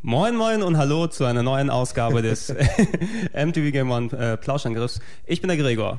Moin Moin und hallo zu einer neuen Ausgabe des MTV Game One Plauschangriffs. Ich bin der Gregor.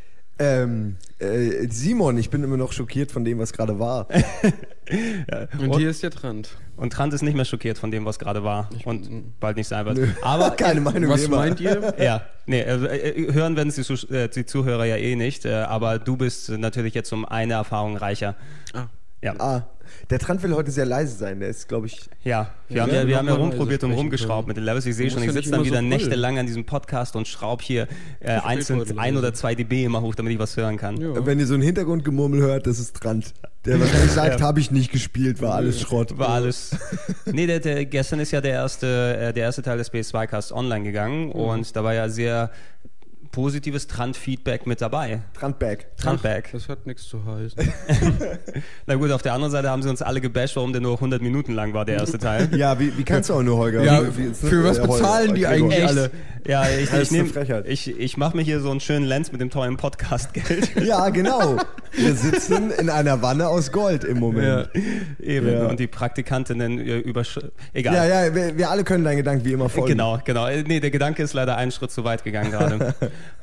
Simon, ich bin immer noch schockiert von dem, was gerade war. Ja, und hier ist der Trant. Und Trant ist nicht mehr schockiert von dem, was gerade war und bald nicht sein wird. Nö. Aber keine Meinung. Was meint ihr? Ja, nee, hören werden die Zuhörer ja eh nicht, aber du bist natürlich jetzt um eine Erfahrung reicher. Ja. Der Trant will heute sehr leise sein, der ist, glaube ich... Ja, wir haben ja rumprobiert und rumgeschraubt mit den Levels. Ich sehe schon, ich sitze dann wieder nächtelang an diesem Podcast und schraube hier einzeln 1 oder 2 dB immer hoch, damit ich was hören kann. Ja. Wenn ihr so ein Hintergrundgemurmel hört, das ist Trant. Der wahrscheinlich sagt, habe ich nicht gespielt, war alles Schrott. War alles... Nee, gestern ist ja der erste Teil des PS2-Casts online gegangen und da war ja sehr... positives Trant-Feedback mit dabei. Trantback. Das hat nichts zu heißen. Na gut, auf der anderen Seite haben sie uns alle gebasht, warum der nur 100 Minuten lang war, der erste Teil. Ja, wie kannst du auch nur, Holger? Ja, für was bezahlen die eigentlich Echt? alle? Ja, ich mache mir hier so einen schönen Lenz mit dem tollen Podcast-Geld. Ja, genau. Wir sitzen in einer Wanne aus Gold im Moment. Ja, eben. Ja. Und die Praktikantinnen egal. Ja, wir alle können deinen Gedanken wie immer folgen. Genau. Nee, der Gedanke ist leider einen Schritt zu weit gegangen gerade.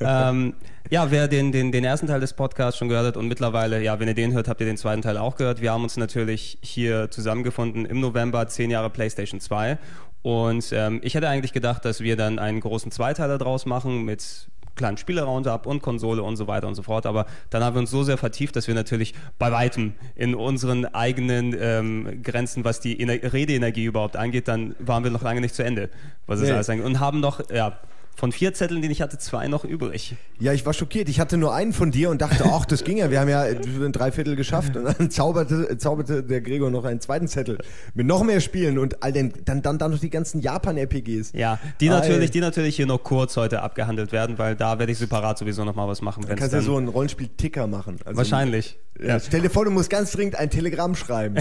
Wer den ersten Teil des Podcasts schon gehört hat und mittlerweile, wenn ihr den hört, habt ihr den zweiten Teil auch gehört. Wir haben uns natürlich hier zusammengefunden im November, 10 Jahre PlayStation 2. Und ich hätte eigentlich gedacht, dass wir dann einen großen Zweiteiler draus machen mit kleinen Spiele-Roundup und Konsole und so weiter und so fort. Aber dann haben wir uns so sehr vertieft, dass wir natürlich bei weitem in unseren eigenen Grenzen, was die Redeenergie überhaupt angeht, dann waren wir noch lange nicht zu Ende, was es alles angeht. Und haben noch, von 4 Zetteln, die ich hatte, 2 noch übrig. Ja, ich war schockiert. Ich hatte nur einen von dir und dachte, ach, das ging ja. Wir haben ja 3/4 geschafft. Und dann zauberte der Gregor noch einen zweiten Zettel mit noch mehr Spielen und dann noch die ganzen Japan-RPGs. Ja, die natürlich hier noch kurz heute abgehandelt werden, weil da werde ich separat sowieso noch mal was machen. Du kannst ja so einen Rollenspiel-Ticker machen. Also wahrscheinlich. Ja. Stell dir vor, du musst ganz dringend ein Telegramm schreiben.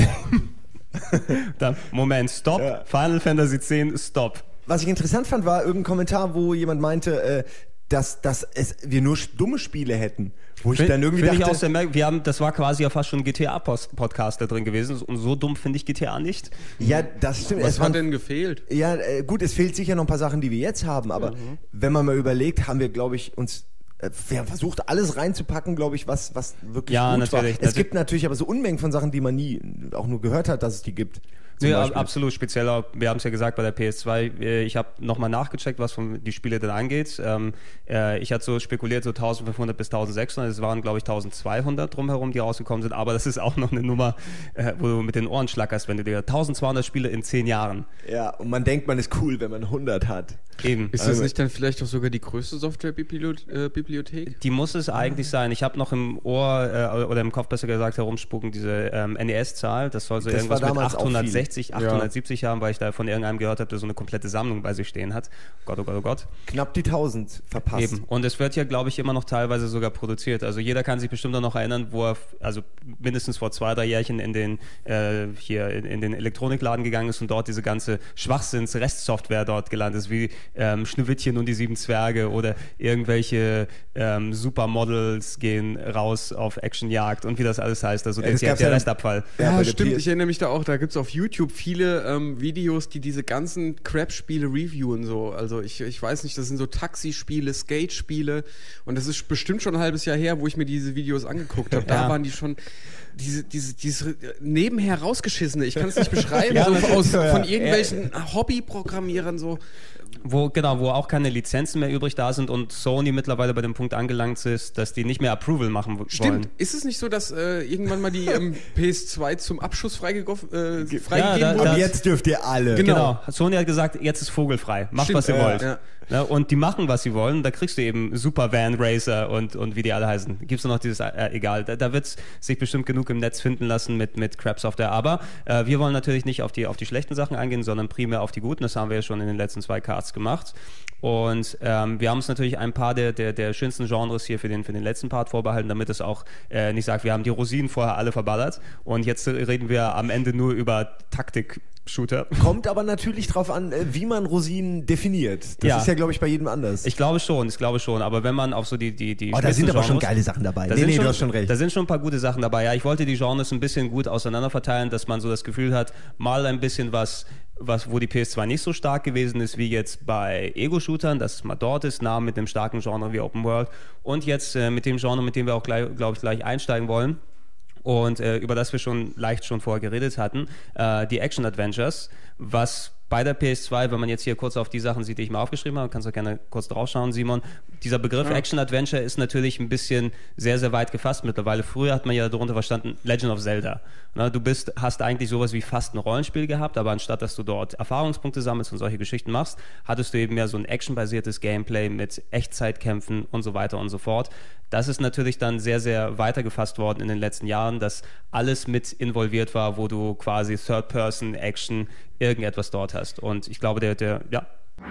Moment, stopp. Ja. Final Fantasy X, stopp. Was ich interessant fand, war irgendein Kommentar, wo jemand meinte, dass wir nur dumme Spiele hätten. Wo ich dann irgendwie dachte... das war quasi ja fast schon ein GTA-Podcast da drin gewesen und so dumm finde ich GTA nicht. Ja, das stimmt. Was hat denn gefehlt? Ja, gut, es fehlt sicher noch ein paar Sachen, die wir jetzt haben, aber wenn man mal überlegt, haben wir, glaube ich, wir haben versucht, alles reinzupacken, glaube ich, was wirklich gut natürlich, war. Es gibt natürlich aber so Unmengen von Sachen, die man nie auch nur gehört hat, dass es die gibt. Nee, absolut, speziell, wir haben es ja gesagt bei der PS2, ich habe nochmal nachgecheckt, was die Spiele denn angeht. Ich hatte so spekuliert, so 1500 bis 1600, es waren glaube ich 1200 drumherum, die rausgekommen sind, aber das ist auch noch eine Nummer, wo du mit den Ohren schlackerst, wenn du dir 1200 Spiele in 10 Jahren. Ja, und man denkt, man ist cool, wenn man 100 hat. Eben. Ist das nicht dann vielleicht auch sogar die größte Softwarebibliothek? Die muss es eigentlich sein. Ich habe noch im Ohr oder im Kopf besser gesagt herumspucken, diese NES-Zahl, das soll so irgendwas mit 860, 870 haben, weil ich da von irgendeinem gehört habe, der so eine komplette Sammlung bei sich stehen hat. Oh Gott. Knapp die 1000 verpasst. Eben. Und es wird ja, glaube ich, immer noch teilweise sogar produziert. Also jeder kann sich bestimmt noch erinnern, wo er, also mindestens vor 2-3 Jährchen in den Elektronikladen gegangen ist und dort diese ganze Schwachsinns-Restsoftware dort gelandet ist, wie Schneewittchen und die 7 Zwerge oder irgendwelche Supermodels gehen raus auf Actionjagd und wie das alles heißt. Also der Restabfall. Ja, stimmt. Ich erinnere mich da auch. Da gibt es auf YouTube viele Videos, die diese ganzen Crap-Spiele reviewen. So. Also ich weiß nicht, das sind so Taxispiele, Skate-Spiele und das ist bestimmt schon ein halbes Jahr her, wo ich mir diese Videos angeguckt habe. Da waren die schon dieses nebenher rausgeschissene, ich kann es nicht beschreiben, von irgendwelchen Hobbyprogrammierern so. Wo auch keine Lizenzen mehr übrig da sind und Sony mittlerweile bei dem Punkt angelangt ist, dass die nicht mehr Approval machen wollen. Stimmt. Ist es nicht so, dass irgendwann mal die PS2 zum Abschuss freigegeben wurde? Und jetzt dürft ihr alle. Genau. Sony hat gesagt, jetzt ist vogelfrei. Macht, was ihr wollt. Ja. Ja, und die machen, was sie wollen. Da kriegst du eben Super Van Racer und wie die alle heißen. Gibt's noch dieses, egal. Da wird's sich bestimmt genug im Netz finden lassen mit Crap-Software. Aber wir wollen natürlich nicht auf die schlechten Sachen eingehen, sondern primär auf die guten. Das haben wir ja schon in den letzten 2 Casts gemacht. Und wir haben uns natürlich ein paar der schönsten Genres hier für den letzten Part vorbehalten, damit es auch nicht sagt, wir haben die Rosinen vorher alle verballert und jetzt reden wir am Ende nur über Taktik-Shooter. Kommt aber natürlich drauf an, wie man Rosinen definiert. Das ist ja, glaube ich, bei jedem anders. Ich glaube schon, aber wenn man auf so die da sind aber schon geile Sachen dabei. Du hast schon recht. Da sind schon ein paar gute Sachen dabei. Ja, ich wollte die Genres ein bisschen gut auseinander verteilen, dass man so das Gefühl hat, mal ein bisschen was wo die PS2 nicht so stark gewesen ist wie jetzt bei Ego-Shootern, dass es mal dort ist, nah mit einem starken Genre wie Open World und jetzt mit dem Genre, mit dem wir auch, glaube ich, gleich einsteigen wollen und über das wir schon vorher geredet hatten, die Action-Adventures, was bei der PS2, wenn man jetzt hier kurz auf die Sachen sieht, die ich mir aufgeschrieben habe, kannst du gerne kurz draufschauen, Simon. Dieser Begriff Action-Adventure ist natürlich ein bisschen sehr, sehr weit gefasst mittlerweile. Früher hat man ja darunter verstanden Legend of Zelda. Na, du hast eigentlich sowas wie fast ein Rollenspiel gehabt, aber anstatt, dass du dort Erfahrungspunkte sammelst und solche Geschichten machst, hattest du eben mehr so ein actionbasiertes Gameplay mit Echtzeitkämpfen und so weiter und so fort. Das ist natürlich dann sehr, sehr weitergefasst worden in den letzten Jahren, dass alles mit involviert war, wo du quasi Third-Person-Action irgendetwas dort hast. Und ich glaube, ja.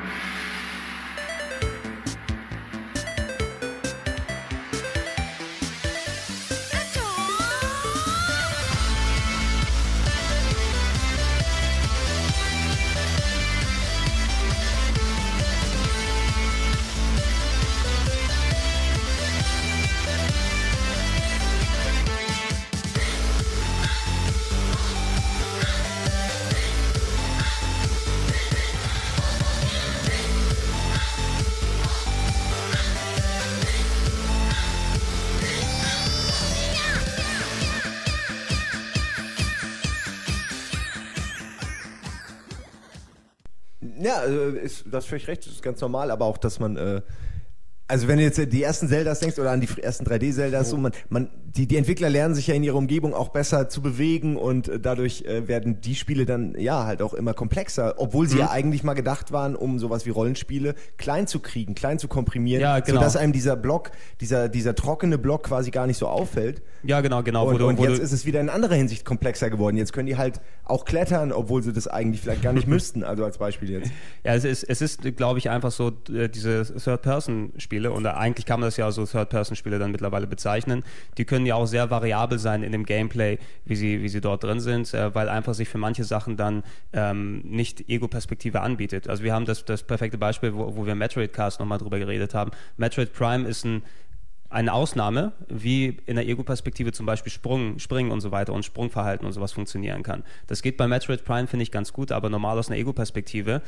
Ja, du hast völlig recht, das ist ganz normal, aber auch, dass man, also wenn du jetzt die ersten Zeldas denkst oder an die ersten 3D-Zeldas, so die Entwickler lernen sich ja in ihrer Umgebung auch besser zu bewegen und dadurch werden die Spiele dann ja halt auch immer komplexer, obwohl sie ja eigentlich mal gedacht waren, um sowas wie Rollenspiele klein zu kriegen, klein zu komprimieren, ja, genau. sodass einem dieser Block, dieser trockene Block quasi gar nicht so auffällt. Ja, genau. Und jetzt ist es wieder in anderer Hinsicht komplexer geworden. Jetzt können die halt auch klettern, obwohl sie das eigentlich vielleicht gar nicht müssten, also als Beispiel jetzt. Ja, es ist, glaube ich, einfach so diese Third-Person-Spiele, und eigentlich kann man das ja so Third-Person-Spiele dann mittlerweile bezeichnen, die können ja auch sehr variabel sein in dem Gameplay, wie sie dort drin sind, weil einfach sich für manche Sachen dann nicht Ego-Perspektive anbietet. Also wir haben das perfekte Beispiel, wo wir Metroid Cast nochmal drüber geredet haben. Metroid Prime ist eine Ausnahme, wie in der Ego-Perspektive zum Beispiel Springen und so weiter und Sprungverhalten und sowas funktionieren kann. Das geht bei Metroid Prime, finde ich, ganz gut, aber normal aus einer Ego-Perspektive.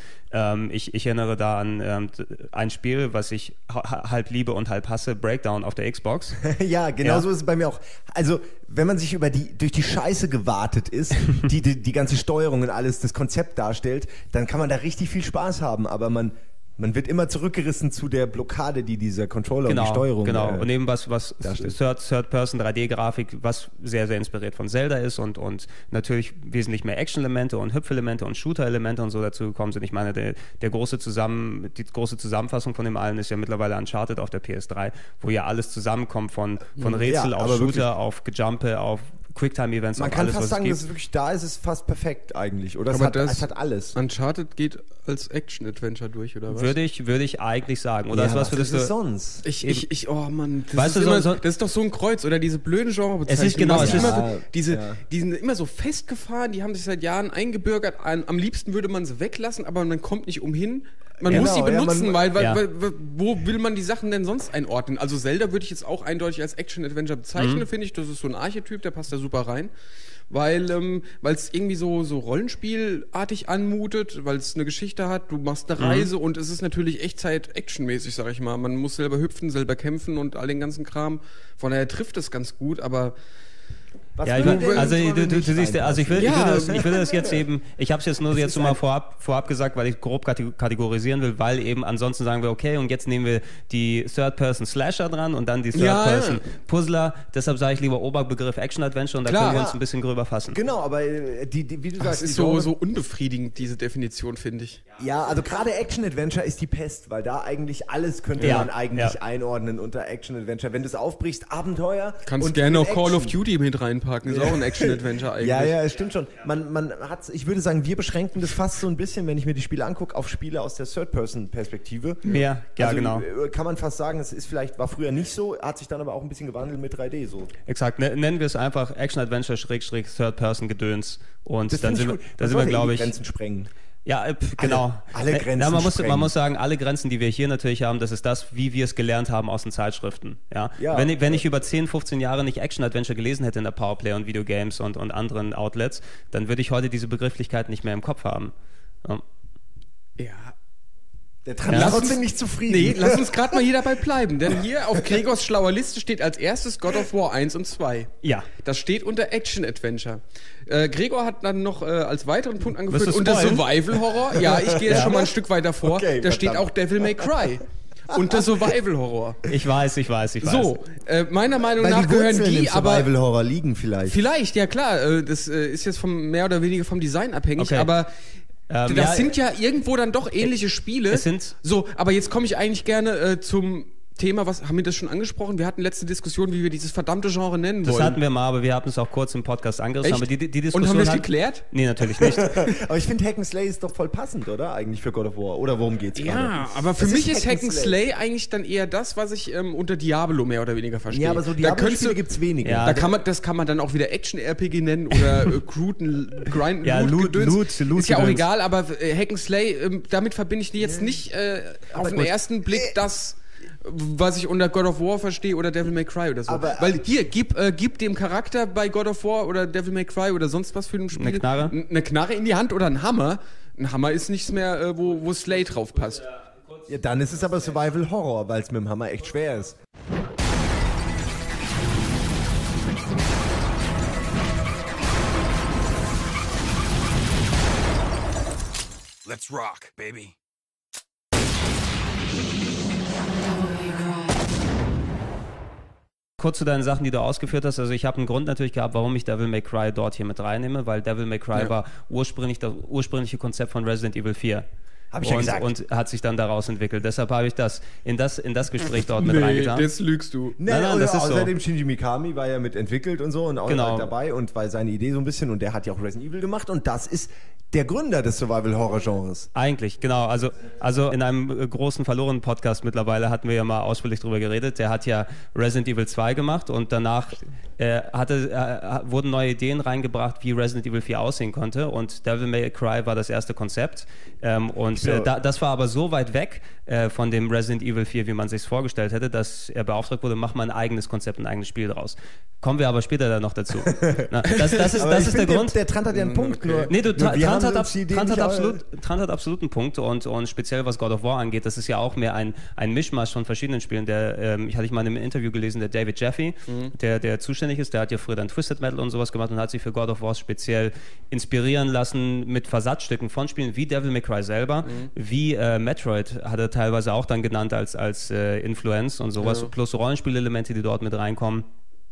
Ich erinnere da an ein Spiel, was ich halb liebe und halb hasse, Breakdown auf der Xbox. Ja, genau so ist es bei mir auch. Also, wenn man sich durch die Scheiße gewartet ist, die ganze Steuerung und alles, das Konzept darstellt, dann kann man da richtig viel Spaß haben, aber man wird immer zurückgerissen zu der Blockade, die dieser Controller und die Steuerung und eben was Third-Person 3D-Grafik, was sehr, sehr inspiriert von Zelda ist und natürlich wesentlich mehr Action-Elemente und Hüpfelemente und Shooter-Elemente und so dazu gekommen sind. Ich meine, die große Zusammenfassung von dem allen ist ja mittlerweile Uncharted auf der PS3, wo ja alles zusammenkommt von Rätsel auf Shooter, auf Gejumpe, auf Quicktime-Events. Man kann fast sagen, dass es wirklich da ist, fast perfekt eigentlich. Oder es hat alles. Uncharted geht als Action-Adventure durch, oder was? Würde ich eigentlich sagen. Oder was ist es sonst? Oh Mann, das ist doch so ein Kreuz. Oder diese blöden Genrebezeichnungen. Die sind immer so festgefahren, die haben sich seit Jahren eingebürgert. Am liebsten würde man sie weglassen, aber man kommt nicht umhin. Man muss sie benutzen, weil wo will man die Sachen denn sonst einordnen? Also Zelda würde ich jetzt auch eindeutig als Action-Adventure bezeichnen, finde ich. Das ist so ein Archetyp, der passt da super rein. Weil es irgendwie so rollenspielartig anmutet, weil es eine Geschichte hat, du machst eine Reise und es ist natürlich Echtzeit-Actionmäßig, sag ich mal. Man muss selber hüpfen, selber kämpfen und all den ganzen Kram. Von daher trifft es ganz gut, aber du siehst, also ich will das jetzt eben, ich habe es jetzt nur mal vorab gesagt, weil ich grob kategorisieren will, weil eben ansonsten sagen wir, okay, und jetzt nehmen wir die Third-Person-Slasher dran und dann die Third-Person-Puzzler, deshalb sage ich lieber Oberbegriff Action-Adventure und da können wir uns ein bisschen gröber fassen. Genau, aber wie du sagst, das ist so unbefriedigend, diese Definition, finde ich. Ja, also gerade Action-Adventure ist die Pest, weil da eigentlich alles könnte man eigentlich einordnen unter Action-Adventure. Wenn du es aufbrichst, Abenteuer. Kannst gerne auch Call of Duty mit reinpacken, ist auch ein Action-Adventure eigentlich. Ja, es stimmt schon. Ich würde sagen, wir beschränken das fast so ein bisschen, wenn ich mir die Spiele angucke, auf Spiele aus der Third-Person-Perspektive. Ja, genau. Kann man fast sagen, es war früher nicht so, hat sich dann aber auch ein bisschen gewandelt mit 3D so. Exakt, nennen wir es einfach Action-Adventure Third-Person-Gedöns und dann sind wir, glaube ich, Grenzen sprengen. Ja, genau. Alle Grenzen man muss sagen, alle Grenzen, die wir hier natürlich haben, das ist das, wie wir es gelernt haben aus den Zeitschriften. Ja? Wenn ich über 10, 15 Jahre nicht Action-Adventure gelesen hätte in der Powerplay und Videogames und anderen Outlets, dann würde ich heute diese Begrifflichkeit nicht mehr im Kopf haben. Ja. Der Trant ist trotzdem nicht zufrieden. Nee, lass uns gerade mal hier dabei bleiben, denn hier auf Gregors schlauer Liste steht als erstes God of War 1 und 2. Ja. Das steht unter Action-Adventure. Gregor hat dann noch als weiteren Punkt angeführt, Willst du unter spoilen? Survival-Horror. Ja, ich gehe jetzt schon mal ein Stück weiter vor. Okay, da steht verdammt. auch Devil May Cry. Unter Survival-Horror. Ich weiß. So, meiner Meinung Weil nach die gehören Wurzeln im die aber... Survival-Horror liegen vielleicht. Vielleicht, ja klar. Das ist jetzt mehr oder weniger vom Design abhängig, Okay. aber... Das ja, sind ja irgendwo dann doch ähnliche Spiele. es sind- So, aber jetzt komme ich eigentlich gerne zum Thema, haben wir das schon angesprochen? Wir hatten letzte Diskussion, wie wir dieses verdammte Genre nennen Das wollen. hatten wir mal, aber wir hatten es auch kurz im Podcast angerissen. Echt? Aber die Diskussion Und haben wir es hat- geklärt? Nee, natürlich nicht. Aber ich finde Hack'n'Slay ist doch voll passend, oder? Eigentlich für God of War. Oder worum geht's gerade? Ja, aber für Es mich ist ist Hack'n'Slay eigentlich dann eher das, was ich unter Diablo mehr oder weniger verstehe. Ja, aber so da könntest Diablo-Spiele du, gibt's wenige. Ja. das kann man dann auch wieder Action-RPG nennen oder Cruden, Grind, Ja, Loot, Gedöns. Loot Ist ja auch Gedöns. egal, aber Hack'n'Slay, damit verbinde ich jetzt nicht auf den ersten Blick das, was ich unter God of War verstehe oder Devil May Cry oder so. Aber- Weil hier, gib dem Charakter bei God of War oder Devil May Cry oder sonst was für ein Spiel Eine Knarre? eine Knarre in die Hand oder ein Hammer. Ein Hammer ist nichts mehr, wo Slay drauf passt. Ja, dann ist es aber Survival-Horror, weil es mit dem Hammer echt schwer ist. Let's rock, baby. Kurz zu deinen Sachen, die du ausgeführt hast. Also ich habe einen Grund natürlich gehabt, warum ich Devil May Cry dort hier mit reinnehme, weil Devil May Cry war ursprünglich das ursprüngliche Konzept von Resident Evil 4. Hab ich ja gesagt. Und hat sich dann daraus entwickelt. Deshalb habe ich das in das Gespräch dort mit reingetan. das lügst du. Nein, oder das ist so. außerdem Shinji Mikami war ja mit entwickelt und so und auch Genau. halt dabei und war seine Idee so ein bisschen und der hat ja auch Resident Evil gemacht und das ist der Gründer des Survival-Horror-Genres. Eigentlich, genau. Also in einem großen verlorenen Podcast mittlerweile hatten wir ja mal ausführlich drüber geredet. Der hat ja Resident Evil 2 gemacht und danach wurden neue Ideen reingebracht, wie Resident Evil 4 aussehen konnte und Devil May Cry war das erste Konzept das war aber so weit weg von dem Resident Evil 4, wie man sich vorgestellt hätte, dass er beauftragt wurde, mach mal ein eigenes Konzept, ein eigenes Spiel draus. Kommen wir aber später dann noch dazu. Na, das ist Aber ich der find, Grund. Der Trant hat ja einen Punkt. Nur, Nee, nur wir haben uns die Idee Trant nicht hat absolut einen Punkt und speziell was God of War angeht, das ist ja auch mehr ein Mischmasch von verschiedenen Spielen. Ich hatte mal in einem Interview gelesen, der David Jaffe, der zuständig ist, der hat ja früher dann Twisted Metal und sowas gemacht und hat sich für God of War speziell inspirieren lassen mit Versatzstücken von Spielen wie Devil May Cry selber, wie Metroid hat er teilweise auch dann genannt als Influence und sowas, plus Rollenspielelemente, die dort mit reinkommen.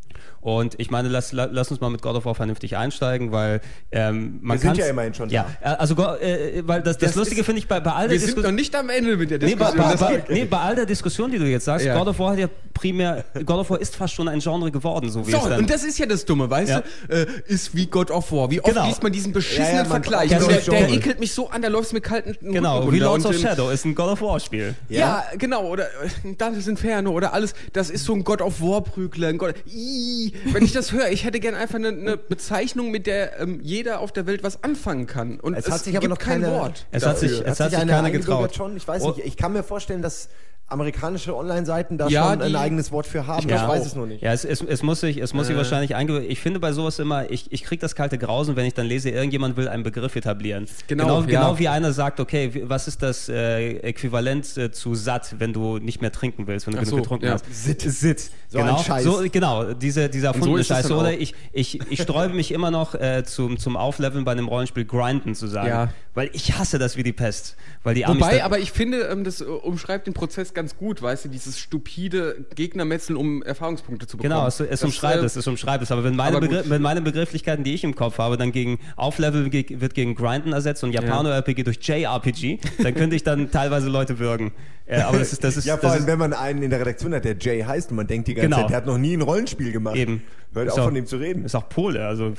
Und ich meine, lass uns mal mit God of War vernünftig einsteigen, weil man Wir sind ja immerhin schon ja, also weil das Lustige finde ich bei all der Wir sind noch nicht am Ende mit der Diskussion. bei all der Diskussion, die du jetzt sagst, Ja. God of War hat ja God of War ist fast schon ein Genre geworden, so wie So, es dann... und das ist ja das Dumme, weißt Ja. du? Ist wie God of War. Wie oft Genau. liest man diesen beschissenen Ja, man Vergleich? braucht Also das der Genre. ekelt mich so an, da läuft es mit kalten Genau, Rücken wie runter. Lords Und of Shadow ist ein God of War Spiel. Ja, genau. Oder Dante's Inferno oder alles. Das ist so ein God of War-Prügler. Wenn ich das höre, ich hätte gern einfach eine Bezeichnung, mit der jeder auf der Welt was anfangen kann. Und Es hat sich aber gibt noch kein keine- Wort. Es hat sich keiner eingebürgert getraut. schon? Ich weiß Oh. nicht. Ich kann mir vorstellen, dass amerikanische Online-Seiten da Ja, schon ein die- eigenes Wort für haben. glaub Ich weiß auch. es nur nicht. Ja, es muss sich wahrscheinlich eingewöhnen. Ich finde bei sowas immer, ich kriege das kalte Grausen, wenn ich dann lese, irgendjemand will einen Begriff etablieren. Genau, ja. Genau wie einer sagt, okay, was ist das Äquivalent zu satt, wenn du nicht mehr trinken willst, wenn du Ach genug so, getrunken ja. hast? Sit. So genau, ein Scheiß. Genau, dieser erfundene ist es Scheiß. dann Oder auch. ich sträube mich immer noch zum Aufleveln bei einem Rollenspiel grinden zu sagen. Ja. Weil ich hasse das wie die Pest. Weil die Amis Wobei, da- aber ich finde, das umschreibt den Prozess ganz gut, weißt du, dieses stupide Gegnermetzeln, um Erfahrungspunkte zu bekommen. Genau, es umschreibt es. Aber wenn aber gut. wenn meine Begrifflichkeiten, die ich im Kopf habe, dann gegen Auflevel wird gegen Grinden ersetzt und Japano-RPG durch JRPG, dann könnte ich dann teilweise Leute würgen. Aber das ist Ja, vor das allem, ist wenn man einen in der Redaktion hat, der Jay heißt und man denkt die ganze Genau. Zeit, der hat noch nie ein Rollenspiel gemacht. eben. Hört Ist auf, auch- von dem zu reden. Ist auch Pole, also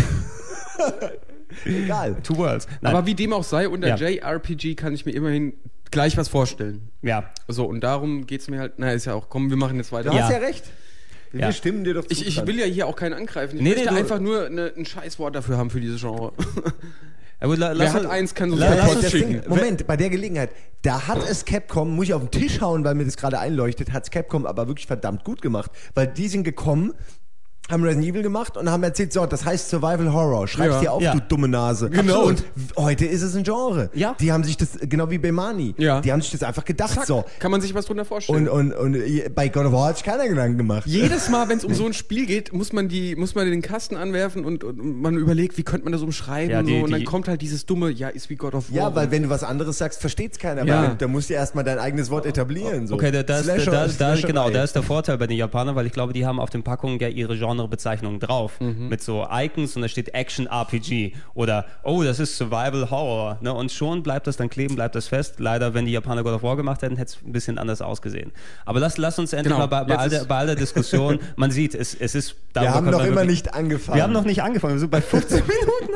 Egal. Two Worlds. Nein. Aber wie dem auch sei, unter Ja. JRPG kann ich mir immerhin gleich was vorstellen. ja. So, und darum geht es mir halt, ist ja auch, komm, wir machen jetzt weiter. Du Ja. hast ja recht. Wir Ja. stimmen dir doch zu. Ich will ja hier auch keinen angreifen. Ich Nee, möchte nee, du- einfach nur ein Scheißwort dafür haben für dieses Genre. Ja, gut, Wer hat eins, kann uns lass per uns Post das schicken. Ding, Moment, bei der Gelegenheit, da hat es Capcom, muss ich auf den Tisch hauen, weil mir das gerade einleuchtet, hat es Capcom aber wirklich verdammt gut gemacht, weil die sind gekommen haben Resident Evil gemacht und haben erzählt, so, das heißt Survival Horror. Schreib's dir auf, Ja. du dumme Nase. Genau. Und heute ist es ein Genre. Ja. Die haben sich das, genau wie Bemani, Ja. die haben sich das einfach gedacht, Zack, so. kann man sich was drunter vorstellen. Und bei God of War hat sich keiner Gedanken gemacht. Jedes Mal, wenn es um so ein Spiel geht, muss man den Kasten anwerfen und man überlegt, wie könnte man das umschreiben Ja, und so. Und dann die- kommt halt dieses dumme, ja, ist wie God of War. Ja, weil wenn du was anderes sagst, versteht's keiner. Ja. Weil da musst du erstmal dein eigenes Wort etablieren. So. Okay, da ist Slasher-Reihe. der Vorteil bei den Japanern, weil ich glaube, die haben auf den Packungen ja ihre Genrebezeichnungen drauf. Mit so Icons und da steht Action RPG oder das ist Survival Horror. Ne? Und schon bleibt das dann kleben, bleibt das fest. Leider, wenn die Japaner God of War gemacht hätten, hätte es ein bisschen anders ausgesehen. Aber lass uns endlich Genau, mal bei all der Diskussion, man sieht, es ist... Wir haben noch immer wirklich- nicht angefangen. Wir haben noch nicht angefangen, wir sind bei 15 Minuten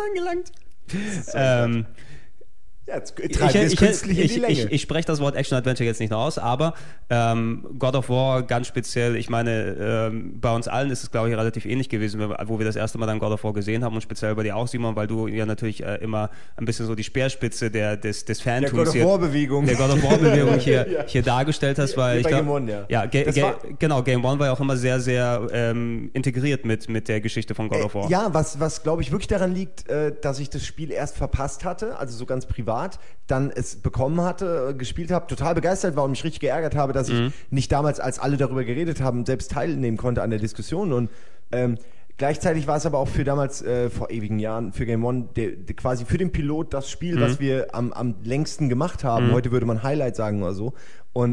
angelangt. Ja, jetzt treiben wir es künstlich in die Länge. Ich spreche das Wort Action-Adventure jetzt nicht noch aus, aber God of War ganz speziell, ich meine, bei uns allen ist es, glaube ich, relativ ähnlich gewesen, wo wir das erste Mal dann God of War gesehen haben und speziell bei dir auch, Simon, weil du ja natürlich immer ein bisschen so die Speerspitze des Fantums God of War-Bewegung. der God of War-Bewegung hier dargestellt hast, weil Wie ich bei glaube, Game One, ja, Das war- genau, Game One war ja auch immer sehr, sehr integriert mit der Geschichte von God of War. Ja, was glaube ich wirklich daran liegt, dass ich das Spiel erst verpasst hatte, also so ganz privat, dann es bekommen hatte, gespielt habe, total begeistert war und mich richtig geärgert habe, dass ich nicht damals, als alle darüber geredet haben, selbst teilnehmen konnte an der Diskussion und gleichzeitig war es aber auch für damals, vor ewigen Jahren, für Game One, quasi für den Pilot das Spiel, was wir am längsten gemacht haben. Heute würde man Highlight sagen oder so. Und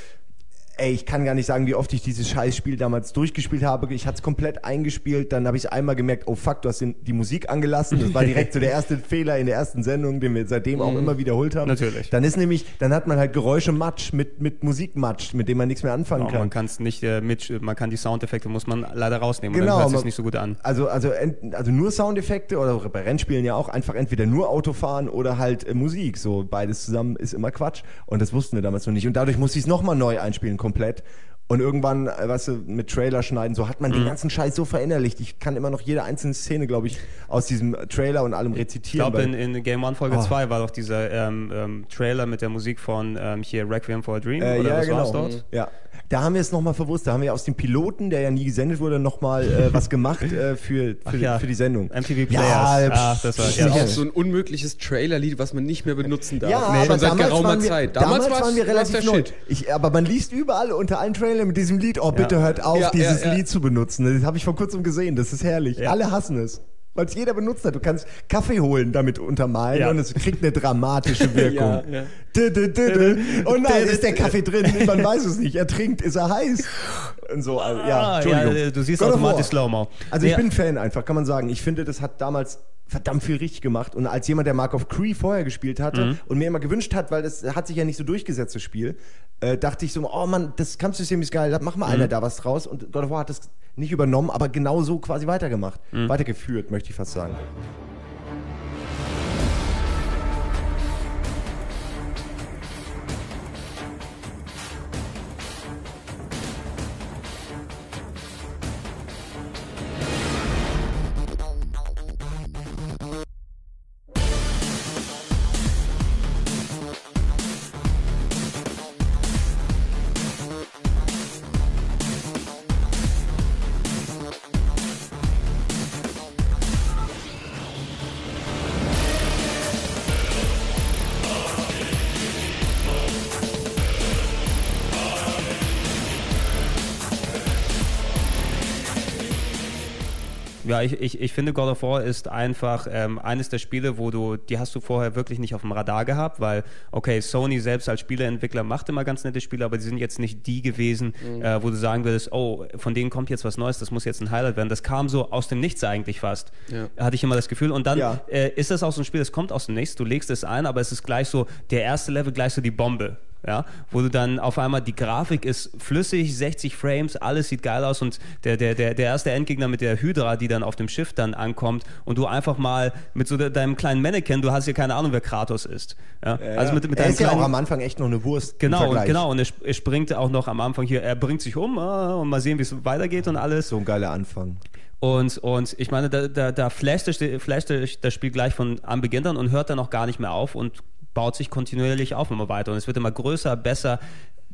ich kann gar nicht sagen, wie oft ich dieses Scheißspiel damals durchgespielt habe. Ich hatte es komplett eingespielt, dann habe ich einmal gemerkt, oh fuck, du hast die Musik angelassen. Das war direkt so der erste Fehler in der ersten Sendung, den wir seitdem auch immer wiederholt haben. Natürlich. Dann hat man halt Geräusche-Matsch mit Musikmatsch, mit dem man nichts mehr anfangen Genau, kann. man kann es nicht man kann die Soundeffekte muss man leider rausnehmen und Genau, dann hört es aber- sich nicht so gut an. Also nur Soundeffekte oder bei Rennspielen ja auch einfach entweder nur Autofahren oder halt Musik. So beides zusammen ist immer Quatsch. Und das wussten wir damals noch nicht. Und dadurch musste ich es nochmal neu einspielen, komplett. Und irgendwann, weißt du, mit Trailer schneiden, so hat man den ganzen Scheiß so verinnerlicht. Ich kann immer noch jede einzelne Szene, glaube ich, aus diesem Trailer und allem Ich rezitieren. glaube, weil- in Game One Folge 2 war doch dieser Trailer mit der Musik von hier Requiem for a Dream oder ja, was war's genau. dort? Ja. Da haben wir es nochmal verwusst. Da haben wir aus dem Piloten, der ja nie gesendet wurde, nochmal was gemacht für die Sendung. MTV Players. Ja, Ach, das war Das ja ist auch sicher. so ein unmögliches Trailerlied, was man nicht mehr benutzen darf. Ja, Schon aber seit damals geraumer waren wir, Zeit. Damals war's- waren wir war's relativ der neu. Shit. Aber man liest überall unter allen Trailern mit diesem Lied, bitte hört auf, Ja, dieses ja, ja. Lied zu benutzen. Das habe ich vor kurzem gesehen, das ist herrlich. Ja. Alle hassen es. Weil es jeder benutzt hat. Du kannst Kaffee holen, damit untermalen Ja. und es kriegt eine dramatische Wirkung. Ja, ja. Oh nein, ist der Kaffee drin? Man weiß es nicht. Er trinkt, ist er heiß? Und so, also, ja, Entschuldigung. Ja, du siehst God of automatisch War. Slow-Mo. Also ich Ja. bin Fan einfach, kann man sagen. Ich finde, das hat damals verdammt viel richtig gemacht. Und als jemand, der Mark of Cree vorher gespielt hatte und mir immer gewünscht hat, weil das hat sich ja nicht so durchgesetzt, das Spiel, dachte ich so, oh Mann, das Kampfsystem ist geil, mach mal einer da was draus. Und God of War hat das nicht übernommen, aber genau so quasi weitergemacht. Weitergeführt, möchte ich fast sagen. Ja, ich finde, God of War ist einfach eines der Spiele, die hast du vorher wirklich nicht auf dem Radar gehabt, weil, okay, Sony selbst als Spieleentwickler macht immer ganz nette Spiele, aber die sind jetzt nicht die gewesen, wo du sagen würdest, oh, von denen kommt jetzt was Neues, das muss jetzt ein Highlight werden. Das kam so aus dem Nichts eigentlich fast, hatte ich immer das Gefühl. Und dann Ja. ist das auch so ein Spiel, das kommt aus dem Nichts, du legst es ein, aber es ist gleich so, der erste Level gleich so die Bombe. Ja, wo du dann auf einmal, die Grafik ist flüssig, 60 Frames, alles sieht geil aus und der erste Endgegner mit der Hydra, die dann auf dem Schiff dann ankommt und du einfach mal mit so deinem kleinen Mannequin, du hast ja keine Ahnung, wer Kratos ist. Ja? Also mit Er deinem ist ja kleinen, auch am Anfang echt noch eine Wurst. im genau, Vergleich. und er springt auch noch am Anfang hier, er bringt sich um und mal sehen, wie es weitergeht und alles. So ein geiler Anfang. Und ich meine, da flasht das Spiel gleich von Anbeginn an und hört dann auch gar nicht mehr auf und baut sich kontinuierlich auf immer weiter und es wird immer größer, besser.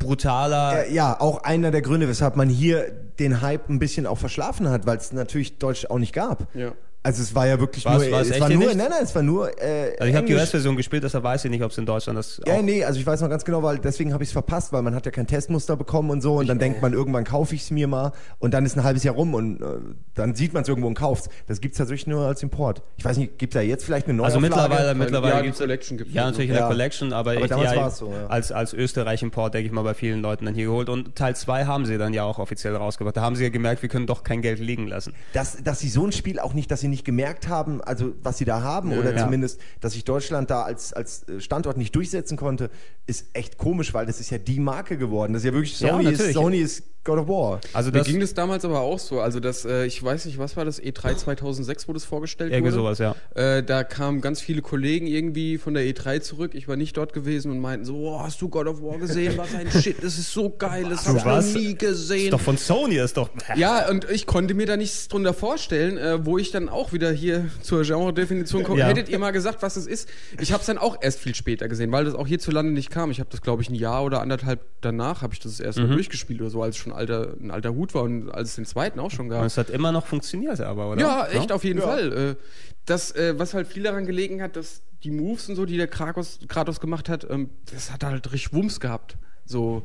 brutaler. Ja, auch einer der Gründe, weshalb man hier den Hype ein bisschen auch verschlafen hat, weil es natürlich Deutsch auch nicht gab. Ja. Also es war ja wirklich War es nur, echt war hier nur, nicht? nein, es war nur Also ich habe die Englisch. US-Version gespielt, deshalb weiß ich nicht, ob es in Deutschland das Ja, auch... nee, also ich weiß noch ganz genau, weil deswegen habe ich es verpasst, weil man hat ja kein Testmuster bekommen und so und dann denkt man, irgendwann kaufe ich es mir mal und dann ist ein halbes Jahr rum und dann sieht man es irgendwo und kauft es. Das gibt es tatsächlich nur als Import. Ich weiß nicht, gibt es da jetzt vielleicht eine neue Also mittlerweile Ja, die gibt's Collection gibt's ja noch. natürlich in Ja. der Collection, aber ich damals war es so, ja. als Österreich-Import, denke ich mal, bei vielen Leuten dann hier geholt. Und Teil 2 haben sie dann ja auch offiziell rausgebracht. Da haben sie ja gemerkt, wir können doch kein Geld liegen lassen. Dass sie so ein Spiel auch nicht, dass sie nicht gemerkt haben, also was sie da haben oder ja. zumindest, dass sich Deutschland da als Standort nicht durchsetzen konnte, ist echt komisch, weil das ist ja die Marke geworden. Das ist ja wirklich Ja, natürlich. Sony ist God of War. Also Mir das ging das damals aber auch so. Also das, ich weiß nicht, was war das, E3 2006, wo das vorgestellt irgendwie wurde? sowas, ja. Da kamen ganz viele Kollegen irgendwie von der E3 zurück. Ich war nicht dort gewesen und meinten so, oh, hast du God of War gesehen? Was ein Shit, das ist so geil, das hab ich was? noch nie gesehen. Ist doch von Sony, ist doch... Ja, und ich konnte mir da nichts drunter vorstellen, wo ich dann auch wieder hier zur Genre-Definition komme. Ja. Hättet ihr mal gesagt, was es ist? Ich habe es dann auch erst viel später gesehen, weil das auch hierzulande nicht kam. Ich habe das, glaube ich, ein Jahr oder anderthalb danach habe ich das erst mal durchgespielt oder so, als es schon ein alter Hut war und als es den zweiten auch schon Und gab. es hat immer noch funktioniert, aber, oder? Ja, echt, auf jeden Fall. Das, was halt viel daran gelegen hat, dass die Moves und so, die der Kratos gemacht hat, das hat halt richtig Wumms gehabt. So,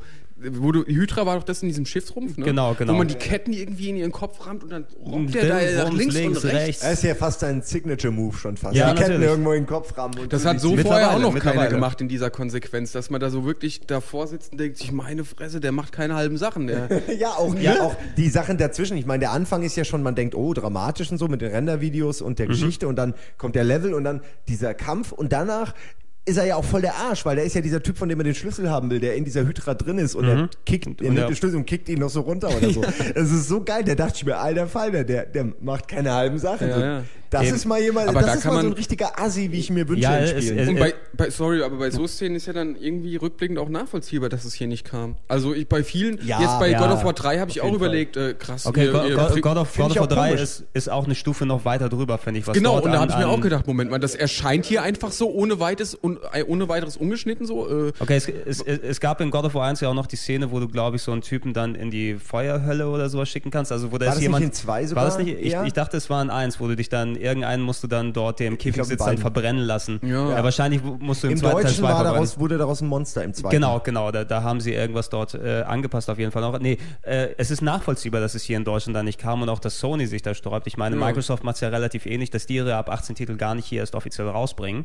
Hydra war doch das in diesem Schiffsrumpf, ne? Genau. Wo man die Ketten irgendwie in ihren Kopf rammt und dann rockt der Dann da nach Wumms links und rechts. Das ist ja fast ein Signature-Move schon fast. Ja, die Ketten natürlich. irgendwo in den Kopf rammen. Und Das du hat so siehst- vorher auch noch keiner mittlerweile. gemacht in dieser Konsequenz, dass man da so wirklich davor sitzt und denkt sich, meine Fresse, der macht keine halben Sachen. Der ja, auch die Sachen dazwischen. Ich meine, der Anfang ist ja schon, man denkt, oh, dramatisch und so mit den Rendervideos und der Geschichte und dann kommt der Level und dann dieser Kampf und danach ist er ja auch voll der Arsch, weil der ist ja dieser Typ, von dem man den Schlüssel haben will, der in dieser Hydra drin ist und er kickt, er nimmt den Schlüssel und kickt ihn noch so runter oder so. Es ist so geil, da dachte ich mir, alter Falter, der macht keine halben Sachen. Ja, ja. Das Eben. ist mal jemand, Aber das da ist kann mal so ein man- richtiger Assi, wie ich mir wünsche Ja, in es- Spielen. Und bei so Szenen ist ja dann irgendwie rückblickend auch nachvollziehbar, dass es hier nicht kam. Also bei vielen, Ja, jetzt bei ja, God of War 3 habe ich auf auch jeden überlegt, krass. Okay, ihr God of Find ich War auch 3 komisch. ist auch eine Stufe noch weiter drüber, finde ich. Was Genau, dort und da habe an- ich mir an- auch gedacht, Moment mal, das erscheint hier einfach so ohne weiteres umgeschnitten so. Okay, es gab in God of War 1 ja auch noch die Szene, wo du, glaube ich, so einen Typen dann in die Feuerhölle oder sowas schicken kannst. Also wo da War ist das jemand. nicht in 2 War sogar das nicht? eher? Ich dachte, es war in 1, wo du dich dann, irgendeinen musst du dann dort, der im Käfig glaub, sitzt, beiden. dann verbrennen lassen. Ja. Wahrscheinlich musst du im Im zweiten Teil Deutschen 2 verbrennen. wurde daraus ein Monster im zweiten. Genau, da haben sie irgendwas dort angepasst auf jeden Fall auch. Nee, es ist nachvollziehbar, dass es hier in Deutschland da nicht kam und auch, dass Sony sich da sträubt. Ich meine, Ja. Microsoft macht es ja relativ ähnlich, dass die ihre ab 18 Titel gar nicht hier erst offiziell rausbringen,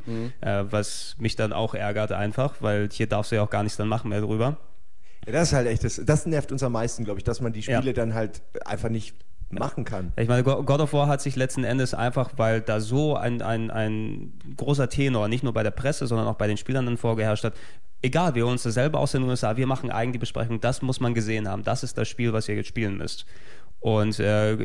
was mich dann auch ärgert einfach, weil hier darfst du ja auch gar nichts dann machen mehr drüber. Ja, das ist halt echt, das nervt uns am meisten, glaube ich, dass man die Spiele Ja. dann halt einfach nicht machen kann. Ich meine, God of War hat sich letzten Endes einfach, weil da so ein großer Tenor, nicht nur bei der Presse, sondern auch bei den Spielern dann vorgeherrscht hat, egal, wir holen uns das selber aus den USA, wir machen eigen die Besprechung, das muss man gesehen haben, das ist das Spiel, was ihr jetzt spielen müsst. Und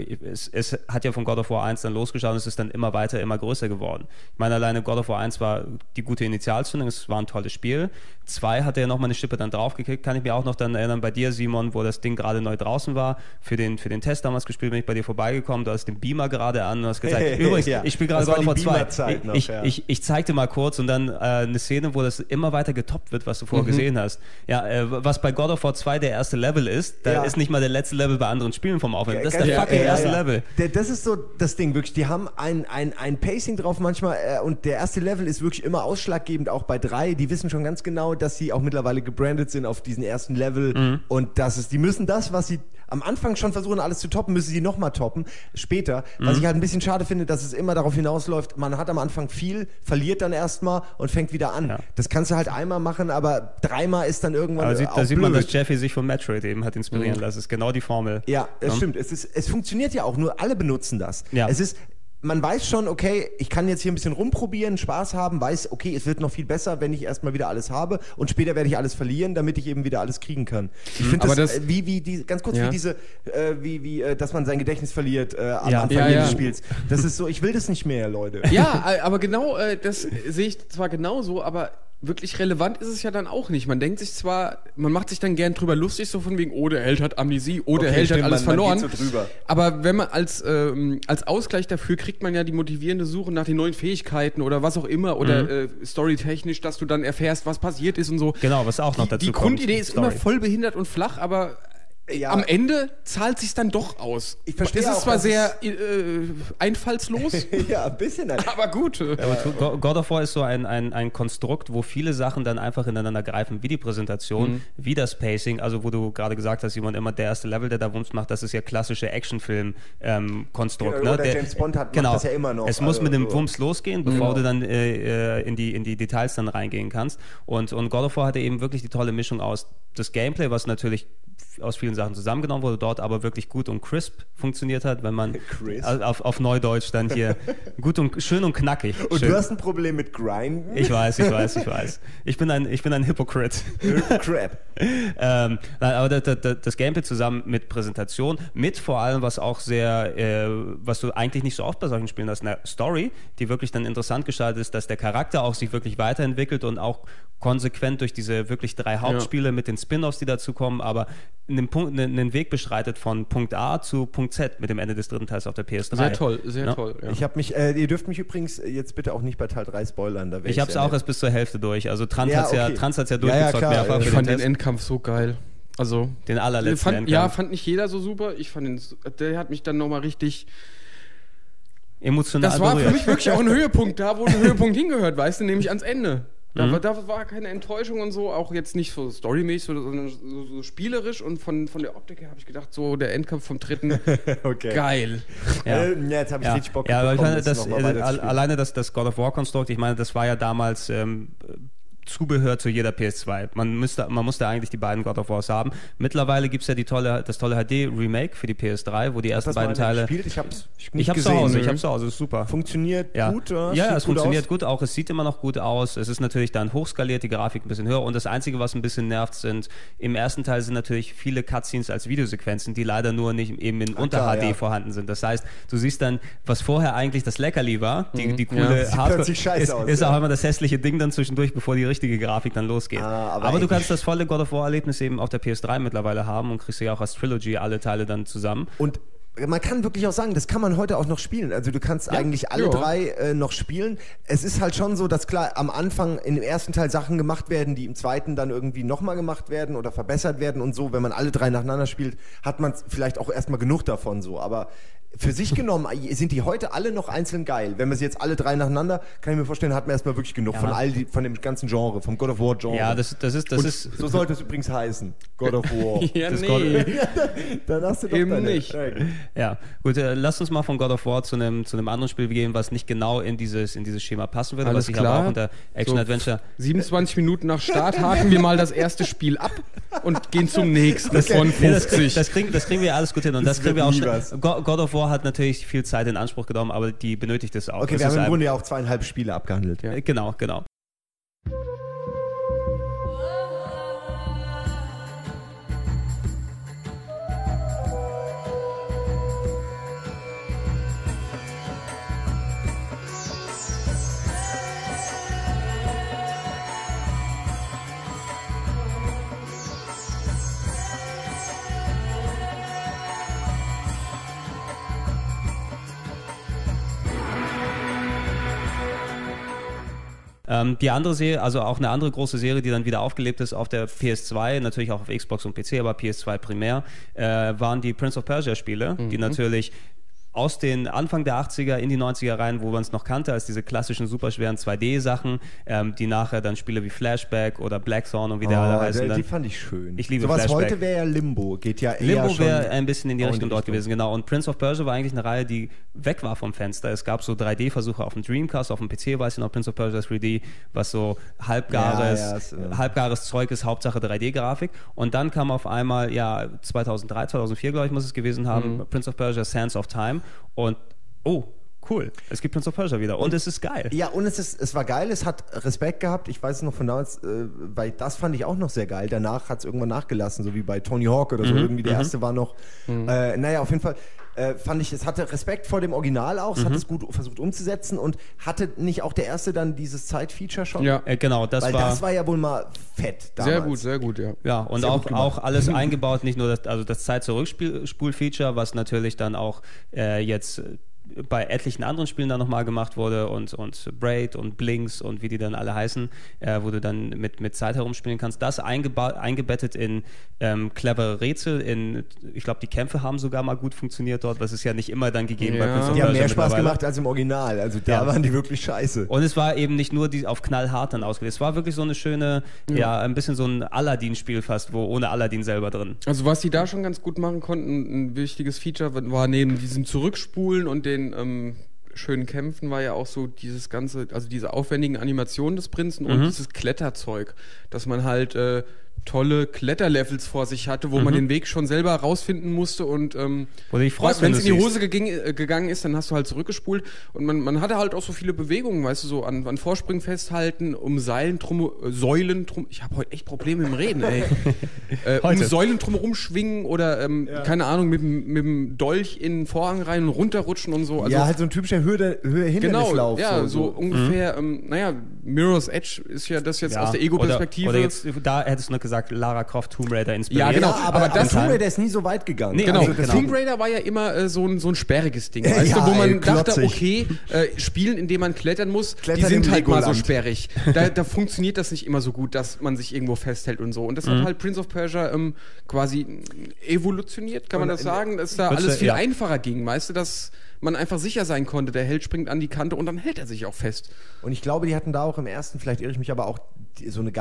es hat ja von God of War 1 dann losgeschaut und es ist dann immer weiter, immer größer geworden. Ich meine, alleine God of War 1 war die gute Initialzündung, es war ein tolles Spiel. 2 hat er ja nochmal eine Schippe dann draufgekriegt, kann ich mir auch noch dann erinnern, bei dir, Simon, wo das Ding gerade neu draußen war, für den Test damals gespielt, bin ich bei dir vorbeigekommen, du hast den Beamer gerade an und hast gezeigt, übrigens, Ja, ich spiele gerade das war God of die War 2. Beamer-Zeit noch, ja. Ich zeig dir mal kurz und dann eine Szene, wo das immer weiter getoppt wird, was du vorher gesehen hast. Ja, was bei God of War 2 der erste Level ist, da Ja. ist nicht mal der letzte Level bei anderen Spielen vom Aufwand. Das ist Ganz- der fucking erste Level. Das ist so das Ding, wirklich. Die haben ein Pacing drauf manchmal und der erste Level ist wirklich immer ausschlaggebend, auch bei 3. Die wissen schon ganz genau, dass sie auch mittlerweile gebrandet sind auf diesen ersten Level und die müssen das, was sie am Anfang schon versuchen, alles zu toppen, müssen sie nochmal toppen, später. Was ich halt ein bisschen schade finde, dass es immer darauf hinausläuft, man hat am Anfang viel, verliert dann erstmal und fängt wieder an. Ja. Das kannst du halt einmal machen, aber 3-mal ist dann irgendwann Aber auch da sieht man, blöd. dass Jeffy sich von Metroid eben hat inspirieren lassen. Das ist genau die Formel. Ja, es stimmt. Es funktioniert ja auch, nur alle benutzen das. Ja. Man weiß schon, okay, ich kann jetzt hier ein bisschen rumprobieren, Spaß haben, weiß, okay, es wird noch viel besser, wenn ich erstmal wieder alles habe und später werde ich alles verlieren, damit ich eben wieder alles kriegen kann. Ich finde Aber das, das- ganz kurz, Ja. wie diese, dass man sein Gedächtnis verliert am Ja. Anfang Ja, jedes ja. Spiels. Das ist so, ich will das nicht mehr, Leute. Ja, aber genau, das sehe ich zwar genauso, aber wirklich relevant ist es ja dann auch nicht. Man denkt sich zwar, man macht sich dann gern drüber lustig, so von wegen, oh, der Held hat Amnesie, oh, der Held hat alles verloren. Man geht so drüber. Aber wenn man als Ausgleich dafür kriegt man ja die motivierende Suche nach den neuen Fähigkeiten oder was auch immer oder storytechnisch, dass du dann erfährst, was passiert ist und so. Genau, was auch noch dazu Die kommt. Grundidee ist immer voll behindert und flach, aber Ja. am Ende zahlt sich's dann doch aus. Ich verstehe es ist auch, zwar dass sehr einfallslos, Ja, ein bisschen. aber gut. Aber God of War ist so ein Konstrukt, wo viele Sachen dann einfach ineinander greifen, wie die Präsentation, wie das Pacing, also wo du gerade gesagt hast, Simon, immer der erste Level, der da Wumms macht, das ist ja klassische Actionfilm-Konstrukt. Oder James Bond macht das ja immer noch. Es muss Also mit dem so. Wumms losgehen, bevor du dann in die Details dann reingehen kannst. Und God of War hatte eben wirklich die tolle Mischung aus das Gameplay, was natürlich aus vielen Sachen zusammengenommen wurde, dort aber wirklich gut und crisp funktioniert hat, wenn man auf Neudeutsch dann hier gut und schön und knackig. Und schön. du hast ein Problem mit Grinden? Ich weiß. Ich bin ein Hypocrite. Crap. Aber das Gameplay zusammen mit Präsentation, mit vor allem, was auch sehr, was du eigentlich nicht so oft bei solchen Spielen hast, eine Story, die wirklich dann interessant gestaltet ist, dass der Charakter auch sich wirklich weiterentwickelt und auch konsequent durch diese wirklich 3 Hauptspiele mit den Spin-Offs, die dazu kommen, aber einen Weg beschreitet von Punkt A zu Punkt Z mit dem Ende des 3. Teils auf der PS3. Sehr toll, sehr toll. Ja. Ich habe mich, ihr dürft mich übrigens jetzt bitte auch nicht bei Teil 3 spoilern. Da Ich habe es auch erst bis zur Hälfte durch. Also Trans Ja, hat's ja okay. durchgezockt klar. mehrfach. Ich Ich für fand den den Test. Endkampf so geil. Also Den allerletzten Endkampf. fand nicht jeder so super. Ich fand der hat mich dann nochmal richtig. Emotional Das war für berührt. mich wirklich auch ein Höhepunkt, da wo ein Höhepunkt hingehört, weißt du, nämlich ans Ende. Da war keine Enttäuschung und so, auch jetzt nicht so storymäßig, sondern so spielerisch und von der Optik her habe ich gedacht, so der Endkampf vom 3. Okay. Geil. Ja. Jetzt habe ich richtig Bock Ja, aber ich bekommen, meine, jetzt noch mal weiter zu spielen. alleine das God of War-Konstrukt, ich meine, das war ja damals Zubehör zu jeder PS2. Man musste eigentlich die beiden God of Wars haben. Mittlerweile gibt es ja das tolle HD-Remake für die PS3, wo die ersten beiden Teile... Gespielt? Ich hab's Ich nicht hab's gesehen. zu Hause, das ist super. Funktioniert Ja. gut, oder? Ja, Sieht es gut funktioniert aus? gut auch. Es sieht immer noch gut aus. Es ist natürlich dann hochskaliert, die Grafik ein bisschen höher. Und das Einzige, was ein bisschen nervt, im ersten Teil sind natürlich viele Cutscenes als Videosequenzen, die leider nur nicht eben in Unter-HD vorhanden sind. Das heißt, du siehst dann, was vorher eigentlich das Leckerli war, die coole Sieht plötzlich scheiße aus, ist ja. auch immer das hässliche Ding dann zwischendurch, bevor die richtige Grafik dann losgeht. aber Aber du ey, kannst das volle God of War-Erlebnis eben auf der PS3 mittlerweile haben und kriegst ja auch als Trilogy alle Teile dann zusammen. Und man kann wirklich auch sagen, das kann man heute auch noch spielen. Also du kannst eigentlich alle 3 noch spielen. Es ist halt schon so, dass klar am Anfang in dem ersten Teil Sachen gemacht werden, die im zweiten dann irgendwie nochmal gemacht werden oder verbessert werden und so. Wenn man alle 3 nacheinander spielt, hat man vielleicht auch erstmal genug davon so. Aber für sich genommen sind die heute alle noch einzeln geil. Wenn man sie jetzt alle 3 nacheinander, kann ich mir vorstellen, hat man erstmal wirklich genug von dem ganzen Genre, vom God of War Genre. Ja, das ist So sollte es übrigens heißen. God of War. Ja, Das nee. Dann hast du doch Eben deine. nicht. Ja, gut, lass uns mal von God of War zu einem anderen Spiel gehen, was nicht genau in dieses Schema passen würde, Alles was ich klar. aber auch unter Action-Adventure... 27 Minuten nach Start haken wir mal das erste Spiel ab und gehen zum nächsten von Nee, das 50. kriegen wir alles gut hin und das kriegen wird wir auch nie schnell. was. God of War hat natürlich viel Zeit in Anspruch genommen, aber die benötigt es auch. Okay, Es wir ist haben im ein- Grunde ja auch 2,5 Spiele abgehandelt. Ja. Genau. Die andere Serie, also auch eine andere große Serie, die dann wieder aufgelebt ist auf der PS2, natürlich auch auf Xbox und PC, aber PS2 primär, waren die Prince of Persia Spiele, die natürlich aus den Anfang der 80er in die 90er rein, wo man es noch kannte, als diese klassischen superschweren 2D-Sachen, die nachher dann Spiele wie Flashback oder Blackthorn und wie der alle heißen. Die fand ich schön. Ich liebe Sowas Flashback. heute wäre ja Limbo. Geht ja eher Limbo schon wäre ein bisschen in die auch Richtung dort gewesen, genau. Und Prince of Persia war eigentlich eine Reihe, die weg war vom Fenster. Es gab so 3D-Versuche auf dem Dreamcast, auf dem PC, weiß ich noch, Prince of Persia 3D, was so halbgares Zeug ist, Hauptsache 3D-Grafik. Und dann kam auf einmal, 2003, 2004, glaube ich, muss es gewesen haben, Prince of Persia Sands of Time. Und, cool, es gibt Prince of Persia wieder. Und es ist geil. Ja, und es war geil, es hat Respekt gehabt. Ich weiß es noch von damals, weil das fand ich auch noch sehr geil. Danach hat es irgendwann nachgelassen, so wie bei Tony Hawk oder so. Irgendwie der erste war noch. Naja, auf jeden Fall. fand ich, es hatte Respekt vor dem Original auch, es hat es gut versucht umzusetzen und hatte nicht auch der erste dann dieses Zeitfeature schon? Ja. Genau, das war ja wohl mal fett damals. Sehr gut, ja. Ja, und auch alles eingebaut, nicht nur das Zeit-zurück-Spul-Feature, was natürlich dann auch jetzt bei etlichen anderen Spielen dann nochmal gemacht wurde und Braid und Blinks und wie die dann alle heißen, wo du dann mit Zeit herumspielen kannst. Das eingebettet in clevere Rätsel, ich glaube, die Kämpfe haben sogar mal gut funktioniert dort, was es ja nicht immer dann gegeben bei Prince of Die haben Persia mehr Spaß gemacht als im Original, also da waren die wirklich scheiße. Und es war eben nicht nur auf knallhart dann ausgelegt, es war wirklich so eine schöne, ein bisschen so ein Aladdin-Spiel fast, wo ohne Aladdin selber drin. Also was die da schon ganz gut machen konnten, ein wichtiges Feature war neben diesem Zurückspulen und den schönen Kämpfen war ja auch so dieses ganze, also diese aufwendigen Animationen des Prinzen und dieses Kletterzeug, dass man halt tolle Kletterlevels vor sich hatte, wo man den Weg schon selber rausfinden musste und wenn es in die Hose gegangen ist, dann hast du halt zurückgespult und man hatte halt auch so viele Bewegungen, weißt du, so an Vorspringen festhalten, um Säulen drum, ich habe heute echt Probleme im Reden, ey. Um Säulen drumherum schwingen oder, keine Ahnung, mit dem Dolch in den Vorhang rein und runterrutschen und so. Also, ja, halt so ein typischer Höhe-Hindernislauf. Genau, ja, so ungefähr, Mirror's Edge ist ja das jetzt aus der Ego-Perspektive. Oder jetzt, da hättest du noch gesagt, Lara Croft Tomb Raider inspiriert. Ja, genau. Ja, aber das Tomb Raider ist nie so weit gegangen. Nee, genau. Also Tomb Raider war ja immer so ein sperriges Ding, weißt du, wo man dachte, okay, Spielen, in dem man klettern muss, die sind halt mal so sperrig. Da funktioniert das nicht immer so gut, dass man sich irgendwo festhält und so. Und das hat halt Prince of Persia quasi evolutioniert, kann man das sagen, dass da alles viel einfacher ging, weißt du, dass man einfach sicher sein konnte, der Held springt an die Kante und dann hält er sich auch fest. Und ich glaube, die hatten da auch im ersten, vielleicht irre ich mich, aber auch so eine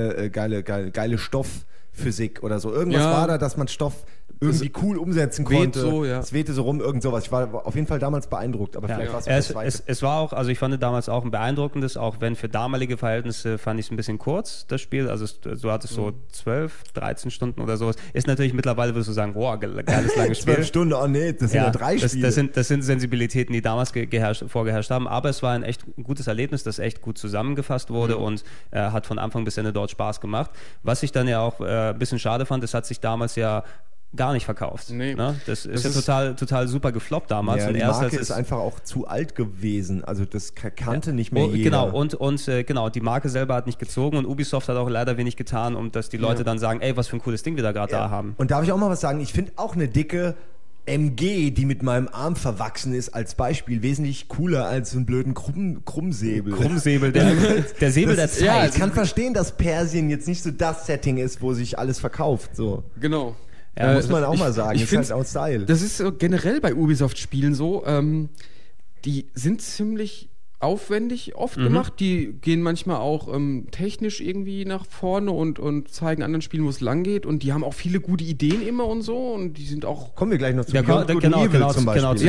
geile Stoffphysik oder so. Irgendwas war da, dass man Stoff irgendwie cool umsetzen konnte. So, ja. Es wehte so rum, irgend sowas. Ich war auf jeden Fall damals beeindruckt, aber vielleicht war es war auch, also ich fand damals auch ein beeindruckendes, auch wenn für damalige Verhältnisse fand ich es ein bisschen kurz, das Spiel. Also du hattest so 12, 13 Stunden oder sowas. Ist natürlich mittlerweile, würdest du sagen, boah, geiles langes Spiel. 12 Stunden, oh nee, das sind ja 3 Spiele. Das sind Sensibilitäten, die damals vorgeherrscht haben, aber es war ein echt gutes Erlebnis, das echt gut zusammengefasst wurde und hat von Anfang bis Ende dort Spaß gemacht. Was ich dann ja auch ein bisschen schade fand, das hat sich damals ja gar nicht verkauft. Nee. Ne? Das ist ja total super gefloppt damals. Ja, und die Marke ist einfach auch zu alt gewesen. Also das kannte nicht mehr jeder. Genau, die Marke selber hat nicht gezogen und Ubisoft hat auch leider wenig getan, um dass die Leute dann sagen, ey, was für ein cooles Ding wir da gerade da haben. Und darf ich auch mal was sagen? Ich finde auch eine dicke MG, die mit meinem Arm verwachsen ist, als Beispiel wesentlich cooler als so einen blöden Krummsäbel. Krummsäbel, der Säbel der Zeit. Ja, ich kann verstehen, dass Persien jetzt nicht so das Setting ist, wo sich alles verkauft. So. Genau. Ja, muss man auch mal sagen, ich ist halt auch Style. Das ist generell bei Ubisoft-Spielen so, die sind ziemlich aufwendig oft gemacht, die gehen manchmal auch technisch irgendwie nach vorne und zeigen anderen Spielen, wo es lang geht und die haben auch viele gute Ideen immer und so und die sind auch... Kommen wir gleich noch zu genau, zum Beispiel.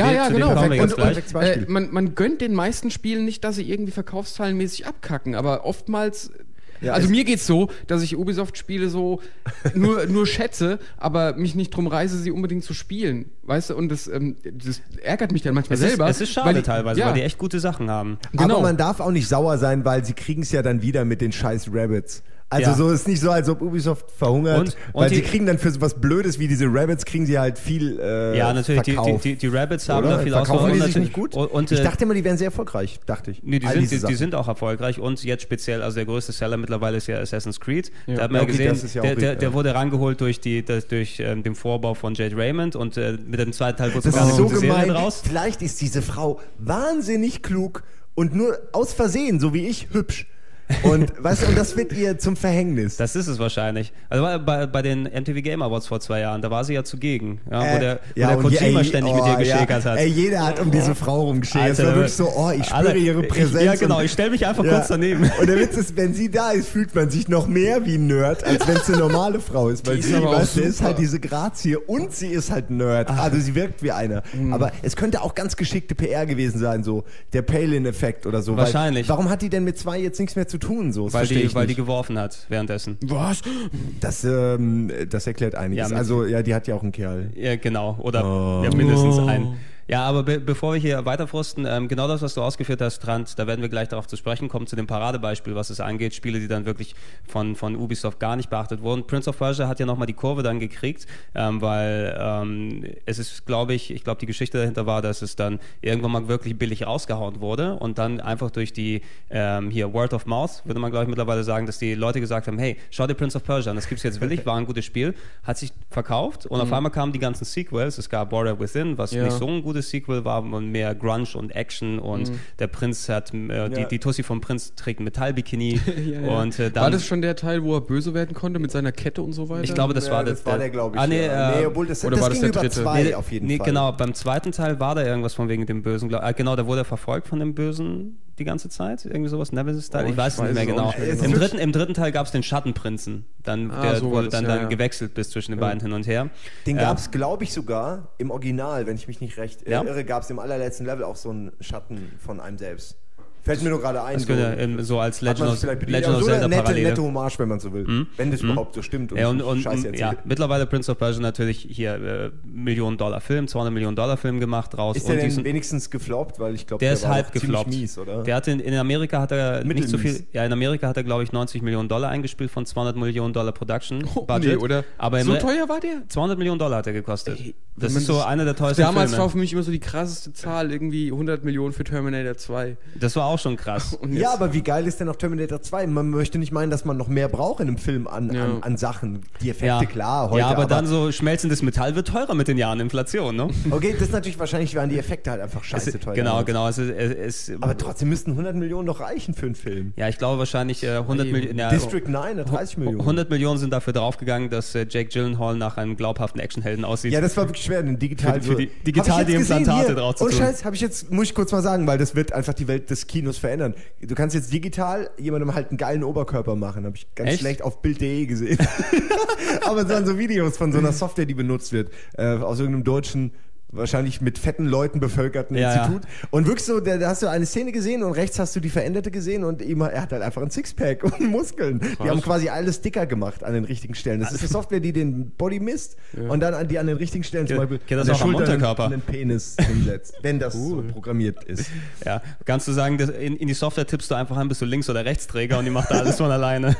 Genau. Man gönnt den meisten Spielen nicht, dass sie irgendwie verkaufszahlenmäßig abkacken, aber oftmals... Ja, also mir geht's so, dass ich Ubisoft-Spiele so nur schätze, aber mich nicht drum reiße, sie unbedingt zu spielen. Weißt du, und das ärgert mich dann manchmal selber. Es ist schade teilweise, weil die echt gute Sachen haben. Genau. Aber man darf auch nicht sauer sein, weil sie kriegen es ja dann wieder mit den scheiß Rabbits. Also so ist nicht so, als ob Ubisoft verhungert, weil sie kriegen dann für so was Blödes wie diese Rabbits, kriegen sie halt viel ja, natürlich, die Rabbits haben da viel Auswahl. Verkaufen die sich nicht gut? Und ich dachte immer, die wären sehr erfolgreich, dachte ich. Nee, die sind auch erfolgreich und jetzt speziell, also der größte Seller mittlerweile ist ja Assassin's Creed. Ja. Da hat man gesehen, der wurde rangeholt durch den Vorbau von Jade Raymond und mit dem zweiten Teil wurde sogar eine gute Serie raus. Vielleicht ist diese Frau wahnsinnig klug und nur aus Versehen, so wie ich, hübsch. Und weißt du, und das wird ihr zum Verhängnis. Das ist es wahrscheinlich. Also bei den MTV Game Awards vor 2 Jahren, da war sie ja zugegen, wo der Kojima ständig mit ihr geschäkert hat. Jeder hat um diese Frau rumgeschäkert. Es war wirklich so, ich spüre ihre Präsenz. Ja, genau, ich stelle mich einfach kurz daneben. Und der Witz ist, wenn sie da ist, fühlt man sich noch mehr wie ein Nerd, als wenn es eine normale Frau ist. Weil sie ist halt diese Grazie und sie ist halt Nerd. Also sie wirkt wie einer. Aber es könnte auch ganz geschickte PR gewesen sein, so der Palin-Effekt oder so. Wahrscheinlich. Warum hat die denn mit 2 jetzt nichts mehr zu tun? So, weil die geworfen hat währenddessen. Was? Das erklärt einiges. Ja, also, die hat ja auch einen Kerl. Ja, genau. Oder mindestens einen. Ja, aber bevor wir hier weiterfrusten, genau das, was du ausgeführt hast, Trant, da werden wir gleich darauf zu sprechen kommen, zu dem Paradebeispiel, was es angeht, Spiele, die dann wirklich von Ubisoft gar nicht beachtet wurden. Prince of Persia hat ja nochmal die Kurve dann gekriegt, weil es ist, glaube ich, die Geschichte dahinter war, dass es dann irgendwann mal wirklich billig rausgehauen wurde und dann einfach durch die, hier, Word of Mouth, würde man, glaube ich, mittlerweile sagen, dass die Leute gesagt haben, hey, schau dir Prince of Persia an, das gibt's jetzt billig, war ein gutes Spiel, hat sich verkauft und auf einmal kamen die ganzen Sequels, es gab Warrior Within, was nicht so ein gutes Sequel war und mehr Grunge und Action und der Prinz hat, die Tussi vom Prinz trägt ein Metallbikini. Und, dann, war das schon der Teil, wo er böse werden konnte mit seiner Kette und so weiter? Ich glaube, das war der, glaube ich. Nee, obwohl das oder war das ging der über dritte? 2 auf jeden Fall. Genau, beim zweiten Teil war da irgendwas von wegen dem Bösen. Genau, da wurde er verfolgt von dem Bösen die ganze Zeit. Irgendwie sowas, Nemesis-Style. Ich weiß es nicht mehr genau. Im dritten Teil gab es den Schattenprinzen. Der wurde dann gewechselt bis zwischen den beiden hin und her. Den gab es, glaube ich, sogar im Original, wenn ich mich nicht recht irre, gab es im allerletzten Level auch so einen Schatten von einem selbst. Fällt mir nur gerade ein. So als Legend of so Zelda Parallele. Nette Hommage, wenn man so will. Wenn das überhaupt so stimmt. Und mittlerweile Prince of Persia natürlich hier $1-Million-Film, $200 Millionen Film gemacht raus. Ist der denn wenigstens gefloppt? Weil ich glaube, der ist halb gefloppt. Mies, oder? Der hat in Amerika hat er nicht so viel. Ja, in Amerika hat er, glaube ich, $90 Millionen eingespielt von $200 Millionen Production Budget. Nee, oder? Aber so teuer war der? $200 Millionen hat er gekostet. Das ist so einer der teuersten Damals Filme. war für mich immer so die krasseste Zahl, irgendwie 100 Millionen für Terminator 2. Das war auch schon krass. Ja, aber wie geil ist denn noch Terminator 2? Man möchte nicht meinen, dass man noch mehr braucht in einem Film an Sachen. Die Effekte, klar, heute. Ja, aber dann so schmelzendes Metall wird teurer mit den Jahren, Inflation, ne? Okay, das ist natürlich, wahrscheinlich waren die Effekte halt einfach scheiße teuer. Genau. Aber trotzdem müssten 100 Millionen noch reichen für einen Film. Ja, ich glaube wahrscheinlich 100 Millionen. Ja, District 9 hat 30 Millionen. 100 Millionen sind dafür draufgegangen, dass Jake Gyllenhaal nach einem glaubhaften Actionhelden aussieht. Ja, das war wirklich schwer, den digital für die Implantate drauf zu tun. Scheiß, muss ich kurz mal sagen, weil das wird einfach die Welt des Kinos verändern. Du kannst jetzt digital jemandem halt einen geilen Oberkörper machen. Habe ich ganz schlecht auf Bild.de gesehen. Aber es waren so Videos von so einer Software, die benutzt wird. Aus irgendeinem deutschen, wahrscheinlich mit fetten Leuten bevölkerten Institut. Ja. Und wirklich so, da hast du eine Szene gesehen und rechts hast du die veränderte gesehen und er hat halt einfach ein Sixpack und Muskeln. Krass. Die haben quasi alles dicker gemacht an den richtigen Stellen. Das ist eine Software, die den Body misst und dann die an den richtigen Stellen zum Beispiel an der Schulter einen Penis hinsetzt, wenn das so programmiert ist. Ja, kannst du sagen, in die Software tippst du einfach an, bist du Links- oder Rechtsträger und die macht da alles von alleine.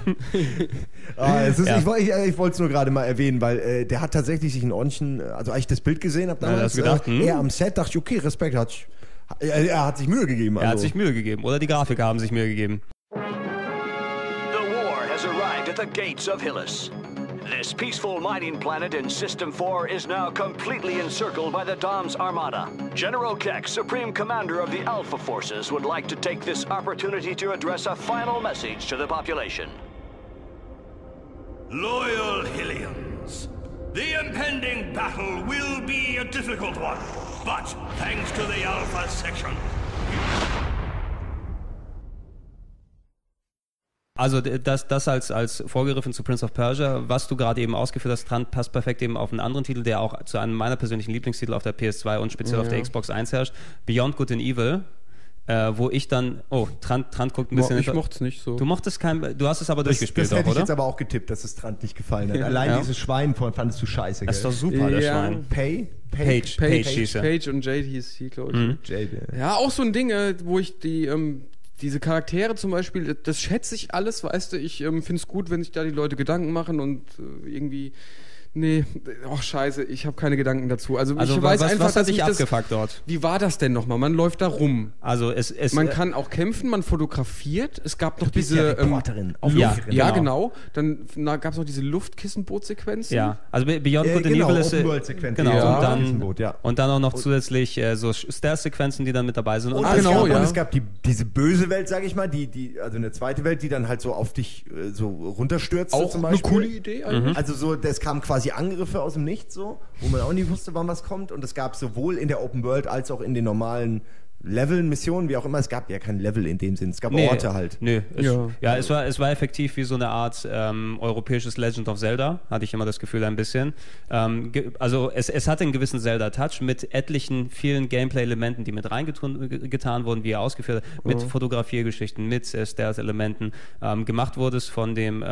Ich wollte es nur gerade mal erwähnen, weil der hat tatsächlich sich einen ordentlichen, also als ich das Bild gesehen habe damals, er am Set, dachte ich, okay, Respekt, er hat sich Mühe gegeben. Er hat sich Mühe gegeben oder die Grafiker haben sich Mühe gegeben. The war has arrived at the gates of Hillis. This peaceful mining planet in System 4 is now completely encircled by the Dom's Armada. General Keck, Supreme Commander of the Alpha Forces, would like to take this opportunity to address a final message to the population. Loyal Hillians, the impending battle will be a difficult one, but thanks to the Alpha Section. Also das als vorgegriffen zu Prince of Persia, was du gerade eben ausgeführt hast, Trant, passt perfekt eben auf einen anderen Titel, der auch zu einem meiner persönlichen Lieblingstitel auf der PS2 und speziell auf der Xbox 1 herrscht, Beyond Good and Evil. Wo ich dann, Trant guckt ein bisschen. Ich mochte es nicht so. Du hast es aber durchgespielt, das hätte auch, ich jetzt aber auch getippt, dass es Trant nicht gefallen hat. Allein dieses Schwein fandest du scheiße, gell? Das ist doch super, der Schwein. Page und Jade hieß sie, glaube ich. Jade, ja, auch so ein Ding, wo ich diese Charaktere zum Beispiel, das schätze ich alles, weißt du, ich finde es gut, wenn sich da die Leute Gedanken machen und irgendwie... Nee, scheiße, ich habe keine Gedanken dazu. Also ich weiß einfach, was hat dich abgefuckt dort? Wie war das denn nochmal? Man läuft da rum. Also man kann auch kämpfen, man fotografiert. Es gab noch diese Reporterin. Ja, genau. Dann gab es noch diese Luftkissenboot-Sequenzen. Ja, also Beyond Good and Evil ist und dann auch noch zusätzlich so Stealth-Sequenzen, die dann mit dabei sind. Und es gab diese böse Welt, sage ich mal, also eine zweite Welt, die dann halt so auf dich so runterstürzt. Auch zum Beispiel. Eine coole Idee eigentlich. Also so, es kam quasi Angriffe aus dem Nichts so, wo man auch nie wusste, wann was kommt. Und es gab sowohl in der Open World als auch in den normalen Leveln, Missionen, wie auch immer. Es gab ja kein Level in dem Sinn. Es gab Orte halt. Nö. Es war effektiv wie so eine Art europäisches Legend of Zelda, hatte ich immer das Gefühl ein bisschen. Also es hatte einen gewissen Zelda-Touch mit etlichen, vielen Gameplay-Elementen, die mit reingetan wurden, wie er ausgeführt hat, mit Fotografiergeschichten, mit Stealth-Elementen. Gemacht wurde es von dem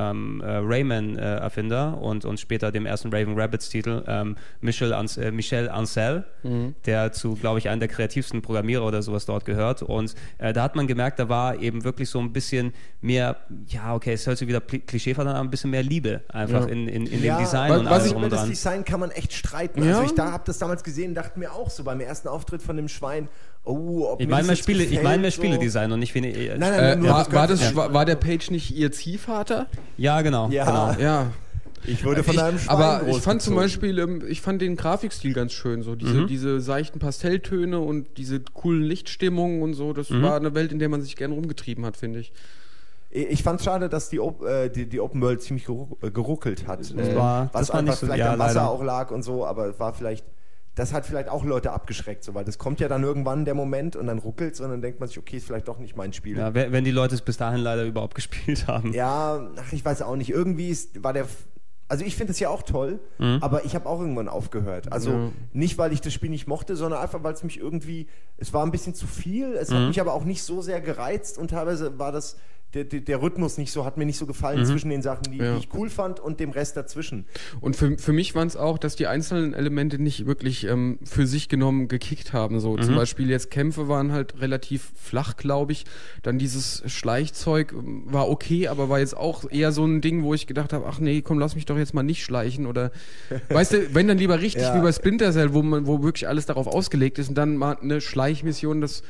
Rayman-Erfinder und später dem ersten Raven Rabbids-Titel, Michel Ancel, der zu, glaube ich, einem der kreativsten Programmierer oder sowas dort gehört. Und da hat man gemerkt, da war eben wirklich so ein bisschen mehr, ja, okay, es hört sich wieder klischeeverwandt an, ein bisschen mehr Liebe einfach in dem Design und alles drum und das dran. Design kann man echt streiten. Ja. Also ich habe das damals gesehen und dachte mir auch so beim ersten Auftritt von dem Schwein, ob Ich mir meine das mehr jetzt gefällt, Spieledesign und nicht wie eine. Nein, nur War der Page nicht ihr Ziehvater? Ja, genau. Ja. Genau. Ja. Ich wurde von einem Schwein Aber ich fand zum großgezogen. Beispiel, ich fand den Grafikstil ganz schön, so diese seichten Pastelltöne und diese coolen Lichtstimmungen und so, das war eine Welt, in der man sich gerne rumgetrieben hat, finde ich. Ich fand es schade, dass die Open World ziemlich geruckelt hat. Das was war einfach nicht so, vielleicht ja, am Wasser leider. auch lag und so, aber war vielleicht, das hat vielleicht auch Leute abgeschreckt, so, weil das kommt ja dann irgendwann der Moment und dann ruckelt es und dann denkt man sich, okay, ist vielleicht doch nicht mein Spiel. Ja, wenn die Leute es bis dahin leider überhaupt gespielt haben. Ja, ich weiß auch nicht. Irgendwie also ich finde es ja auch toll, aber ich habe auch irgendwann aufgehört. Also nicht, weil ich das Spiel nicht mochte, sondern einfach, weil es mich irgendwie, es war ein bisschen zu viel, es hat mich aber auch nicht so sehr gereizt und teilweise war das der Rhythmus nicht so, hat mir nicht so gefallen zwischen den Sachen, die ich cool fand und dem Rest dazwischen. Und für mich waren es auch, dass die einzelnen Elemente nicht wirklich für sich genommen gekickt haben. So zum Beispiel jetzt Kämpfe waren halt relativ flach, glaube ich. Dann dieses Schleichzeug war okay, aber war jetzt auch eher so ein Ding, wo ich gedacht habe, ach nee, komm, lass mich doch jetzt mal nicht schleichen. Oder weißt du, wenn dann lieber richtig wie bei Splinter Cell, wo wirklich alles darauf ausgelegt ist und dann mal eine Schleichmission, das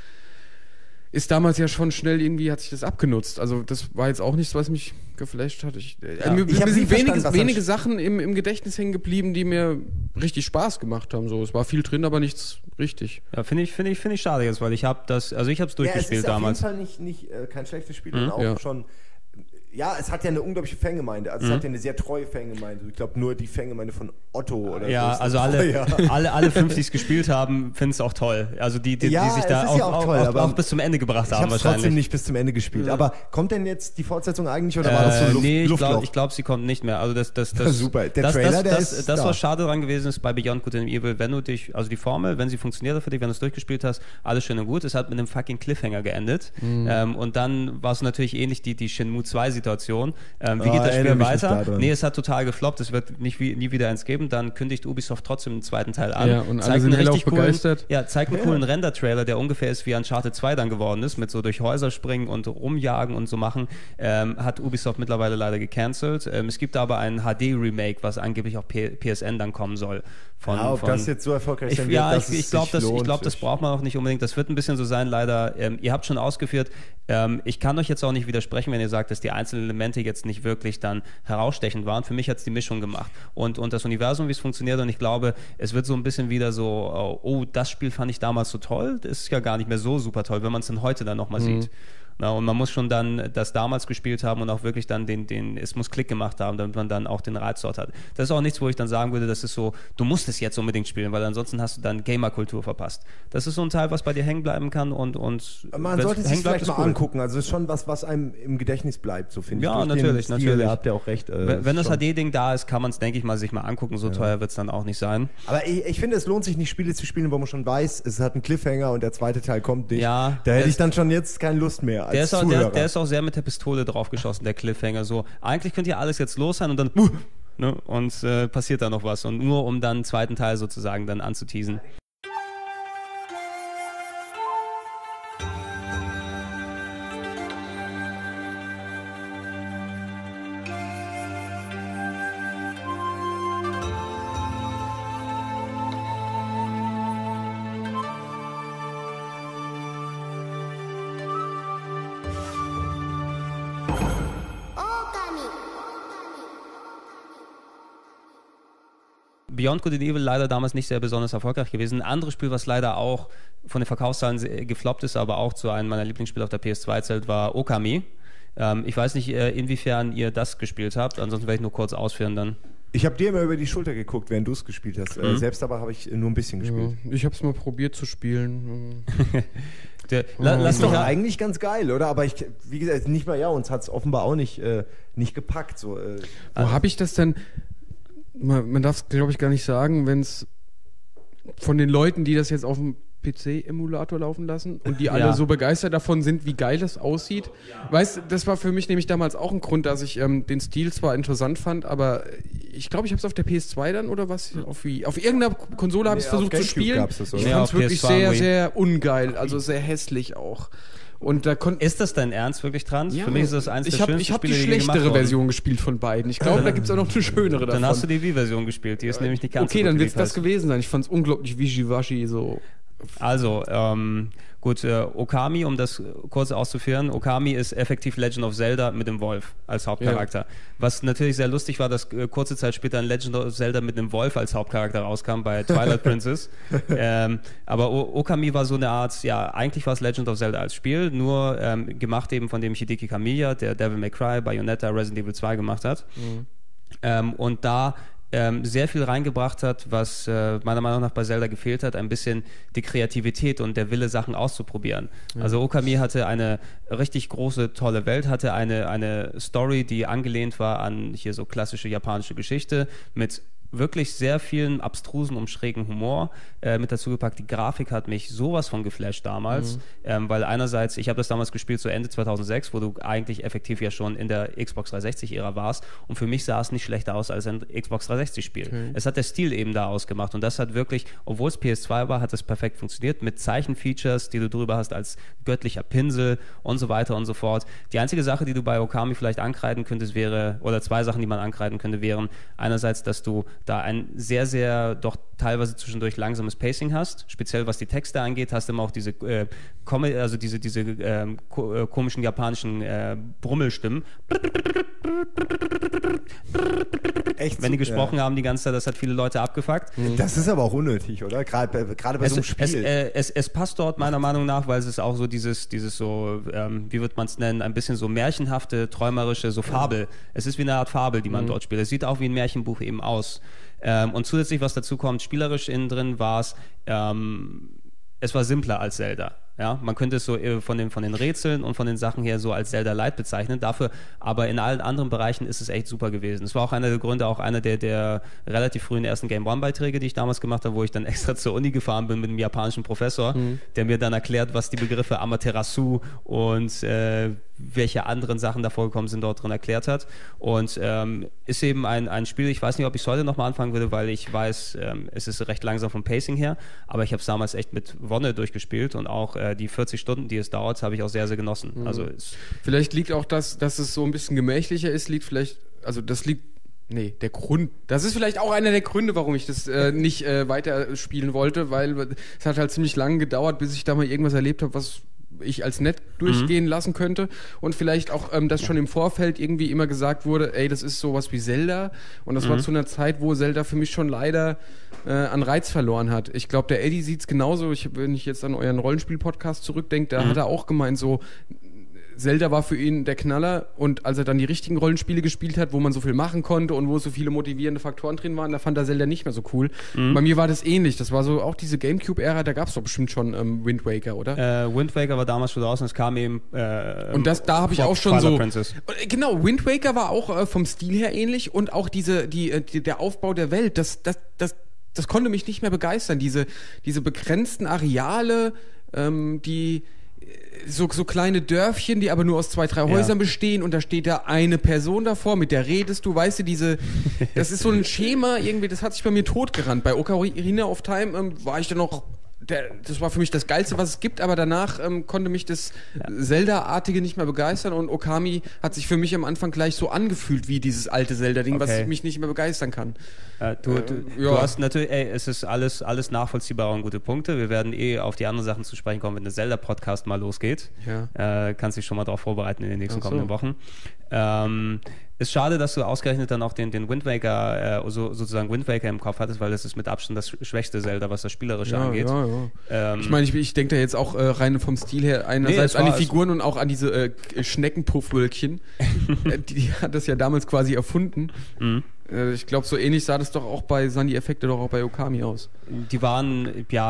ist damals ja schon schnell irgendwie, hat sich das abgenutzt. Also das war jetzt auch nichts, was mich geflasht hat. Mir sind wenige Sachen im Gedächtnis hängen geblieben, die mir richtig Spaß gemacht haben. So, es war viel drin, aber nichts richtig. Ja, finde ich schade jetzt, weil ich habe es durchgespielt damals. Es ist auf jeden Fall nicht kein schlechtes Spiel und auch schon. Ja, es hat ja eine unglaubliche Fangemeinde. Also es hat ja eine sehr treue Fangemeinde. Ich glaube, nur die Fangemeinde von Otto oder so. Ja, also alle 50, die es gespielt haben, finden es auch toll. Also die sich da auch bis zum Ende gebracht haben wahrscheinlich. Ich habe trotzdem nicht bis zum Ende gespielt. Aber kommt denn jetzt die Fortsetzung eigentlich oder war das so Luftloch? Ich glaube, sie kommt nicht mehr. Also das super. Der Trailer, das was schade dran gewesen ist bei Beyond Good and Evil, wenn du die Formel, wenn sie funktioniert für dich, wenn du es durchgespielt hast, alles schön und gut. Es hat mit einem fucking Cliffhanger geendet. Und dann war es natürlich ähnlich die Shenmue 2 Situation. Wie geht das Spiel weiter? Nee, es hat total gefloppt. Es wird nie wieder eins geben. Dann kündigt Ubisoft trotzdem den zweiten Teil an. Ja, und alle sind hellauf begeistert. Zeigt einen coolen Render-Trailer, der ungefähr ist wie Uncharted 2 dann geworden ist, mit so durch Häuser springen und rumjagen und so machen. Hat Ubisoft mittlerweile leider gecancelt. Es gibt aber ein HD-Remake, was angeblich auf PSN dann kommen soll. Ob das jetzt so erfolgreich sein wird, dass ich glaube, das braucht man auch nicht unbedingt. Das wird ein bisschen so sein, leider. Ihr habt schon ausgeführt, ich kann euch jetzt auch nicht widersprechen, wenn ihr sagt, dass die einzelnen Elemente jetzt nicht wirklich dann herausstechend waren. Für mich hat es die Mischung gemacht. Und das Universum, wie es funktioniert, und ich glaube, es wird so ein bisschen wieder so, oh, das Spiel fand ich damals so toll, das ist ja gar nicht mehr so super toll, wenn man es dann heute dann nochmal sieht. Na, und man muss schon dann das damals gespielt haben und auch wirklich dann es muss Klick gemacht haben, damit man dann auch den Reiz dort hat. Das ist auch nichts, wo ich dann sagen würde, das ist so, du musst es jetzt unbedingt spielen, weil ansonsten hast du dann Gamer-Kultur verpasst. Das ist so ein Teil, was bei dir hängen bleiben kann und man sollte es sich vielleicht mal angucken. Also es ist schon was einem im Gedächtnis bleibt, so finde ich. Ja, natürlich. Da habt ihr auch recht. Wenn das HD-Ding da ist, kann man es, denke ich mal, sich mal angucken. So teuer wird es dann auch nicht sein. Aber ich finde, es lohnt sich nicht, Spiele zu spielen, wo man schon weiß, es hat einen Cliffhanger und der zweite Teil kommt nicht. Ja, da hätte ich dann schon jetzt keine Lust mehr als Zuhörer. Der ist auch sehr mit der Pistole draufgeschossen, der Cliffhanger. So, eigentlich könnte ja alles jetzt los sein und dann und passiert da noch was. Und nur um dann den zweiten Teil sozusagen dann anzuteasen. Beyond Good and Evil leider damals nicht sehr besonders erfolgreich gewesen. Ein anderes Spiel, was leider auch von den Verkaufszahlen gefloppt ist, aber auch zu einem meiner Lieblingsspiele auf der PS2 zählt, war Okami. Ich weiß nicht, inwiefern ihr das gespielt habt, ansonsten werde ich nur kurz ausführen dann. Ich habe dir immer über die Schulter geguckt, während du es gespielt hast. Selbst aber habe ich nur ein bisschen gespielt. Ja, ich habe es mal probiert zu spielen. Das ist doch eigentlich ganz geil, oder? Aber wie gesagt, nicht mal, uns hat es offenbar auch nicht gepackt. So, Wo habe ich das denn? Man darf es, glaube ich, gar nicht sagen, wenn es von den Leuten, die das jetzt auf dem PC-Emulator laufen lassen und die alle so begeistert davon sind, wie geil das aussieht. Weißt du, das war für mich nämlich damals auch ein Grund, dass ich den Stil zwar interessant fand, aber ich glaube, ich habe es auf der PS2 dann oder was? Auf irgendeiner Konsole habe ich es versucht zu spielen. Ich fand es wirklich sehr, sehr ungeil, also sehr hässlich auch. Und da ist das dein Ernst wirklich dran? Ja, für mich ist das eins der schönsten Ich habe Spiele, die schlechtere Version gespielt von beiden. Ich glaube, da gibt es auch noch eine schönere davon. Dann hast du die Wii-Version gespielt, die ist nämlich nicht ganz so gut. Okay, dann wird es das gewesen sein. Ich fand es unglaublich wischiwaschi so. Also, gut, Okami, um das kurz auszuführen, Okami ist effektiv Legend of Zelda mit dem Wolf als Hauptcharakter. Ja. Was natürlich sehr lustig war, dass kurze Zeit später ein Legend of Zelda mit einem Wolf als Hauptcharakter rauskam bei Twilight Princess. Aber Okami war so eine Art, eigentlich war es Legend of Zelda als Spiel, nur gemacht eben von dem Hideki Kamiya, der Devil May Cry, Bayonetta, Resident Evil 2 gemacht hat. Und da sehr viel reingebracht hat, was meiner Meinung nach bei Zelda gefehlt hat, ein bisschen die Kreativität und der Wille, Sachen auszuprobieren. Ja. Also Okami hatte eine richtig große, tolle Welt, hatte eine Story, die angelehnt war an hier so klassische japanische Geschichte mit wirklich sehr vielen abstrusen und schrägen Humor mit dazu gepackt. Die Grafik hat mich sowas von geflasht damals, weil einerseits, ich habe das damals gespielt so Ende 2006, wo du eigentlich effektiv ja schon in der Xbox 360-Ära warst und für mich sah es nicht schlechter aus als ein Xbox 360-Spiel. Okay. Es hat der Stil eben da ausgemacht und das hat wirklich, obwohl es PS2 war, hat es perfekt funktioniert mit Zeichenfeatures, die du drüber hast als göttlicher Pinsel und so weiter und so fort. Die einzige Sache, die du bei Okami vielleicht ankreiden könntest, oder zwei Sachen, die man ankreiden könnte, wären einerseits, dass du da ein sehr, sehr doch teilweise zwischendurch langsames Pacing hast, speziell was die Texte angeht, hast du immer auch diese komischen japanischen Brummelstimmen. Echt? Wenn die gesprochen haben die ganze Zeit, das hat viele Leute abgefuckt. Das ist aber auch unnötig, oder? Gerade bei so einem Spiel. Es passt dort meiner Meinung nach, weil es ist auch so dieses so, wie wird man es nennen, ein bisschen so märchenhafte, träumerische, so Fabel. Es ist wie eine Art Fabel, die man dort spielt. Es sieht auch wie ein Märchenbuch eben aus. Und zusätzlich, was dazu kommt, spielerisch innen drin war es war simpler als Zelda. Ja, man könnte es so von den Rätseln und von den Sachen her so als Zelda Light bezeichnen. Dafür, aber in allen anderen Bereichen ist es echt super gewesen. Es war auch einer der Gründe, auch einer der relativ frühen ersten Game One-Beiträge, die ich damals gemacht habe, wo ich dann extra zur Uni gefahren bin mit einem japanischen Professor, der mir dann erklärt, was die Begriffe Amaterasu und welche anderen Sachen da vorgekommen sind, dort drin erklärt hat. Und ist eben ein Spiel, ich weiß nicht, ob ich es heute nochmal anfangen würde, weil ich weiß, es ist recht langsam vom Pacing her, aber ich habe es damals echt mit Wonne durchgespielt und auch die 40 Stunden, die es dauert, habe ich auch sehr, sehr genossen. Also vielleicht liegt auch das, dass es so ein bisschen gemächlicher ist, der Grund. Das ist vielleicht auch einer der Gründe, warum ich das nicht weiterspielen wollte, weil es hat halt ziemlich lange gedauert, bis ich da mal irgendwas erlebt habe, was ich als nett durchgehen lassen könnte und vielleicht auch, dass schon im Vorfeld irgendwie immer gesagt wurde, ey, das ist sowas wie Zelda und das war zu einer Zeit, wo Zelda für mich schon leider an Reiz verloren hat. Ich glaube, der Eddie sieht es genauso, wenn ich jetzt an euren Rollenspiel-Podcast zurückdenke, da hat er auch gemeint, so Zelda war für ihn der Knaller und als er dann die richtigen Rollenspiele gespielt hat, wo man so viel machen konnte und wo so viele motivierende Faktoren drin waren, da fand er Zelda nicht mehr so cool. Bei mir war das ähnlich. Das war so auch diese Gamecube-Ära, da gab es doch bestimmt schon Wind Waker, oder? Wind Waker war damals schon draußen, es kam eben und da habe ich auch schon so Princess. Genau, Wind Waker war auch vom Stil her ähnlich und auch der Aufbau der Welt, das konnte mich nicht mehr begeistern. Diese begrenzten Areale, die so kleine Dörfchen, die aber nur aus 2, 3 Häusern bestehen und da steht da eine Person davor, mit der redest du, weißt du, das ist so ein Schema irgendwie, das hat sich bei mir totgerannt. Bei Ocarina of Time war ich dann noch, das war für mich das Geilste, was es gibt, aber danach konnte mich das Zelda-artige nicht mehr begeistern und Okami hat sich für mich am Anfang gleich so angefühlt wie dieses alte Zelda-Ding, was mich nicht mehr begeistern kann. Du hast natürlich, es ist alles nachvollziehbar und gute Punkte. Wir werden auf die anderen Sachen zu sprechen kommen, wenn der Zelda-Podcast mal losgeht. Ja. Kannst dich schon mal darauf vorbereiten in den nächsten kommenden Wochen. Ist schade, dass du ausgerechnet dann auch den Wind Waker, sozusagen Wind Waker im Kopf hattest, weil das ist mit Abstand das schwächste Zelda, was das Spielerische angeht. Ja. Ich meine, ich denke da jetzt auch rein vom Stil her einerseits an die Figuren und auch an diese Schneckenpuffwölkchen. Die hat das ja damals quasi erfunden. Ich glaube, so ähnlich sah das doch auch sahen die Effekte doch auch bei Okami aus. Die waren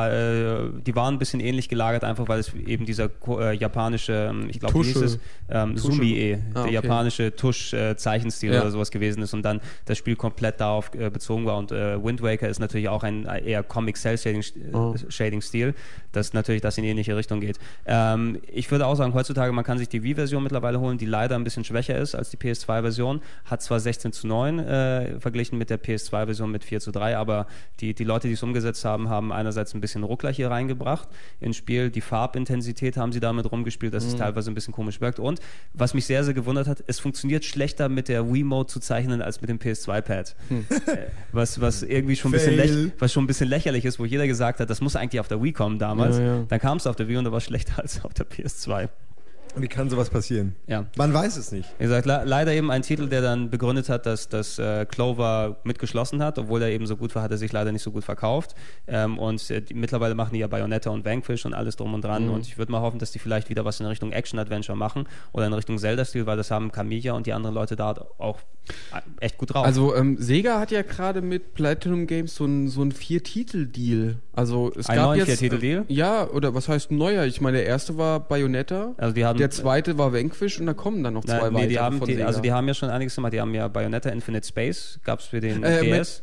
ein bisschen ähnlich gelagert, einfach weil es eben dieser japanische, ich glaube, wie hieß es? Sumi-e, der japanische Tusch-Zeichenstil oder sowas gewesen ist und dann das Spiel komplett darauf bezogen war. Und Wind Waker ist natürlich auch ein eher Comic-Cell-Shading-Stil, das natürlich das in ähnliche Richtung geht. Ich würde auch sagen, heutzutage, man kann sich die Wii-Version mittlerweile holen, die leider ein bisschen schwächer ist als die PS2-Version, hat zwar 16:9 verglichen mit der PS2-Version mit 4:3, aber die Leute, die es umgesetzt haben, haben einerseits ein bisschen Ruckler hier reingebracht ins Spiel, die Farbintensität haben sie damit rumgespielt, dass es teilweise ein bisschen komisch wirkt und was mich sehr, sehr gewundert hat, es funktioniert schlechter mit der Wii-Mode zu zeichnen als mit dem PS2-Pad. Was irgendwie schon ein bisschen lächerlich ist, wo jeder gesagt hat, das muss eigentlich auf der Wii kommen damals, dann kam es auf der Wii und da war es schlechter als auf der PS2. Wie kann sowas passieren? Ja. Man weiß es nicht. Wie gesagt, leider eben ein Titel, der dann begründet hat, dass Clover mitgeschlossen hat, obwohl er eben so gut war, hat er sich leider nicht so gut verkauft. Mittlerweile machen die ja Bayonetta und Vanquish und alles drum und dran. Und ich würde mal hoffen, dass die vielleicht wieder was in Richtung Action-Adventure machen oder in Richtung Zelda-Stil, weil das haben Kamiya und die anderen Leute da auch echt gut drauf. Also Sega hat ja gerade mit Platinum Games so ein 4-Titel-Deal. Also es gab neuen jetzt 4-Titel-Deal? Ja, oder was heißt ein neuer? Ich meine, der erste war Bayonetta. Also die haben der zweite war Vanquish und da kommen dann noch zwei weitere von Sega. Die haben ja schon einiges gemacht. Die haben ja Bayonetta Infinite Space, gab es für den DS.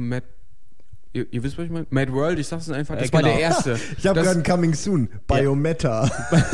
Ihr wisst, was ich meine? Mad World, ich sag's einfach, das war der erste. Ich habe gerade ein Coming Soon, Bayonetta.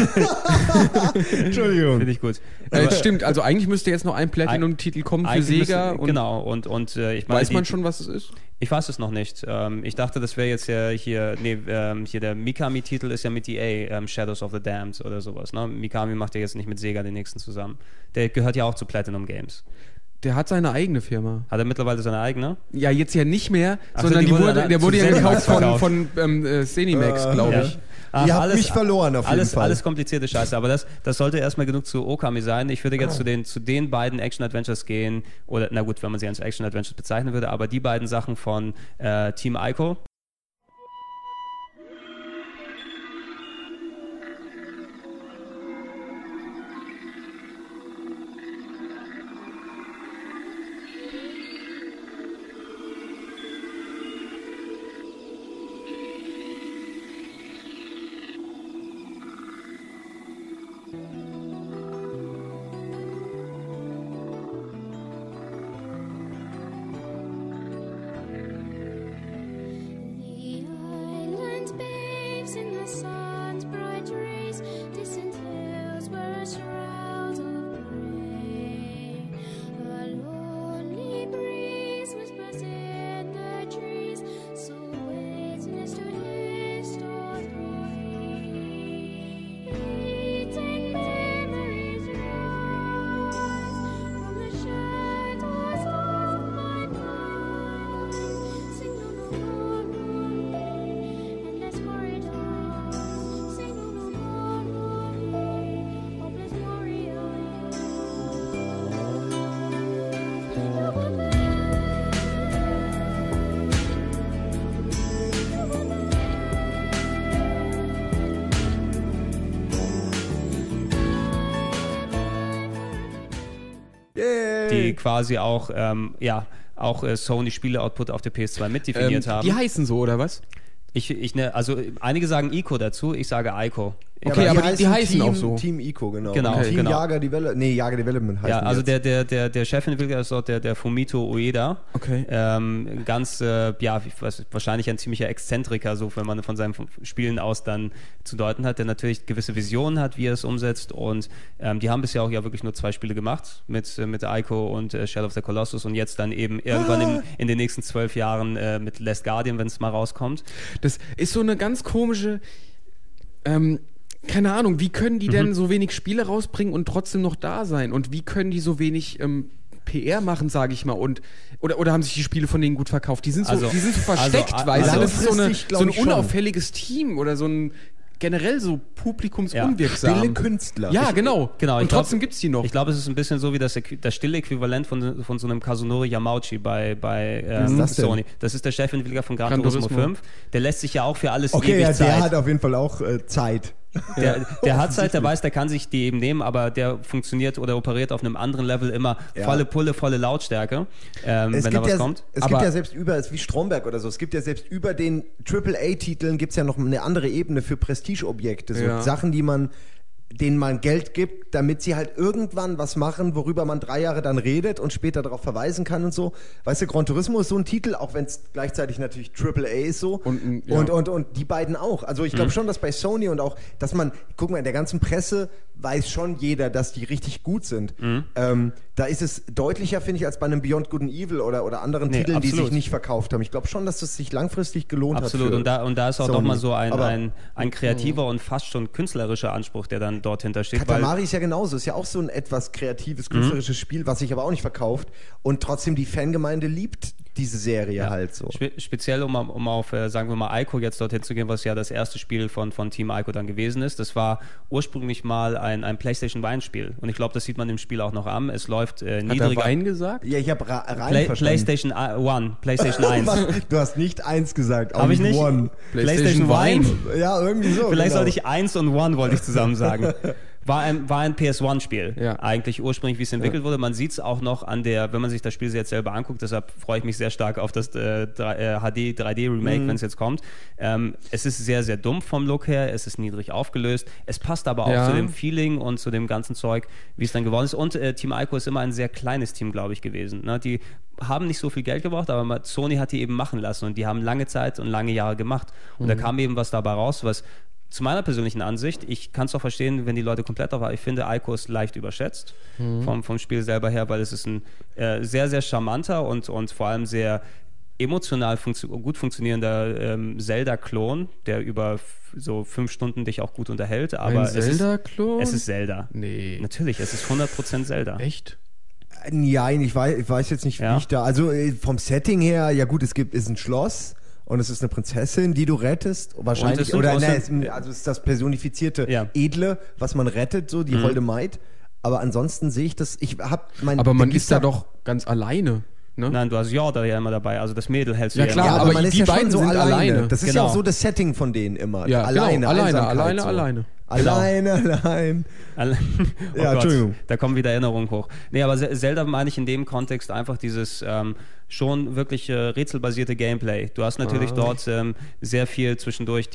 Entschuldigung. Finde ich gut. Stimmt, also eigentlich müsste jetzt noch ein Platinum-Titel kommen für Sega. Genau, und ich meine... Weiß man schon, was es ist? Ich weiß es noch nicht. Ich dachte, das wäre jetzt ja hier der Mikami-Titel ist ja mit EA, Shadows of the Damned oder sowas. Ne? Mikami macht ja jetzt nicht mit Sega den nächsten zusammen. Der gehört ja auch zu Platinum Games. Der hat seine eigene Firma. Hat er mittlerweile seine eigene? Ja, jetzt ja nicht mehr, sondern der wurde ja gekauft von Cinemax, glaube ich. Ihr habt mich verloren auf jeden Fall. Alles komplizierte Scheiße, aber das sollte erstmal genug zu Okami sein. Ich würde jetzt zu den beiden Action-Adventures gehen, oder na gut, wenn man sie als Action-Adventures bezeichnen würde, aber die beiden Sachen von Team Ico. Die quasi auch Sony-Spiele-Output auf der PS2 mitdefiniert haben. Die heißen so, oder was? Also einige sagen Ico dazu, ich sage Ico. Okay, aber die heißen auch so. Team Ico, genau. Okay. Team Yaga Development. Yaga Development heißt. Ja, also der Chefentwickler ist dort der Fumito Ueda. Okay. Wahrscheinlich ein ziemlicher Exzentriker, so wenn man von seinen Spielen aus dann zu deuten hat, der natürlich gewisse Visionen hat, wie er es umsetzt. Und die haben bisher auch ja wirklich nur 2 Spiele gemacht mit Ico und Shadow of the Colossus und jetzt dann eben irgendwann in den nächsten 12 Jahren mit Last Guardian, wenn es mal rauskommt. Das ist so eine ganz komische keine Ahnung, wie können die denn so wenig Spiele rausbringen und trotzdem noch da sein? Und wie können die so wenig PR machen, sage ich mal? Oder haben sich die Spiele von denen gut verkauft? Die sind so versteckt, weißt du? Das ist so ein unauffälliges Team oder so ein generell so publikumsunwirksam. Stille Künstler. Ja, genau. Und trotzdem gibt es die noch. Ich glaube, es ist ein bisschen so wie das stille Äquivalent von so einem Kazunori Yamauchi bei Sony. Das ist der Chefentwickler von Gran Turismo 5. Der lässt sich ja auch für alles ewig Zeit. Der hat auf jeden Fall auch Zeit. Der hat halt, der weiß, der kann sich die eben nehmen, aber der funktioniert oder operiert auf einem anderen Level immer volle Pulle, volle Lautstärke, wenn da was kommt. Es gibt ja selbst ist wie Stromberg oder so, es gibt ja selbst über den AAA-Titeln gibt es ja noch eine andere Ebene für Prestigeobjekte, so Sachen, denen man Geld gibt, damit sie halt irgendwann was machen, worüber man 3 Jahre dann redet und später darauf verweisen kann und so. Weißt du, Gran Turismo ist so ein Titel, auch wenn es gleichzeitig natürlich AAA ist so. Und die beiden auch. Also ich glaube schon, dass bei Sony und auch, dass man, guck mal, in der ganzen Presse weiß schon jeder, dass die richtig gut sind. Da ist es deutlicher, finde ich, als bei einem Beyond Good and Evil oder anderen Titeln, die sich nicht verkauft haben. Ich glaube schon, dass das sich langfristig gelohnt hat. Absolut, und da ist auch nochmal so ein kreativer und fast schon künstlerischer Anspruch, der dann dort hintersteht. Katamari ist ja genauso, ist ja auch so ein etwas kreatives, künstlerisches Spiel, was sich aber auch nicht verkauft und trotzdem die Fangemeinde liebt diese Serie halt so. Speziell, um auf, sagen wir mal, Ico jetzt dorthin zu gehen, was ja das erste Spiel von Team Ico dann gewesen ist. Das war ursprünglich mal ein PlayStation-Weinspiel. Und ich glaube, das sieht man im Spiel auch noch an. Es läuft niedriger. Hat er Wein gesagt? Ja, ich habe rein verstanden. PlayStation 1, PlayStation 1. Du hast nicht 1 gesagt, auch nicht One. PlayStation Wein? Ja, irgendwie so. Vielleicht sollte ich 1 und One, wollte ich zusammen sagen. War ein PS1-Spiel, eigentlich ursprünglich, wie es entwickelt wurde. Man sieht es auch noch wenn man sich das Spiel jetzt selber anguckt, deshalb freue ich mich sehr stark auf das HD 3D-Remake, wenn es jetzt kommt. Es ist sehr, sehr dumpf vom Look her, es ist niedrig aufgelöst, es passt aber auch zu dem Feeling und zu dem ganzen Zeug, wie es dann geworden ist. Und Team Ico ist immer ein sehr kleines Team, glaube ich, gewesen. Ne? Die haben nicht so viel Geld gebraucht, aber Sony hat die eben machen lassen und die haben lange Zeit und lange Jahre gemacht. Und da kam eben was dabei raus, was zu meiner persönlichen Ansicht, ich kann es auch verstehen, wenn die Leute komplett auf, ich finde, Ico ist leicht überschätzt vom Spiel selber her, weil es ist ein sehr, sehr charmanter und vor allem sehr emotional gut funktionierender Zelda-Klon, der über so 5 Stunden dich auch gut unterhält. Aber ein Zelda-Klon? Es ist Zelda. Nee. Natürlich, es ist 100% Zelda. Echt? Nein, ich weiß jetzt nicht, wie ich da, also vom Setting her, ja gut, ist ein Schloss. Und es ist eine Prinzessin, die du rettest, wahrscheinlich. Also es ist das personifizierte Edle, was man rettet, so die holde Maid. Aber ansonsten sehe ich das. Aber man ist da doch ganz alleine. Ne? Nein, du hast Jorda ja immer dabei, also das Mädel hältst du ja. Klar, aber man ist die beiden so alleine. Das ist ja auch so das Setting von denen immer. Ja, alleine. Ja, Entschuldigung. Da kommen wieder Erinnerungen hoch. Nee, aber Zelda meine ich in dem Kontext einfach dieses schon wirklich rätselbasierte Gameplay. Du hast natürlich dort sehr viel zwischendurch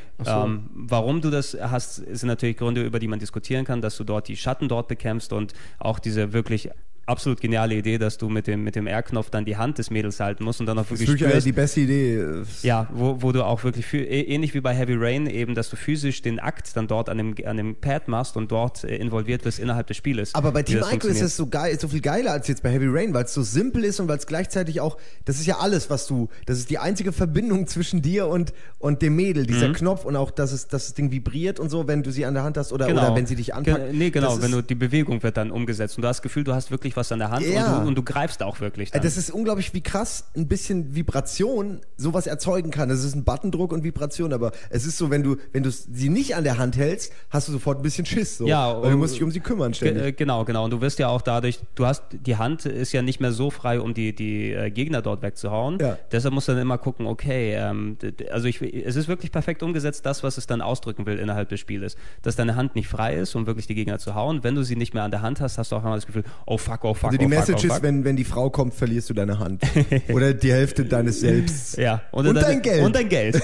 warum du das hast, sind natürlich Gründe, über die man diskutieren kann, dass du dort die Schatten dort bekämpfst und auch diese wirklich absolut geniale Idee, dass du mit dem R-Knopf dann die Hand des Mädels halten musst und dann auch wirklich spürst. Das ist die beste Idee. Ja, wo du auch wirklich, ähnlich wie bei Heavy Rain eben, dass du physisch den Akt dann dort an dem Pad machst und dort involviert bist innerhalb des Spieles. Aber bei Team Ico ist es so viel geiler als jetzt bei Heavy Rain, weil es so simpel ist und weil es gleichzeitig auch, das ist ja alles, das ist die einzige Verbindung zwischen dir und dem Mädel, dieser Knopf und auch, dass das Ding vibriert und so, wenn du sie an der Hand hast oder wenn sie dich anpackt. Wenn die Bewegung wird dann umgesetzt und du hast das Gefühl, du hast wirklich was an der Hand und du greifst auch wirklich dann. Das ist unglaublich, wie krass ein bisschen Vibration sowas erzeugen kann. Das ist ein Buttondruck und Vibration, aber es ist so, wenn du sie nicht an der Hand hältst, hast du sofort ein bisschen Schiss. So. Ja, weil du musst dich um sie kümmern ständig. Genau. Und du wirst ja auch dadurch, die Hand ist ja nicht mehr so frei, um die Gegner dort wegzuhauen. Ja. Deshalb musst du dann immer gucken, okay, also es ist wirklich perfekt umgesetzt, das, was es dann ausdrücken will innerhalb des Spieles. Dass deine Hand nicht frei ist, um wirklich die Gegner zu hauen. Wenn du sie nicht mehr an der Hand hast, hast du auch immer das Gefühl, oh fuck. Also die Message ist, wenn die Frau kommt, verlierst du deine Hand. Oder die Hälfte deines Selbst. Ja. Und dein Geld. Und dein Geld.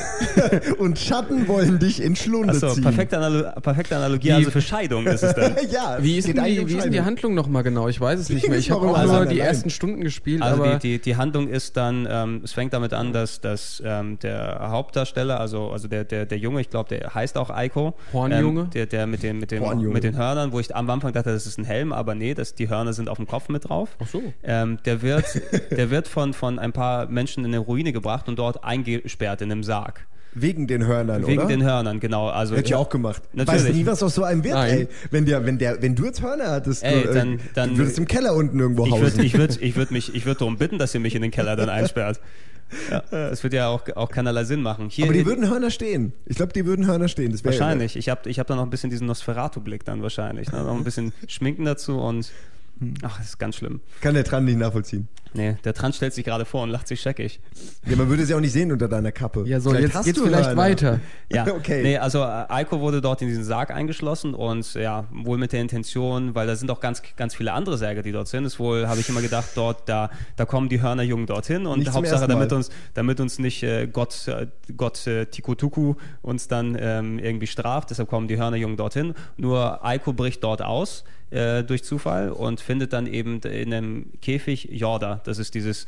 Und Schatten wollen dich in Schlunde ziehen. Perfekte Analogie, also für Scheidung ist es dann. Ja, wie ist denn die Handlung nochmal genau? Ich weiß es nicht mehr. Ich habe auch nur die ersten Stunden gespielt. Also aber die Handlung ist dann, es fängt damit an, dass der Hauptdarsteller, also der Junge, ich glaube, der heißt auch Ico. Hornjunge? Der mit den Hörnern, wo ich am Anfang dachte, das ist ein Helm, aber nee, die Hörner sind auf dem Kopf mit drauf. Ach so. Der wird von ein paar Menschen in eine Ruine gebracht und dort eingesperrt in einem Sarg. Wegen den Hörnern, Wegen den Hörnern, genau. Also, hätte ich auch gemacht. Natürlich. Weißt du nie, was aus so einem wird, ey. Wenn du jetzt Hörner hattest, dann du würdest im Keller unten irgendwo hausen. Ich würde darum bitten, dass ihr mich in den Keller dann einsperrt. Ja, das wird ja auch keinerlei Sinn machen. Aber die würden Hörner stehen. Ich glaube, die würden Hörner stehen. Das wahrscheinlich. Ich hab da noch ein bisschen diesen Nosferatu-Blick dann wahrscheinlich. Ne? Noch ein bisschen Schminken dazu und ach, das ist ganz schlimm. Kann der Tran nicht nachvollziehen. Nee, der Trans stellt sich gerade vor und lacht sich scheckig. Ja, man würde es ja auch nicht sehen unter deiner Kappe. Ja, so, Vielleicht jetzt hast geht's du vielleicht eine. weiter. Ja, Okay. Nee, also Aiko wurde dort in diesen Sarg eingeschlossen und ja, wohl mit der Intention, weil da sind auch ganz, ganz viele andere Särge, die dort sind, ist wohl, habe ich immer gedacht, da kommen die Hörnerjungen dorthin und Nicht zum Hauptsache, ersten damit uns nicht Gott Tikutuku uns dann irgendwie straft, deshalb kommen die Hörnerjungen dorthin. Nur Aiko bricht dort aus durch Zufall und findet dann eben in einem Käfig Yorda. Das ist dieses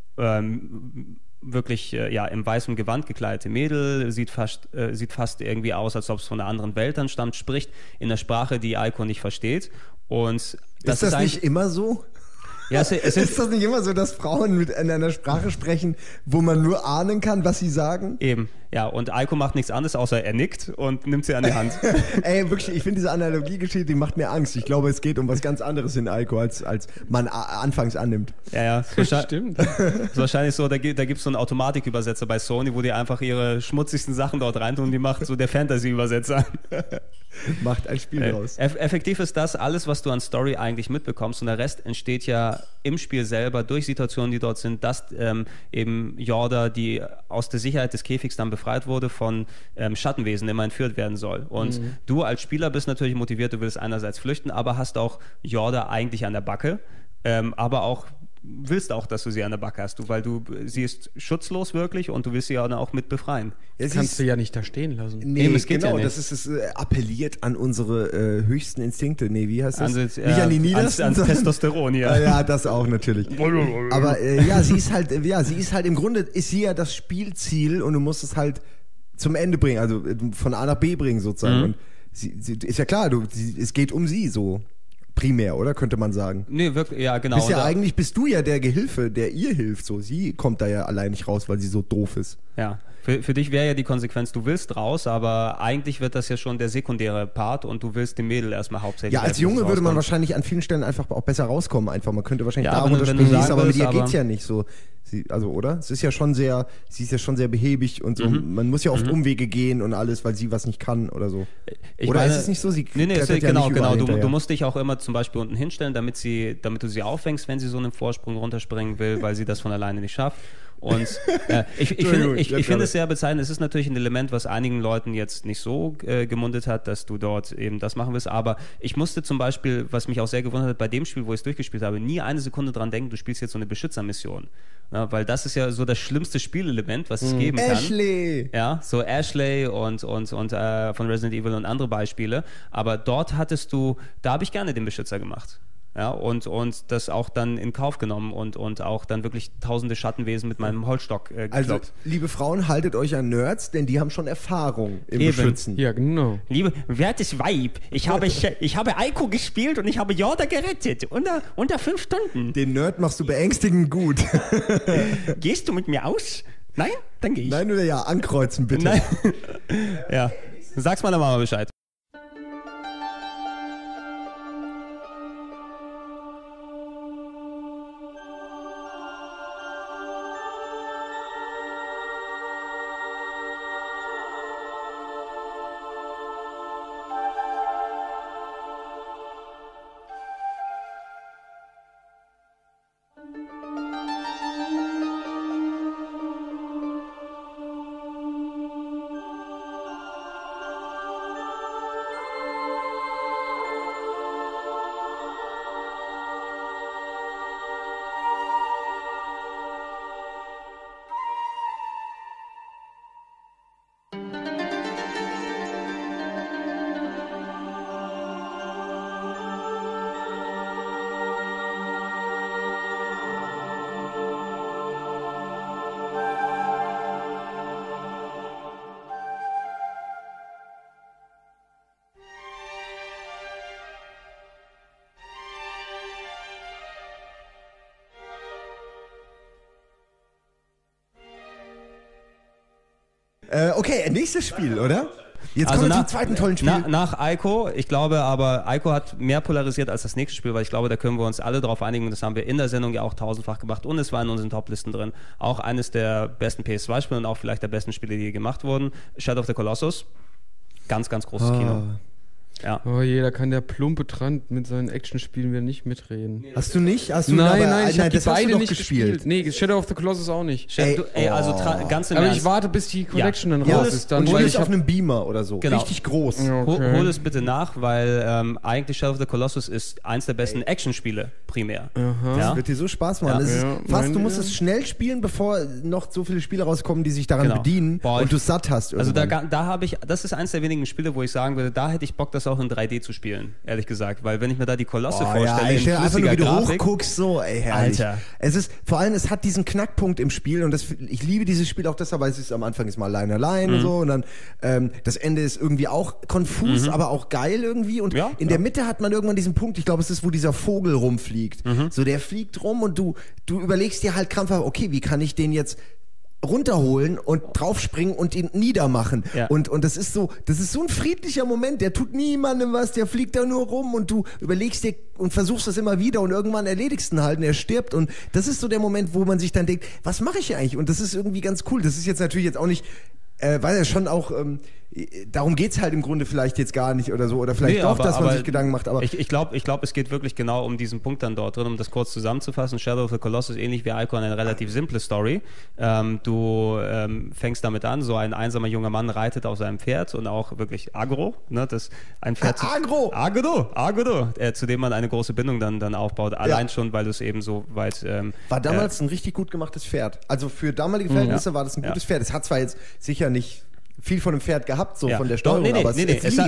wirklich im weißen Gewand gekleidete Mädel, sieht fast irgendwie aus, als ob es von einer anderen Welt dann stammt, spricht in der Sprache, die Aiko nicht versteht. Und Ist das nicht immer so? Ja, Ist das nicht immer so, dass Frauen in einer Sprache sprechen, wo man nur ahnen kann, was sie sagen? eben, ja. Und Aiko macht nichts anderes, außer er nickt und nimmt sie an die Hand. Ey, wirklich, ich finde diese Analogiegeschichte, die macht mir Angst. Ich glaube, es geht um was ganz anderes in Aiko, als man anfangs annimmt. Ja, Stimmt. ist wahrscheinlich so, da gibt es so einen Automatikübersetzer bei Sony, wo die einfach ihre schmutzigsten Sachen dort reintun und die macht so der Fantasy-Übersetzer. Macht ein Spiel draus. Effektiv ist das alles, was du an Story eigentlich mitbekommst und der Rest entsteht ja im Spiel selber durch Situationen, die dort sind, dass eben Yorda, die aus der Sicherheit des Käfigs dann befreit wurde, von Schattenwesen immer entführt werden soll. Und du als Spieler bist natürlich motiviert, du willst einerseits flüchten, aber hast auch Yorda eigentlich an der Backe, aber auch willst auch, dass du sie an der Backe hast, weil sie ist schutzlos wirklich und du willst sie ja dann auch mit befreien. Ja, Kannst du ja nicht da stehen lassen. Nee, Eben, es geht genau, ja nicht. das ist es, appelliert an unsere höchsten Instinkte. Nee, wie heißt das? Nicht Nicht an die niedersten. ans sondern- Testosteron hier. Ah, ja, das auch natürlich. Aber sie ist halt im Grunde, ist sie ja das Spielziel und du musst es halt zum Ende bringen, also von A nach B bringen sozusagen. Und sie ist ja klar, es geht um sie so. Primär, oder? Könnte man sagen. Nee, wirklich, ja, genau. Eigentlich bist du ja der Gehilfe, der ihr hilft. So, sie kommt da ja allein nicht raus, weil sie so doof ist. Ja, für dich wäre ja die Konsequenz, du willst raus, aber eigentlich wird das ja schon der sekundäre Part und du willst dem Mädel erstmal hauptsächlich. Ja, als helfen, Junge dass es würde man rauskommt. wahrscheinlich an vielen Stellen einfach auch besser rauskommen. Man könnte wahrscheinlich Ja, darunter wenn du springen, sagen aber mit willst, ihr aber- geht's ja nicht so. Oder? Sie ist ja schon sehr behäbig und so. Man muss ja oft Umwege gehen und alles, weil sie was nicht kann oder so. Oder ist es nicht so? Sie Nee, klettert ja genau. nicht überall Du hinterher. musst dich auch immer zum Beispiel unten hinstellen, damit du sie auffängst, wenn sie so einen Vorsprung runterspringen will, weil sie das von alleine nicht schafft. Und ich finde es sehr bezeichnend. Es ist natürlich ein Element, was einigen Leuten jetzt nicht so gemundet hat, dass du dort eben das machen willst. Aber ich musste zum Beispiel, was mich auch sehr gewundert hat, bei dem Spiel, wo ich es durchgespielt habe, nie eine Sekunde dran denken, du spielst jetzt so eine Beschützermission. Ja, weil das ist ja so das schlimmste Spielelement, was es geben kann. Ashley! Ja, so Ashley und von Resident Evil und andere Beispiele. Aber dort da habe ich gerne den Beschützer gemacht. Ja, und das auch dann in Kauf genommen und auch dann wirklich tausende Schattenwesen mit meinem Holzstock gekloppt. Also, liebe Frauen, haltet euch an Nerds, denn die haben schon Erfahrung im Eben. Beschützen. Ja, genau. Liebe, wertes Weib, ich habe Aiko gespielt und ich habe Yorda gerettet. Unter 5 Stunden. Den Nerd machst du beängstigend gut. Gehst du mit mir aus? Nein? Dann gehe ich. Nein oder ja, ankreuzen bitte. Nein. Ja. Sag's meiner Mama Bescheid. Okay, nächstes Spiel, oder? Jetzt kommen wir zum zweiten tollen Spiel. Nach Aiko, ich glaube aber, Aiko hat mehr polarisiert als das nächste Spiel, weil ich glaube, da können wir uns alle drauf einigen und das haben wir in der Sendung ja auch tausendfach gemacht und es war in unseren Toplisten drin. Auch eines der besten PS2-Spiele und auch vielleicht der besten Spiele, die je gemacht wurden. Shadow of the Colossus. Ganz, ganz großes Kino. Ja. Oh je, da kann der plumpe Trant mit seinen Actionspielen wieder nicht mitreden. Hast du nicht? Hast du Nein, ich habe die das hast du beide doch nicht gespielt. Nee, Shadow of the Colossus auch nicht. Also ganz im Aber Ernst. ich warte, bis die Collection dann Ja, raus ist. Dann, und hol weil es ich auf hab, einem Beamer oder so. Genau. Richtig groß. Okay. Hol es bitte nach, weil eigentlich Shadow of the Colossus ist eins der besten Actionspiele primär. Das Ja? wird dir so Spaß machen. Ja. Es ist Ja, fast, du musst es schnell spielen, bevor noch so viele Spiele rauskommen, die sich daran Genau. bedienen Boah, und du es satt hast. Also irgendwann. da habe ich, das ist eins der wenigen Spiele, wo ich sagen würde, da hätte ich Bock, das auch in 3D zu spielen, ehrlich gesagt. Weil wenn ich mir da die Kolosse vorstelle, ich stell einfach nur, wie du Grafik, hochguckst, so, ey, herrlich. Alter. Es ist, vor allem, es hat diesen Knackpunkt im Spiel und ich liebe dieses Spiel auch deshalb, weil es ist am Anfang ist mal allein und so und dann das Ende ist irgendwie auch konfus, aber auch geil irgendwie und Ja, in der Mitte hat man irgendwann diesen Punkt, ich glaube, es ist, wo dieser Vogel rumfliegt. So, der fliegt rum und du überlegst dir halt krampfhaft, okay, wie kann ich den jetzt runterholen und draufspringen und ihn niedermachen. Ja. Und das ist so ein friedlicher Moment, der tut niemandem was, der fliegt da nur rum und du überlegst dir und versuchst das immer wieder und irgendwann erledigst ihn halt und er stirbt und das ist so der Moment, wo man sich dann denkt, was mache ich hier eigentlich? Und das ist irgendwie ganz cool. Das ist jetzt natürlich jetzt auch nicht, weil er schon auch, darum geht's halt im Grunde vielleicht jetzt gar nicht oder so, oder vielleicht doch, dass man sich Gedanken macht. Aber ich glaube, es geht wirklich genau um diesen Punkt dann dort drin, um das kurz zusammenzufassen. Shadow of the Colossus, ähnlich wie Icon, eine relativ simple Story. Du fängst damit an, so ein einsamer junger Mann reitet auf seinem Pferd und auch wirklich Agro, ne, das ein Pferd Agro, zu dem man eine große Bindung dann aufbaut, allein schon, weil du es eben so weit war damals ein richtig gut gemachtes Pferd. Also für damalige Verhältnisse war das ein gutes Pferd. Es hat zwar jetzt sicher nicht viel von dem Pferd gehabt, so von der Steuerung, aber es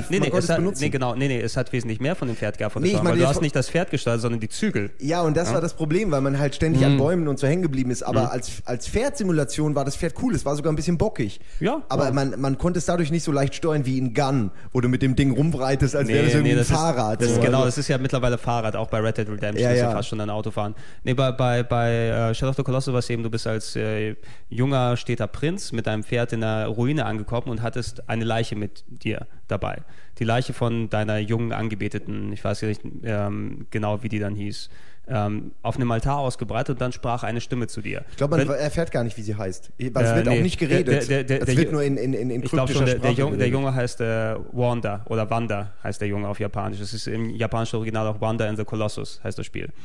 hat wesentlich mehr von dem Pferd gehabt, von der Nee, ich Steuerung, meine, weil du hast nicht das Pferd gestaltet, sondern die Zügel. Ja, und das war das Problem, weil man halt ständig an Bäumen und so hängen geblieben ist. Aber als Pferdsimulation war das Pferd cool. Es war sogar ein bisschen bockig. Ja. Aber man konnte es dadurch nicht so leicht steuern wie in Gun, wo du mit dem Ding rumbreitest, als wäre das irgendwie ein Fahrrad. Das ist ja mittlerweile Fahrrad, auch bei Red Dead Redemption ist ja fast schon ein Autofahren. Nee, bei Shadow of the Colossus war es eben, du bist als junger, steter Prinz mit deinem Pferd in einer Ruine angekommen und hattest eine Leiche mit dir dabei. Die Leiche von deiner jungen Angebeteten, ich weiß nicht genau, wie die dann hieß, auf einem Altar ausgebreitet und dann sprach eine Stimme zu dir. Ich glaube, man erfährt gar nicht, wie sie heißt. Weil es wird auch nicht geredet. Es wird nur in ich glaube schon, Sprache der Junge heißt Wanda oder Wanda heißt der Junge auf Japanisch. Es ist im japanischen Original auch Wanda and the Colossus heißt das Spiel.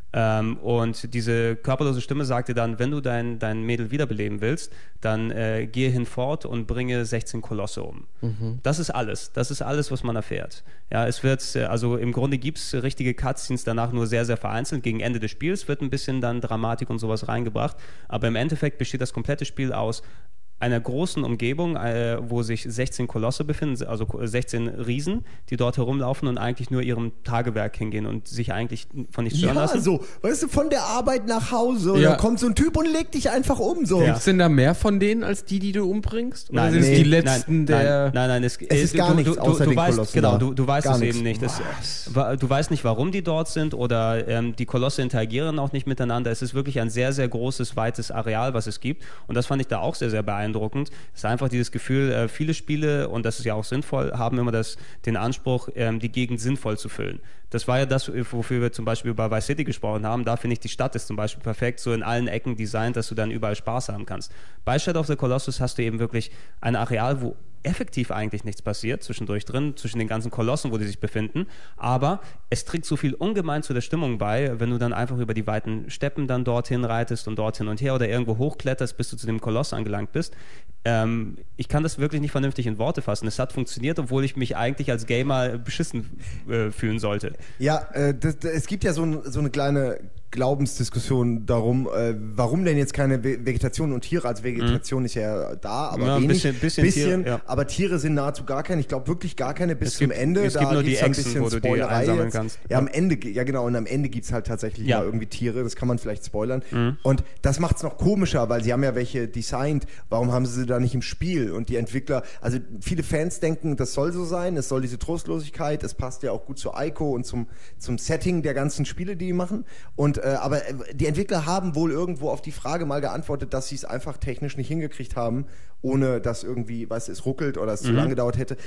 Und diese körperlose Stimme sagte dann, wenn du dein Mädel wiederbeleben willst, dann gehe hinfort und bringe 16 Kolosse um. Das ist alles, was man erfährt. Ja, es wird, also im Grunde gibt es richtige Cutscenes danach nur sehr, sehr vereinzelt. Gegen Ende des Spiels wird ein bisschen dann Dramatik und sowas reingebracht, aber im Endeffekt besteht das komplette Spiel aus einer großen Umgebung, wo sich 16 Kolosse befinden, also 16 Riesen, die dort herumlaufen und eigentlich nur ihrem Tagewerk hingehen und sich eigentlich von nichts stören lassen. Ja, so, weißt du, von der Arbeit nach Hause und dann kommt so ein Typ und legt dich einfach um. So. Gibt es denn da mehr von denen, als die du umbringst? Oder Nein, sind es die letzten Nein, es ist gar nichts außer den Kolossen. Genau, du weißt gar es nichts. eben nicht. Du weißt nicht, warum die dort sind oder die Kolosse interagieren auch nicht miteinander. Es ist wirklich ein sehr, sehr großes, weites Areal, was es gibt. Und das fand ich da auch sehr, sehr beeindruckend. Es ist einfach dieses Gefühl, viele Spiele, und das ist ja auch sinnvoll, haben immer den Anspruch, die Gegend sinnvoll zu füllen. Das war ja das, wofür wir zum Beispiel bei Vice City gesprochen haben. Da finde ich, die Stadt ist zum Beispiel perfekt, so in allen Ecken designt, dass du dann überall Spaß haben kannst. Bei Shadow of the Colossus hast du eben wirklich ein Areal, wo effektiv eigentlich nichts passiert, zwischendurch drin, zwischen den ganzen Kolossen, wo die sich befinden, aber es trägt so viel ungemein zu der Stimmung bei, wenn du dann einfach über die weiten Steppen dann dorthin reitest und dort hin und her oder irgendwo hochkletterst, bis du zu dem Koloss angelangt bist. Ich kann das wirklich nicht vernünftig in Worte fassen. Es hat funktioniert, obwohl ich mich eigentlich als Gamer beschissen fühlen sollte. Ja, es gibt ja so eine kleine Glaubensdiskussion darum, warum denn jetzt keine Vegetation und Tiere, also Vegetation ist ja da, aber ja, wenig, bisschen Tiere, ja. Aber Tiere sind nahezu gar keine, ich glaube wirklich gar keine bis zum Ende. Es gibt nur die ein Echsen, bisschen wo du die Spoilerei einsammeln jetzt. kannst. Ja, am Ende, ja genau, und am Ende gibt es halt tatsächlich mal irgendwie Tiere, das kann man vielleicht spoilern. Und das macht es noch komischer, weil sie haben ja welche designt, warum haben sie da nicht im Spiel? Und die Entwickler, also viele Fans denken, das soll so sein, es soll diese Trostlosigkeit, es passt ja auch gut zu Ico und zum Setting der ganzen Spiele, die machen. Und aber die Entwickler haben wohl irgendwo auf die Frage mal geantwortet, dass sie es einfach technisch nicht hingekriegt haben, ohne dass irgendwie, weißt du, es ruckelt oder es zu lange gedauert hätte.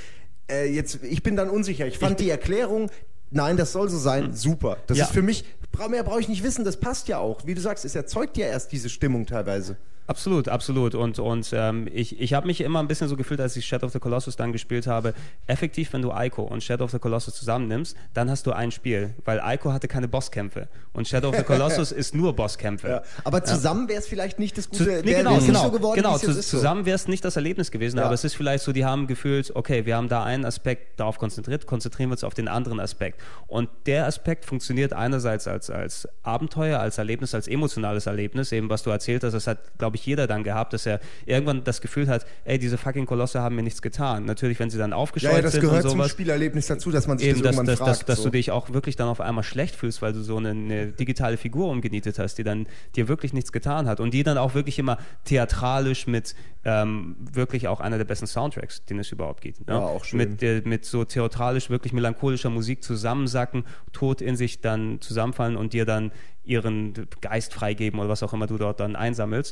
Ich bin dann unsicher. Ich fand die Erklärung, nein, das soll so sein, super. Das ist für mich, mehr brauche ich nicht wissen, das passt ja auch. Wie du sagst, es erzeugt ja erst diese Stimmung teilweise. Absolut, absolut. Und ich habe mich immer ein bisschen so gefühlt, als ich Shadow of the Colossus dann gespielt habe, effektiv, wenn du Ico und Shadow of the Colossus zusammennimmst, dann hast du ein Spiel, weil Ico hatte keine Bosskämpfe und Shadow of the Colossus ist nur Bosskämpfe. Ja. Aber zusammen wäre es vielleicht nicht das Gute, genau, nicht so geworden, wie es jetzt ist. Zusammen wäre es nicht das Erlebnis gewesen, aber es ist vielleicht so, die haben gefühlt, okay, wir haben da einen Aspekt darauf konzentriert, konzentrieren wir uns auf den anderen Aspekt. Und der Aspekt funktioniert einerseits als Abenteuer, als Erlebnis, als emotionales Erlebnis, eben was du erzählt hast, das hat, glaube ich, jeder dann gehabt, dass er irgendwann das Gefühl hat, ey, diese fucking Kolosse haben mir nichts getan. Natürlich, wenn sie dann aufgescheucht sind und sowas. Das gehört zum Spielerlebnis dazu, dass man sich eben, das irgendwann fragt. Dass du dich auch wirklich dann auf einmal schlecht fühlst, weil du so eine digitale Figur umgenietet hast, die dann dir wirklich nichts getan hat und die dann auch wirklich immer theatralisch mit wirklich auch einer der besten Soundtracks, den es überhaupt gibt. Ne? Ja, auch schön. Mit so theatralisch, wirklich melancholischer Musik zusammensacken, tot in sich dann zusammenfallen und dir dann ihren Geist freigeben oder was auch immer du dort dann einsammelst.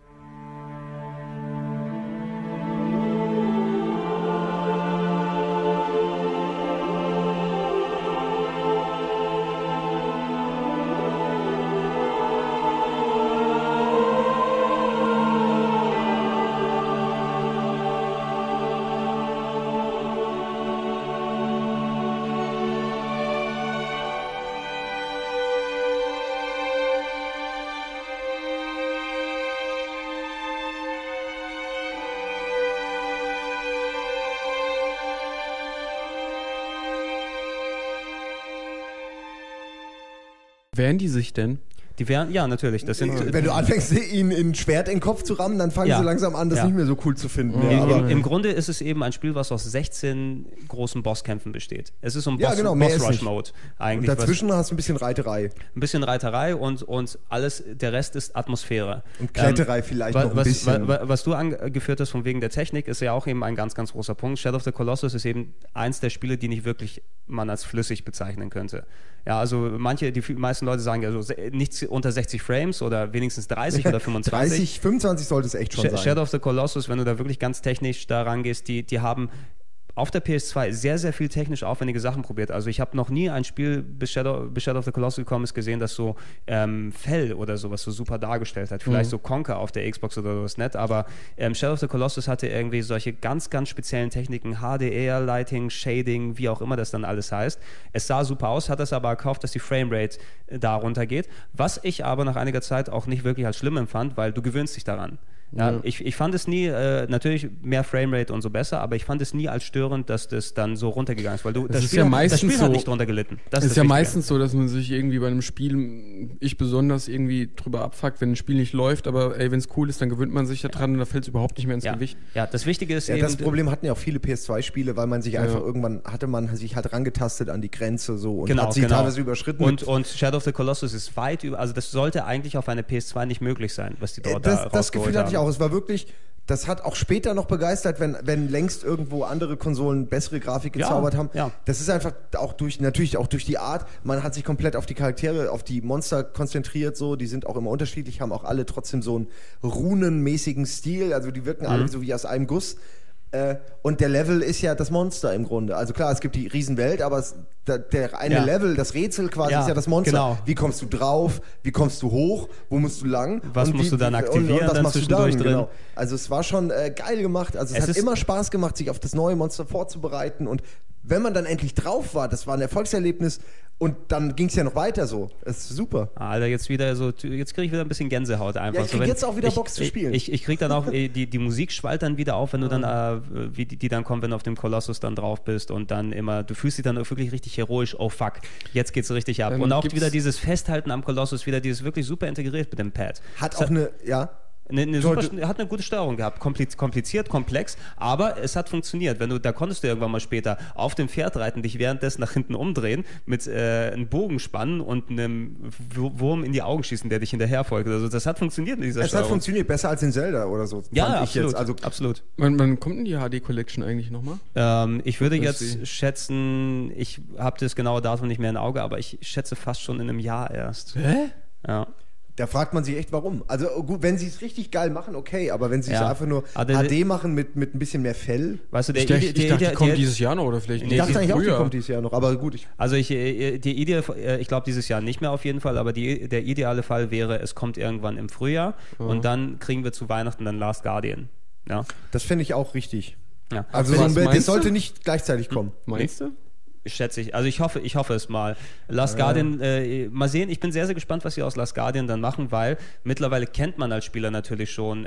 Wehren die sich denn? Die wären, ja, natürlich. Das sind, wenn du anfängst, ihnen ein Schwert in den Kopf zu rammen, dann fangen sie langsam an, das nicht mehr so cool zu finden. Im Grunde ist es eben ein Spiel, was aus 16 großen Bosskämpfen besteht. Es ist so ein Boss-Rush-Mode eigentlich. Und dazwischen hast du ein bisschen Reiterei. Ein bisschen Reiterei und alles, der Rest ist Atmosphäre. Und Kletterei vielleicht noch ein bisschen. Was du angeführt hast von wegen der Technik, ist ja auch eben ein ganz, ganz großer Punkt. Shadow of the Colossus ist eben eins der Spiele, die nicht wirklich man als flüssig bezeichnen könnte. Ja, also die meisten Leute sagen ja so nichts unter 60 Frames oder wenigstens 30 oder 25. 25 sollte es echt schon sein. Shadow of the Colossus, wenn du da wirklich ganz technisch da rangehst, die haben auf der PS2 sehr, sehr viel technisch aufwendige Sachen probiert. Also ich habe noch nie ein Spiel, bis Shadow of the Colossus gekommen ist, gesehen, das so Fell oder sowas so super dargestellt hat. Vielleicht so Conker auf der Xbox oder sowas nett, aber Shadow of the Colossus hatte irgendwie solche ganz, ganz speziellen Techniken, HDR, Lighting, Shading, wie auch immer das dann alles heißt. Es sah super aus, hat es aber erkauft, dass die Framerate da runtergeht, was ich aber nach einiger Zeit auch nicht wirklich als schlimm empfand, weil du gewöhnst dich daran. Ja, ich fand es nie, natürlich mehr Framerate und so besser, aber ich fand es nie als störend, dass das dann so runtergegangen ist, weil das Spiel hat nicht drunter gelitten. Das ist ja meistens so, dass man sich irgendwie bei einem Spiel, ich besonders, irgendwie drüber abfuckt, wenn ein Spiel nicht läuft, aber ey, wenn es cool ist, dann gewöhnt man sich daran und da fällt es überhaupt nicht mehr ins Gewicht. Ja, das Wichtige ist eben... Das Problem hatten ja auch viele PS2-Spiele, weil man sich einfach irgendwann, hatte man sich halt rangetastet an die Grenze so und hat sie teilweise überschritten. Und Shadow of the Colossus ist weit über, also das sollte eigentlich auf eine PS2 nicht möglich sein, was die dort da Das Gefühl hatte ich auch. Es war wirklich, das hat auch später noch begeistert, wenn längst irgendwo andere Konsolen bessere Grafik gezaubert haben. Ja. Das ist einfach auch natürlich auch durch die Art, man hat sich komplett auf die Charaktere, auf die Monster konzentriert, so, die sind auch immer unterschiedlich, haben auch alle trotzdem so einen runenmäßigen Stil, also die wirken alle so wie aus einem Guss. Und der Level ist ja das Monster im Grunde. Also klar, es gibt die Riesenwelt, aber der eine Level, das Rätsel quasi ist ja das Monster. Genau. Wie kommst du drauf? Wie kommst du hoch? Wo musst du lang? Was musst du dann aktivieren? Und was dann machst du dann? Genau. Also es war schon geil gemacht. Also es hat immer Spaß gemacht, sich auf das neue Monster vorzubereiten. Und wenn man dann endlich drauf war, das war ein Erfolgserlebnis. Und dann ging es ja noch weiter so. Das ist super. Alter, jetzt kriege ich wieder ein bisschen Gänsehaut einfach. Ja, ich kriege jetzt auch wieder Bock zu spielen. Ich kriege dann auch, die Musik schwallt dann wieder auf, wenn du dann, wie die dann kommt, wenn du auf dem Kolossus dann drauf bist und dann immer, du fühlst dich dann wirklich richtig heroisch, oh fuck, jetzt geht's richtig ab. Und auch wieder dieses Festhalten am Kolossus, wieder dieses wirklich super integriert mit dem Pad. Hat auch eine, hat eine gute Steuerung gehabt, kompliziert, komplex, aber es hat funktioniert. Da konntest du irgendwann mal später auf dem Pferd reiten, dich währenddessen nach hinten umdrehen, mit einem Bogen spannen und einem Wurm in die Augen schießen, der dich hinterher folgt. Also das hat funktioniert mit dieser Steuerung. Es hat funktioniert besser als in Zelda oder so. Ja, absolut. Absolut. Wann kommt denn die HD Collection eigentlich nochmal? Ich würde jetzt schätzen, ich habe das genaue Datum nicht mehr im Auge, aber ich schätze fast schon in einem Jahr erst. Hä? Ja. Da fragt man sich echt, warum. Also gut, wenn sie es richtig geil machen, okay, aber wenn sie es Ja. einfach nur HD machen mit ein bisschen mehr Fell. Weißt du, Ich dachte, die kommt dieses Jahr noch oder vielleicht Ich dachte eigentlich auch, die früher. kommt dieses Jahr noch, aber gut. Ich glaube dieses Jahr nicht mehr auf jeden Fall, aber der ideale Fall wäre, es kommt irgendwann im Frühjahr und dann kriegen wir zu Weihnachten dann Last Guardian. Ja. Das finde ich auch richtig. Ja. Also Was meinst das sollte du? nicht gleichzeitig kommen. Meinst du? Schätze ich. Also ich hoffe es mal. Last Guardian, mal sehen, ich bin sehr, sehr gespannt, was sie aus Last Guardian dann machen, weil mittlerweile kennt man als Spieler natürlich schon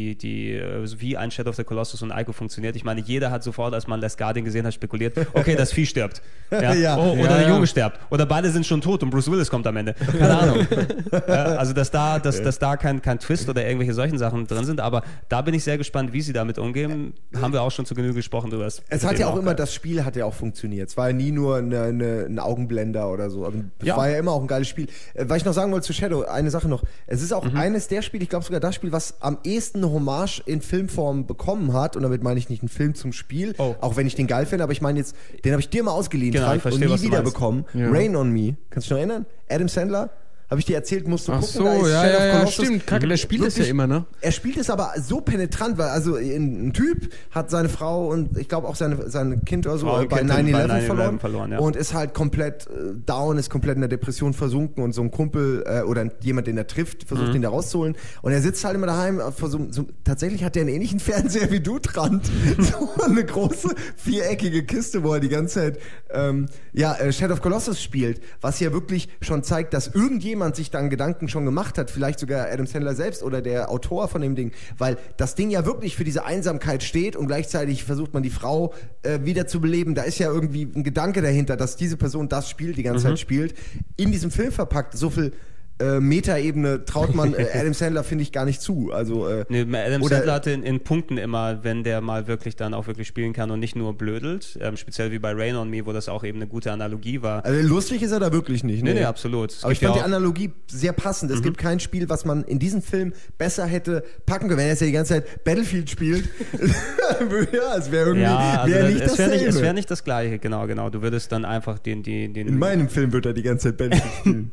wie ein Shadow of the Colossus und Ico funktioniert. Ich meine, jeder hat sofort, als man Last Guardian gesehen hat, spekuliert, okay, das Vieh stirbt. Ja? Ja. Oder der Junge stirbt. Oder beide sind schon tot und Bruce Willis kommt am Ende. Keine Ahnung. Also dass da kein Twist oder irgendwelche solchen Sachen drin sind, aber da bin ich sehr gespannt, wie sie damit umgehen. Haben wir auch schon zu Genüge gesprochen drüber. Es hat ja auch immer, das Spiel hat ja auch funktioniert. Es war ja nie nur ein Augenblender oder so. Also, es war ja immer auch ein geiles Spiel. Was ich noch sagen wollte zu Shadow, eine Sache noch. Es ist auch eines der Spiele, ich glaube sogar das Spiel, was am ehesten eine Hommage in Filmform bekommen hat. Und damit meine ich nicht einen Film zum Spiel, auch wenn ich den geil finde, aber ich meine jetzt, den habe ich dir mal ausgeliehen, Genau, Frank, ich verstehe, und was nie du wieder meinst. bekommen. Ja. Rain on Me. Kannst du dich noch erinnern? Adam Sandler? Habe ich dir erzählt, musst du Ach gucken. so, da ist Shadow of ja, Colossus. stimmt. Kacke, der spielt es ja Wirklich, immer, ne? Er spielt es aber so penetrant, weil also ein Typ hat seine Frau und ich glaube auch sein Kind oder so Frau und bei Kind 9/11 verloren, ja. und ist halt komplett down, ist komplett in der Depression versunken und so ein Kumpel oder jemand, den er trifft, versucht ihn da rauszuholen und er sitzt halt immer daheim, tatsächlich hat er einen ähnlichen Fernseher wie du dran, so eine große viereckige Kiste, wo er die ganze Zeit Shadow of Colossus spielt, was ja wirklich schon zeigt, dass irgendjemand sich dann Gedanken schon gemacht hat, vielleicht sogar Adam Sandler selbst oder der Autor von dem Ding, weil das Ding ja wirklich für diese Einsamkeit steht und gleichzeitig versucht man die Frau wieder zu beleben. Da ist ja irgendwie ein Gedanke dahinter, dass diese Person das Spiel die ganze Zeit spielt. In diesem Film verpackt, so viel Metaebene traut man Adam Sandler, finde ich, gar nicht zu. Also, Adam Sandler hatte in Punkten immer, wenn der mal wirklich dann auch wirklich spielen kann und nicht nur blödelt, speziell wie bei Rain on Me, wo das auch eben eine gute Analogie war. Also lustig ist er da wirklich nicht. Nee, absolut. Aber ich fand die Analogie sehr passend. Es gibt kein Spiel, was man in diesem Film besser hätte packen können. Wenn er jetzt ja die ganze Zeit Battlefield spielt, ja, es wäre irgendwie nicht dasselbe. Es wäre nicht das Gleiche, genau. Du würdest dann einfach den in meinem Film wird er die ganze Zeit Battlefield spielen.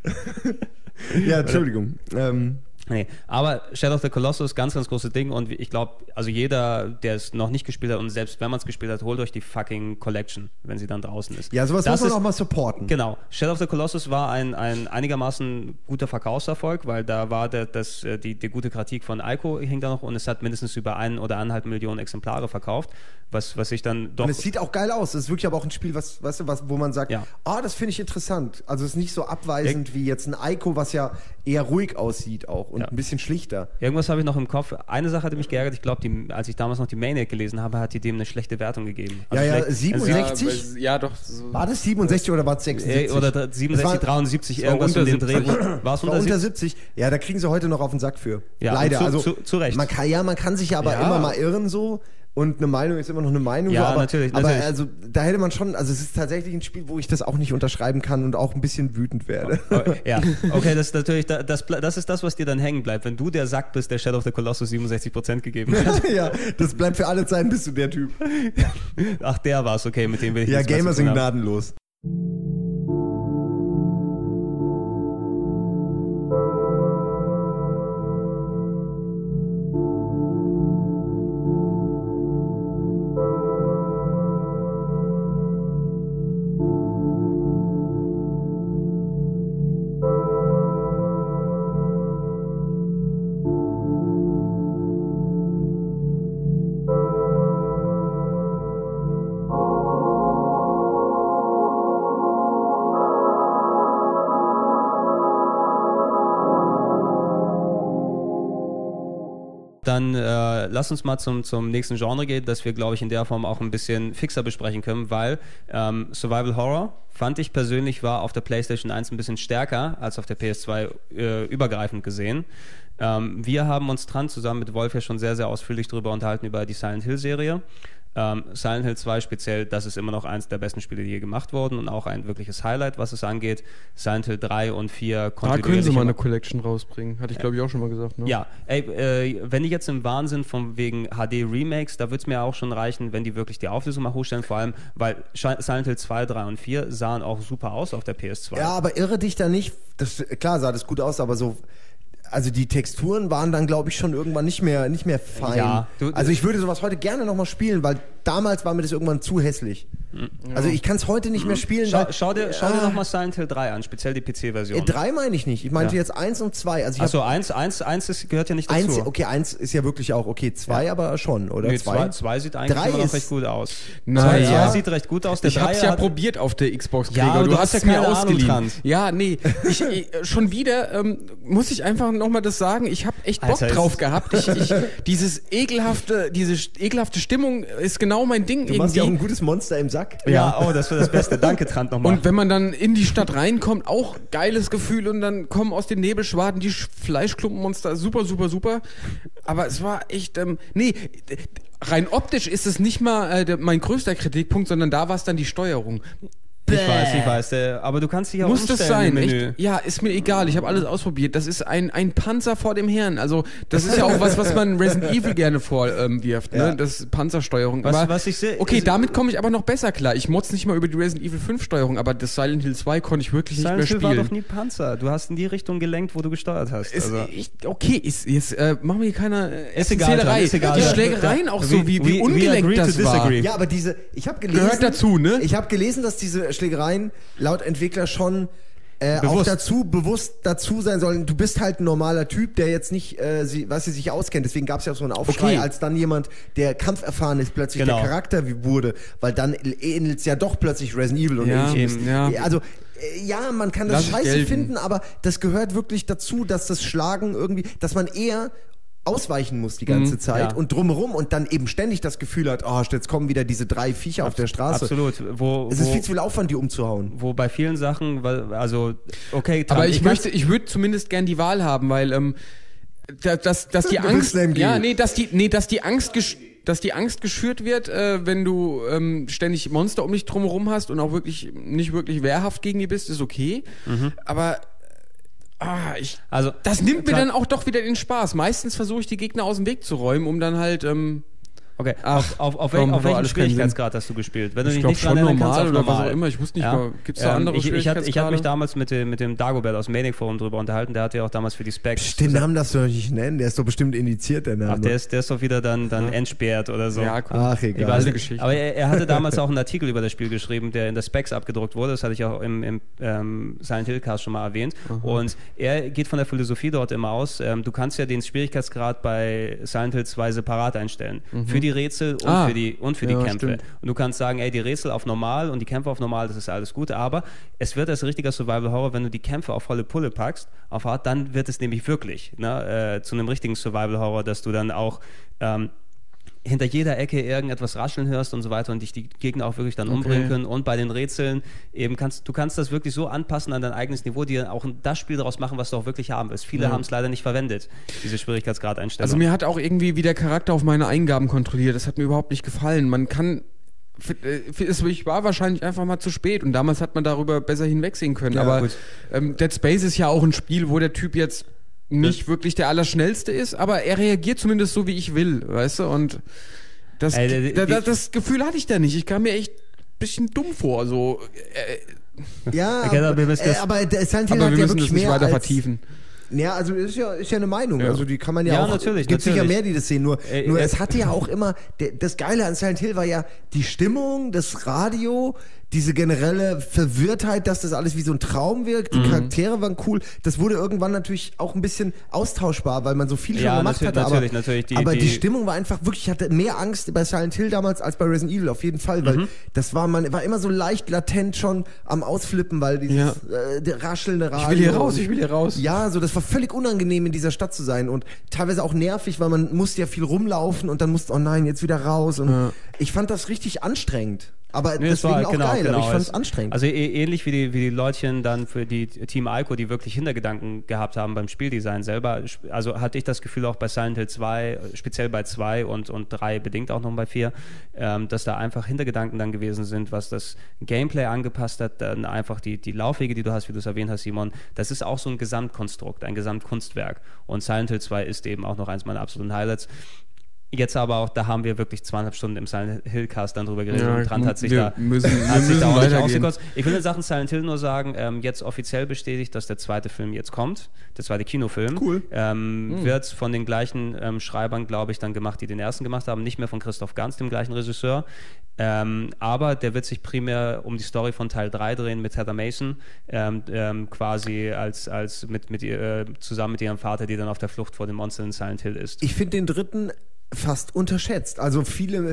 Ja, Entschuldigung. Nee, aber Shadow of the Colossus, ganz, ganz großes Ding und ich glaube, also jeder, der es noch nicht gespielt hat und selbst wenn man es gespielt hat, holt euch die fucking Collection, wenn sie dann draußen ist. Ja, sowas muss man auch mal supporten. Genau. Shadow of the Colossus war ein einigermaßen guter Verkaufserfolg, weil da war die gute Kritik von Ico hing da noch und es hat mindestens über 1 oder 1,5 Millionen Exemplare verkauft, was sich dann doch... Und es sieht auch geil aus. Es ist wirklich aber auch ein Spiel, wo man sagt, das finde ich interessant. Also es ist nicht so abweisend wie jetzt ein Ico, was ja eher ruhig aussieht auch und ein bisschen schlichter. Irgendwas habe ich noch im Kopf. Eine Sache hatte mich geärgert. Ich glaube, als ich damals noch die Maniac gelesen habe, hat die dem eine schlechte Wertung gegeben. Also 67? Ja, doch. So. War das 67 oder war es 76? Oder 67, 73, irgendwas um den Dreh. War es unter 70? Ja, da kriegen sie heute noch auf den Sack für. Ja, leider. Zu Recht. Man kann sich aber immer mal irren so. Und eine Meinung ist immer noch eine Meinung. Ja, so, aber, natürlich. Aber also, da hätte man schon, also es ist tatsächlich ein Spiel, wo ich das auch nicht unterschreiben kann und auch ein bisschen wütend werde. Ja, okay, das ist natürlich, das ist das, was dir dann hängen bleibt. Wenn du der Sack bist, der Shadow of the Colossus 67% gegeben hat. Ja, das bleibt für alle Zeiten, bist du der Typ. Ach, der war's, okay, mit dem will ich Ja, nichts mehr Gamer zu tun sind haben. gnadenlos. Dann lass uns mal zum nächsten Genre gehen, das wir, glaube ich, in der Form auch ein bisschen fixer besprechen können, weil Survival Horror, fand ich persönlich, war auf der PlayStation 1 ein bisschen stärker als auf der PS2 übergreifend gesehen. Wir haben uns zusammen mit Wolf ja schon sehr, sehr ausführlich darüber unterhalten, über die Silent Hill Serie. Silent Hill 2 speziell, das ist immer noch eins der besten Spiele, die je gemacht wurden und auch ein wirkliches Highlight, was es angeht. Silent Hill 3 und 4 Da können sie mal eine Collection rausbringen, hatte ich glaube ich auch schon mal gesagt. Ne? Ja, wenn die jetzt im Wahnsinn von wegen HD-Remakes, da würde es mir auch schon reichen, wenn die wirklich die Auflösung mal hochstellen, vor allem, weil Silent Hill 2, 3 und 4 sahen auch super aus auf der PS2. Ja, aber irre dich da nicht. Klar sah das gut aus, aber so. Also die Texturen waren dann, glaube ich, schon irgendwann nicht mehr fein. Ja, also ich würde sowas heute gerne nochmal spielen, weil damals war mir das irgendwann zu hässlich. Also ich kann es heute nicht mehr spielen. Schau dir nochmal Silent Hill 3 an, speziell die PC-Version. 3 meine ich nicht. Ich meinte jetzt 1 und 2. Also Achso, 1 gehört ja nicht dazu. Okay, 1 ist ja wirklich auch okay. 2 aber schon, oder? Nee, 2 sieht eigentlich immer noch recht gut aus. Nein, 2 sieht recht gut aus. Der ich hab's ja probiert auf der Xbox, Gregor. Ja, du hast es mir ausgeliehen. Ja, nee. Schon wieder muss ich einfach nochmal das sagen. Ich habe echt Bock drauf gehabt. Diese ekelhafte Stimmung ist genau mein Ding irgendwie. Du machst ja auch ein gutes Monster im Sack. Ja, oh, das war das Beste. Danke, Trant, nochmal. Und wenn man dann in die Stadt reinkommt, auch geiles Gefühl und dann kommen aus den Nebelschwaden die Fleischklumpenmonster. Super, super, super. Aber es war echt, rein optisch ist es nicht mal mein größter Kritikpunkt, sondern da war es dann die Steuerung. Ich weiß, aber du kannst dich auch umstellen. Muss das sein? Im Menü. Echt? Ja, ist mir egal. Ich habe alles ausprobiert. Das ist ein Panzer vor dem Herrn. Also das ist ja auch was man Resident Evil gerne vorwirft. Ja. Ne? Das ist Panzersteuerung. Was ich sehe. Okay, damit komme ich aber noch besser klar. Ich motz nicht mal über die Resident Evil 5 Steuerung, aber das Silent Hill 2 konnte ich wirklich nicht mehr spielen. Silent Hill war doch nie Panzer. Du hast in die Richtung gelenkt, wo du gesteuert hast. Jetzt machen wir hier keine ist egal. Die Schlägereien auch so, wie ungelenkt das war. Ja, aber ich habe gelesen... Gehört dazu, ne? Ich habe gelesen, dass diese Schlägereien laut Entwickler schon auch bewusst dazu sein sollen. Du bist halt ein normaler Typ, der jetzt nicht sich auskennt. Deswegen gab es ja auch so einen Aufschrei, als dann jemand, der kampferfahren ist, plötzlich der Charakter wurde. Weil dann ähnelt es ja doch plötzlich Resident Evil und ähnliches. Ja. Also ja, man kann das scheiße finden, aber das gehört wirklich dazu, dass das Schlagen irgendwie, dass man eher ausweichen muss die ganze Zeit und drumherum und dann eben ständig das Gefühl hat, jetzt kommen wieder diese 3 Viecher auf der Straße. Absolut. Es ist viel zu viel Aufwand, die umzuhauen. Wo bei vielen Sachen, okay. Aber ich würde zumindest gern die Wahl haben, weil dass die Angst, dass die Angst geschürt wird, wenn du ständig Monster um dich drumherum hast und auch wirklich nicht wirklich wehrhaft gegen die bist, ist okay. Aber das nimmt mir dann auch doch wieder den Spaß. Meistens versuche ich die Gegner aus dem Weg zu räumen, um dann halt okay, auf welchem Schwierigkeitsgrad hast du gespielt? Wenn du dich nicht dran erinnern kannst, auf normal. Was auch immer. Ich wusste nicht mal, gibt es da andere Schwierigkeitsgrade? Ich hatte mich damals mit dem Dagobert aus Manic Forum drüber unterhalten, der hatte ja auch damals für die Specs... Den Namen darfst du doch nicht nennen, der ist doch bestimmt indiziert, der Name. Ach, der ist doch wieder dann entsperrt oder so. Ja, cool. Ach, egal. Ich weiß nicht, aber er hatte damals auch einen Artikel über das Spiel geschrieben, der in der Specs abgedruckt wurde, das hatte ich auch im Silent Hill Cast schon mal erwähnt. Und er geht von der Philosophie dort immer aus, du kannst ja den Schwierigkeitsgrad bei Silent Hill 2 separat einstellen. Für die Rätsel und für die Kämpfe. Stimmt. Und du kannst sagen, die Rätsel auf normal und die Kämpfe auf normal, das ist alles gut, aber es wird als richtiger Survival-Horror, wenn du die Kämpfe auf volle Pulle packst, auf hart, dann wird es nämlich wirklich zu einem richtigen Survival-Horror, dass du dann auch hinter jeder Ecke irgendetwas rascheln hörst und so weiter und dich die Gegner auch wirklich dann umbringen können. Und bei den Rätseln eben kannst das wirklich so anpassen an dein eigenes Niveau, die dann auch das Spiel daraus machen, was du auch wirklich haben willst. Viele haben es leider nicht verwendet, diese Schwierigkeitsgrad-Einstellung. Also mir hat auch irgendwie wie der Charakter auf meine Eingaben kontrolliert. Das hat mir überhaupt nicht gefallen. Man kann... Es war wahrscheinlich einfach mal zu spät und damals hat man darüber besser hinwegsehen können. Aber Dead Space ist ja auch ein Spiel, wo der Typ jetzt nicht wirklich der Allerschnellste ist, aber er reagiert zumindest so, wie ich will, weißt du? Und das Gefühl hatte ich da nicht. Ich kam mir echt ein bisschen dumm vor, so. Aber wir müssen das nicht weiter vertiefen. Ja, also ist ja eine Meinung. Ja. Also die kann man ja auch. Natürlich. Gibt sicher mehr, die das sehen. Nur es hatte ja auch immer. Das Geile an Silent Hill war ja die Stimmung, das Radio, diese generelle Verwirrtheit, dass das alles wie so ein Traum wirkt. Die Charaktere waren cool. Das wurde irgendwann natürlich auch ein bisschen austauschbar, weil man so viel schon gemacht hatte. Natürlich. Aber die Stimmung war einfach wirklich, ich hatte mehr Angst bei Silent Hill damals als bei Resident Evil, auf jeden Fall. Weil man war immer so leicht latent schon am Ausflippen, weil dieses raschelnde Radio. Ich will hier raus. Ja, so das war völlig unangenehm, in dieser Stadt zu sein und teilweise auch nervig, weil man musste ja viel rumlaufen und dann musste, oh nein, jetzt wieder raus. Und ich fand das richtig anstrengend. Aber Nee, deswegen war- auch genau, geil, genau. aber ich fand es anstrengend. Also ähnlich wie die Leutchen dann für die Team Ico, die wirklich Hintergedanken gehabt haben beim Spieldesign selber. Also hatte ich das Gefühl auch bei Silent Hill 2, speziell bei 2 und 3, bedingt auch noch bei 4, dass da einfach Hintergedanken dann gewesen sind, was das Gameplay angepasst hat, dann einfach die Laufwege, die du hast, wie du es erwähnt hast, Simon. Das ist auch so ein Gesamtkonstrukt, ein Gesamtkunstwerk. Und Silent Hill 2 ist eben auch noch eins meiner absoluten Highlights. Jetzt aber auch, da haben wir wirklich 2,5 Stunden im Silent Hill Cast dann drüber geredet und Trant hat sich da auch nicht ausgekotzt. Ich will in Sachen Silent Hill nur sagen, jetzt offiziell bestätigt, dass der zweite Film jetzt kommt, der zweite Kinofilm. Cool. Wird von den gleichen Schreibern, glaube ich, dann gemacht, die den ersten gemacht haben, nicht mehr von Christoph Gans, dem gleichen Regisseur. Aber der wird sich primär um die Story von Teil 3 drehen mit Heather Mason, quasi zusammen mit ihrem Vater, die dann auf der Flucht vor dem Monster in Silent Hill ist. Ich finde den dritten fast unterschätzt. Also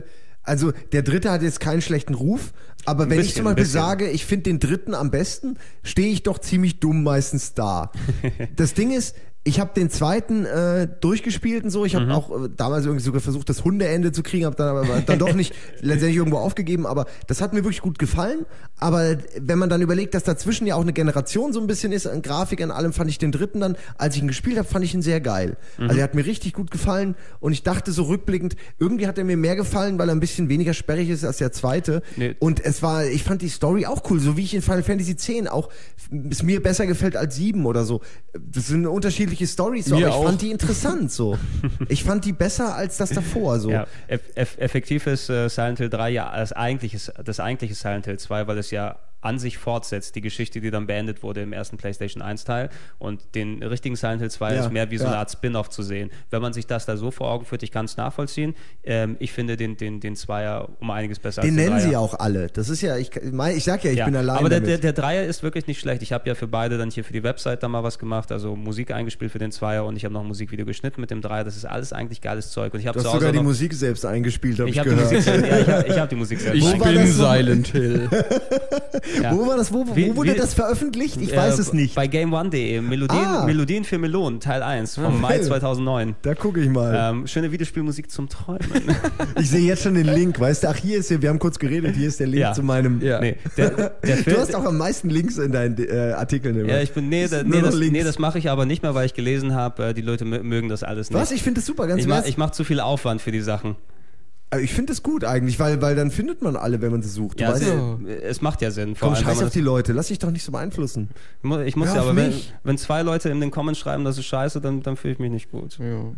der dritte hat jetzt keinen schlechten Ruf, aber wenn ich zum Beispiel sage, ich finde den dritten am besten, stehe ich doch ziemlich dumm meistens da. Das Ding ist, ich habe den zweiten durchgespielt und so. Ich habe auch damals irgendwie sogar versucht, das Hundeende zu kriegen, habe dann aber dann doch nicht letztendlich irgendwo aufgegeben. Aber das hat mir wirklich gut gefallen. Aber wenn man dann überlegt, dass dazwischen ja auch eine Generation so ein bisschen ist, an Grafik, an allem, fand ich den dritten dann, als ich ihn gespielt habe, fand ich ihn sehr geil. Also er hat mir richtig gut gefallen und ich dachte so rückblickend, irgendwie hat er mir mehr gefallen, weil er ein bisschen weniger sperrig ist als der zweite. Nee. Und ich fand die Story auch cool, so wie ich in Final Fantasy X auch, es mir besser gefällt als 7 oder so. Das sind unterschiedliche Storys, so, aber ich fand die interessant so. Ich fand die besser als das davor so. Ja, effektiv ist Silent Hill 3 ja das eigentliche Silent Hill 2, weil es ja an sich fortsetzt, die Geschichte, die dann beendet wurde im ersten PlayStation 1 Teil, und den richtigen Silent Hill 2 ist mehr wie so eine Art Spin-off zu sehen. Wenn man sich das da so vor Augen führt, ich kann es nachvollziehen. Ich finde den Zweier um einiges besser den als den nennen Dreier. sie auch alle. Das ist ja, ich sag ja, ich bin allein aber damit. der Dreier ist wirklich nicht schlecht. Ich habe ja für beide dann hier für die Website da mal was gemacht, also Musik eingespielt für den Zweier und ich habe noch ein Musikvideo geschnitten mit dem Dreier. Das ist alles eigentlich geiles Zeug. Und ich habe du hast sogar die Musik selbst eingespielt, habe ich gehört. Ich habe die Musik selbst Ich bin Silent Hill. Ja. Wo war das? Wo wurde das veröffentlicht? Ich weiß es nicht. Bei GameOne.de. Melodien für Melonen, Teil 1 vom Mai 2009. Da gucke ich mal. Schöne Videospielmusik zum Träumen. Ich sehe jetzt schon den Link, weißt du? Ach, wir haben kurz geredet, hier ist der Link zu meinem... Ja. Nee, der Film, du hast auch am meisten Links in deinen Artikeln immer. Ja, das mache ich aber nicht mehr, weil ich gelesen habe, die Leute mögen das alles nicht. Was? Ich finde das super, ganz Ich mache zu viel Aufwand für die Sachen. Ich finde das gut eigentlich, weil dann findet man alle, wenn man sie sucht. Es macht ja Sinn. Komm, scheiß auf die Leute, lass dich doch nicht so beeinflussen. Ich muss ja, aber wenn 2 Leute in den Comments schreiben, das ist scheiße, dann fühle ich mich nicht gut.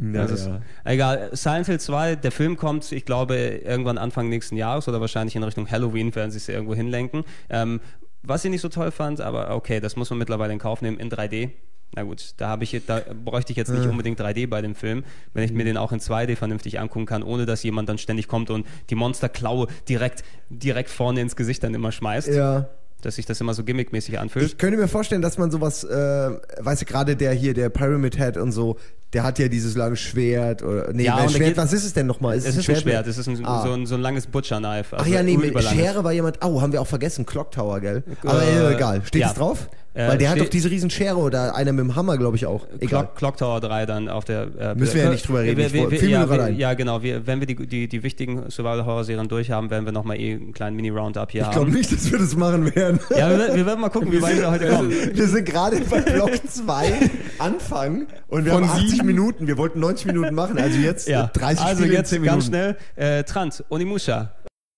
Egal, Silent Hill 2, der Film kommt, ich glaube, irgendwann Anfang nächsten Jahres oder wahrscheinlich in Richtung Halloween werden sie es irgendwo hinlenken. Was ich nicht so toll fand, aber okay, das muss man mittlerweile in Kauf nehmen, in 3D. Na gut, da bräuchte ich jetzt nicht unbedingt 3D bei dem Film, wenn ich mir den auch in 2D vernünftig angucken kann, ohne dass jemand dann ständig kommt und die Monsterklaue direkt vorne ins Gesicht dann immer schmeißt. Ja. Dass sich das immer so gimmickmäßig anfühlt. Ich könnte mir vorstellen, dass man sowas, weißt du, gerade der Pyramid Head und so, der hat ja dieses lange Schwert. Schwert, was ist es denn nochmal? Es ist ein Schwert, es ist so ein langes Butcher-Knife. Also Schere war jemand, haben wir auch vergessen, Clock Tower, gell? Aber egal, steht es drauf? Weil der hat doch diese riesen Schere oder einer mit dem Hammer, glaube ich auch. Clock Tower 3 dann auf der... Müssen wir ja nicht drüber reden. Ja, genau. Wenn wir die wichtigen Survival-Horror-Serien durch haben, werden wir nochmal einen kleinen Mini-Roundup hier haben. Ich glaube nicht, dass wir das machen werden. Ja, wir werden mal gucken, wie weit wir heute kommen. Wir sind gerade bei Block 2 Anfang und wir haben 80 Minuten. Wir wollten 90 Minuten machen, also jetzt 30 also Spiele jetzt 10 Minuten. Ganz schnell. Trant, Onimusha.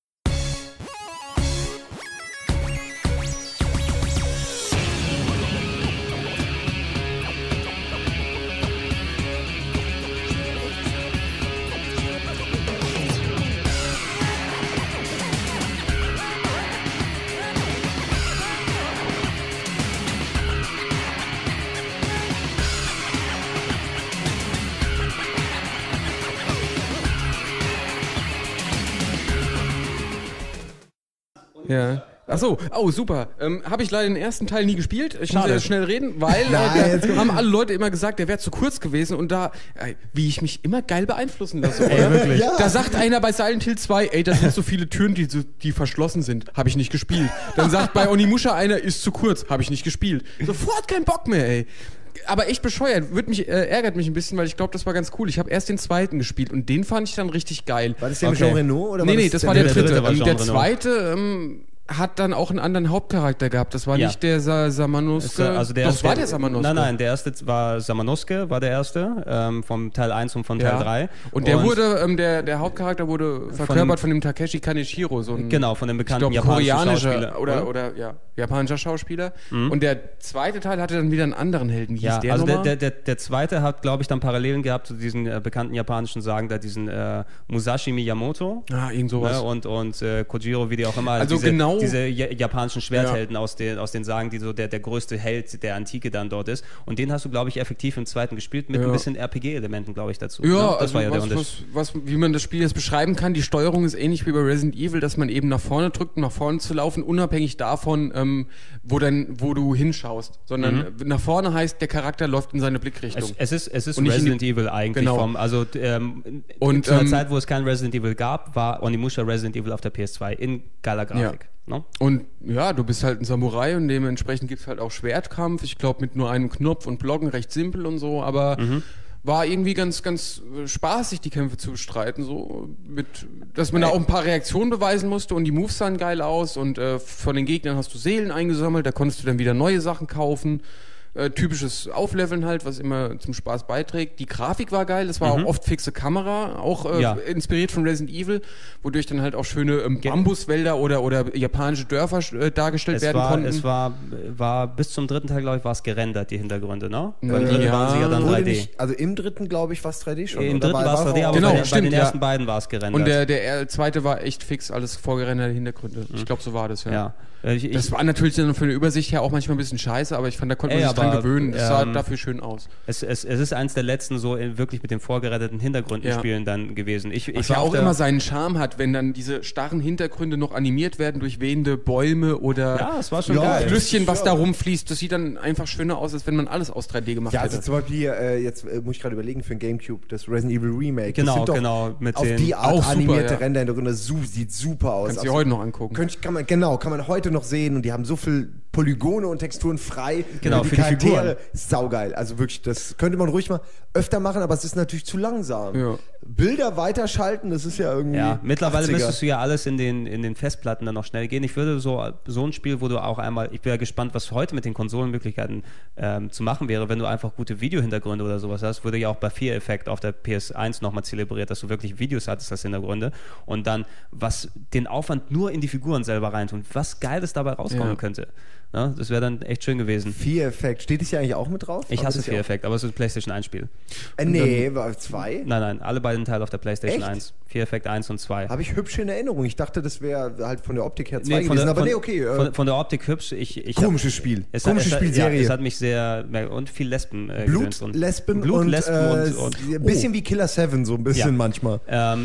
Ja. Achso, super. Habe ich leider den ersten Teil nie gespielt. Ich muss jetzt schnell reden, weil haben alle Leute immer gesagt, der wäre zu kurz gewesen und da, wie ich mich immer geil beeinflussen lasse, oder? Wirklich? Ja. Da sagt einer bei Silent Hill 2, das sind so viele Türen, die verschlossen sind. Habe ich nicht gespielt. Dann sagt bei Onimusha einer, ist zu kurz. Habe ich nicht gespielt. Sofort kein Bock mehr, aber echt bescheuert. Ärgert mich ein bisschen, weil ich glaube, das war ganz cool. Ich habe erst den zweiten gespielt und den fand ich dann richtig geil. War das der mit Jean Reno? Oder Nee, das war der dritte. war Jean Der Reno. zweite hat dann auch einen anderen Hauptcharakter gehabt. Das war nicht der Samanosuke. Also der Doch, erste, war der Samanosuke. Nein, der erste war Samanosuke, war der erste, vom Teil 1 und von Teil 3. Und der wurde, der Hauptcharakter wurde verkörpert von dem Takeshi Kaneshiro, so ein genau, von dem bekannten japanischen Schauspieler. oder japanischer Schauspieler. Und der zweite Teil hatte dann wieder einen anderen Helden. Wie hieß der also nochmal? der zweite hat, glaube ich, dann Parallelen gehabt zu diesen bekannten japanischen Sagen, da diesen Musashi Miyamoto. Irgend sowas. Und Kojiro, wie die auch immer. Also genau diese japanischen Schwerthelden aus den Sagen, die so der größte Held der Antike dann dort ist. Und den hast du, glaube ich, effektiv im zweiten gespielt mit ein bisschen RPG-Elementen, glaube ich, dazu. Ja, ne? Das also war ja der Unterschied. wie man das Spiel jetzt beschreiben kann, die Steuerung ist ähnlich wie bei Resident Evil, dass man eben nach vorne drückt, um nach vorne zu laufen, unabhängig davon, wo du hinschaust. Sondern nach vorne heißt, der Charakter läuft in seine Blickrichtung. Es ist Und nicht Resident Evil eigentlich. Genau. Zu einer Zeit, wo es kein Resident Evil gab, war Onimusha Resident Evil auf der PS2 in geiler Grafik. No? Und ja, du bist halt ein Samurai und dementsprechend gibt es halt auch Schwertkampf. Ich glaube, mit nur einem Knopf und Blocken recht simpel und so, aber war irgendwie ganz, ganz spaßig, die Kämpfe zu bestreiten. So dass man da auch ein paar Reaktionen beweisen musste und die Moves sahen geil aus und von den Gegnern hast du Seelen eingesammelt, da konntest du dann wieder neue Sachen kaufen. Typisches Aufleveln halt, was immer zum Spaß beiträgt. Die Grafik war geil, es war auch oft fixe Kamera, auch inspiriert von Resident Evil, wodurch dann halt auch schöne Bambuswälder oder japanische Dörfer dargestellt werden konnten. Es war bis zum dritten Teil, glaube ich, war es gerendert, die Hintergründe, ne? Beim dritten waren sie ja dann Wurde 3D. nicht, also im dritten, glaube ich, war es 3D schon. Im dritten war es 3D, aber Genau, bei stimmt, den ersten beiden war es gerendert. Und der zweite war echt fix, alles vorgerenderte Hintergründe. Ich glaube, so war das, ja. Das war natürlich dann für eine Übersicht her auch manchmal ein bisschen scheiße, aber ich fand, da konnte man sich dran gewöhnen. Es sah dafür schön aus. Es ist eins der letzten so wirklich mit den vorgeretteten Hintergründen spielen dann gewesen. Was ja auch immer seinen Charme hat, wenn dann diese starren Hintergründe noch animiert werden durch wehende Bäume oder es war schon geil. Flüsschen, was da rumfließt. Das sieht dann einfach schöner aus, als wenn man alles aus 3D gemacht hätte. Also zum Beispiel, jetzt muss ich gerade überlegen, für ein Gamecube, das Resident Evil Remake. Genau. Mit auf die Art auch animierte super, Ränder, sieht super aus. Kannst du dir heute noch angucken. Kann man heute noch sehen und die haben so viel Polygone und Texturen frei. Genau, die für die Charaktere. Saugeil. Also wirklich, das könnte man ruhig mal öfter machen, aber es ist natürlich zu langsam. Ja. Bilder weiterschalten, das ist ja irgendwie. Ja, mittlerweile 80er. müsstest du ja alles in den Festplatten dann noch schnell gehen. Ich würde so ein Spiel, wo du auch einmal, ich bin ja gespannt, was heute mit den Konsolenmöglichkeiten zu machen wäre, wenn du einfach gute Videohintergründe oder sowas hast, wurde ja auch bei Fear Effect auf der PS1 nochmal zelebriert, dass du wirklich Videos hattest als Hintergründe und dann was den Aufwand nur in die Figuren selber reintun, was Geiles dabei rauskommen könnte. Ja, das wäre dann echt schön gewesen. Fear Effect, steht es ja eigentlich auch mit drauf? Ich hasse Fear Effect, aber es ist ein PlayStation 1 Spiel. Nee, war 2? Nein, alle beiden Teile auf der PlayStation Echt? 1. Fear Effect 1 und 2. Habe ich hübsch in Erinnerung. Ich dachte, das wäre halt von der Optik her 2 Nee, gewesen, aber okay. Von der Optik hübsch. Komisches Spiel. Komische Spielserie. Es hat mich sehr... Und viel Lesben. Lesben und ein bisschen wie Killer 7, so ein bisschen manchmal.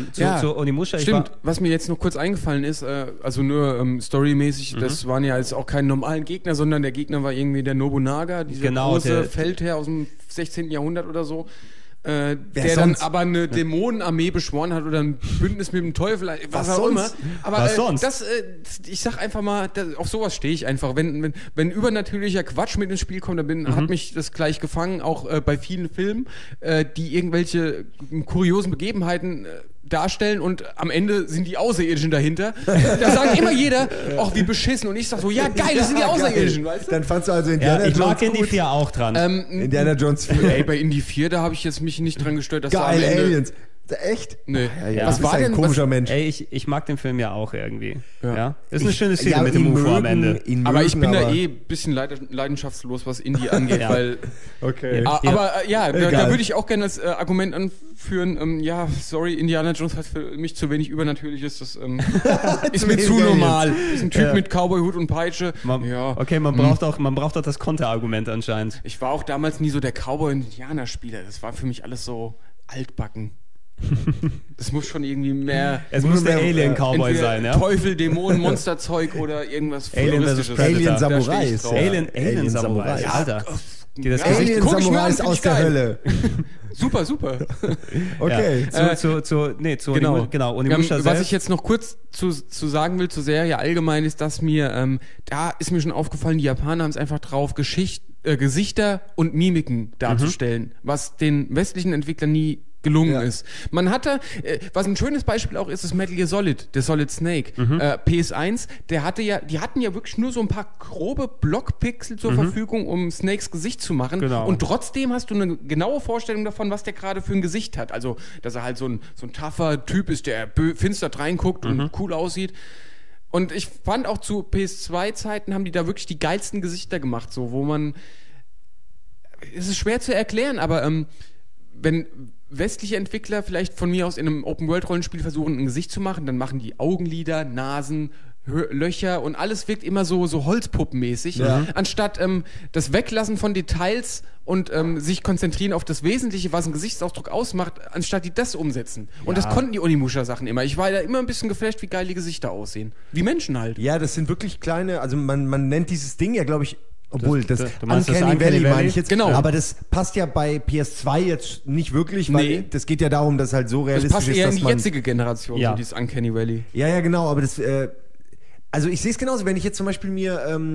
Zu Onimusha. Stimmt, was mir jetzt noch kurz eingefallen ist, also nur storymäßig, das waren ja jetzt auch keine normalen Gegner, sondern der Gegner war irgendwie der Nobunaga, dieser große Feldherr aus dem 16. Jahrhundert oder so. Der dann aber eine Dämonenarmee beschworen hat oder ein Bündnis mit dem Teufel, was auch immer. Aber was sonst? Ich sag einfach mal, auf sowas stehe ich einfach. Wenn übernatürlicher Quatsch mit ins Spiel kommt, dann hat mich das gleich gefangen, auch bei vielen Filmen, die irgendwelche kuriosen Begebenheiten darstellen und am Ende sind die Außerirdischen dahinter. Da sagt immer jeder, ach wie beschissen. Und ich sag so, ja geil, das sind die Außerirdischen, weißt du? Dann fandst du also Indiana Jones ich mag Indie 4 auch dran. Indiana Jones 4. Ey, bei Indie 4, da habe ich jetzt mich nicht dran gestört, dass Geil, da am Ende... Aliens. Echt? Nee. Ja, Was war ein denn? komischer Mensch. Ey, ich mag den Film ja auch irgendwie. Ja. Ist eine schöne Szene mit dem UFO am Ende. Aber ich bin da ein bisschen leidenschaftslos, was Indie angeht, weil... Okay. Aber da würde ich auch gerne das Argument anführen, sorry, Indiana Jones hat für mich zu wenig Übernatürliches, das ist mir zu normal. Ist ein Typ mit Cowboy-Hut und Peitsche. Man braucht auch das Konterargument anscheinend. Ich war auch damals nie so der Cowboy- und Indianerspieler, das war für mich alles so altbacken. Es muss schon irgendwie mehr... Es muss der Alien-Cowboy sein, ja? Teufel, Dämonen, Monsterzeug oder irgendwas Futuristisches. Alien-Samurais. Alien-Samurais, Alter. Alien-Samurais aus der Hölle. Super. Okay. Genau, Onimusha was ich jetzt noch kurz zu sagen will zur Serie allgemein ist, dass da ist mir schon aufgefallen, die Japaner haben es einfach drauf, Gesichter und Mimiken darzustellen, was den westlichen Entwicklern nie gelungen ist. Man hatte, was ein schönes Beispiel auch ist Metal Gear Solid, der Solid Snake. PS1, die hatten ja wirklich nur so ein paar grobe Blockpixel zur Verfügung, um Snakes Gesicht zu machen. Genau. Und trotzdem hast du eine genaue Vorstellung davon, was der gerade für ein Gesicht hat. Also, dass er halt so ein tougher Typ ist, der finster reinguckt und cool aussieht. Und ich fand auch zu PS2-Zeiten haben die da wirklich die geilsten Gesichter gemacht, so, wo man, es ist schwer zu erklären, aber wenn westliche Entwickler vielleicht von mir aus in einem Open-World-Rollenspiel versuchen, ein Gesicht zu machen, dann machen die Augenlider, Nasen, Löcher und alles wirkt immer so Holzpuppenmäßig, anstatt das Weglassen von Details und sich konzentrieren auf das Wesentliche, was einen Gesichtsausdruck ausmacht, anstatt die das umsetzen. Und das konnten die Onimusha-Sachen immer. Ich war da immer ein bisschen geflasht, wie geil die Gesichter aussehen. Wie Menschen halt. Ja, das sind wirklich kleine, also man nennt dieses Ding ja, glaube ich, obwohl, du meinst das Uncanny Valley meine ich jetzt. Genau. Aber das passt ja bei PS2 jetzt nicht wirklich, weil das geht ja darum, dass halt so realistisch Das passt ist, eher dass in die man... jetzige Generation, so dieses Uncanny Valley. Ja, genau, aber das... also ich sehe es genauso, wenn ich jetzt zum Beispiel mir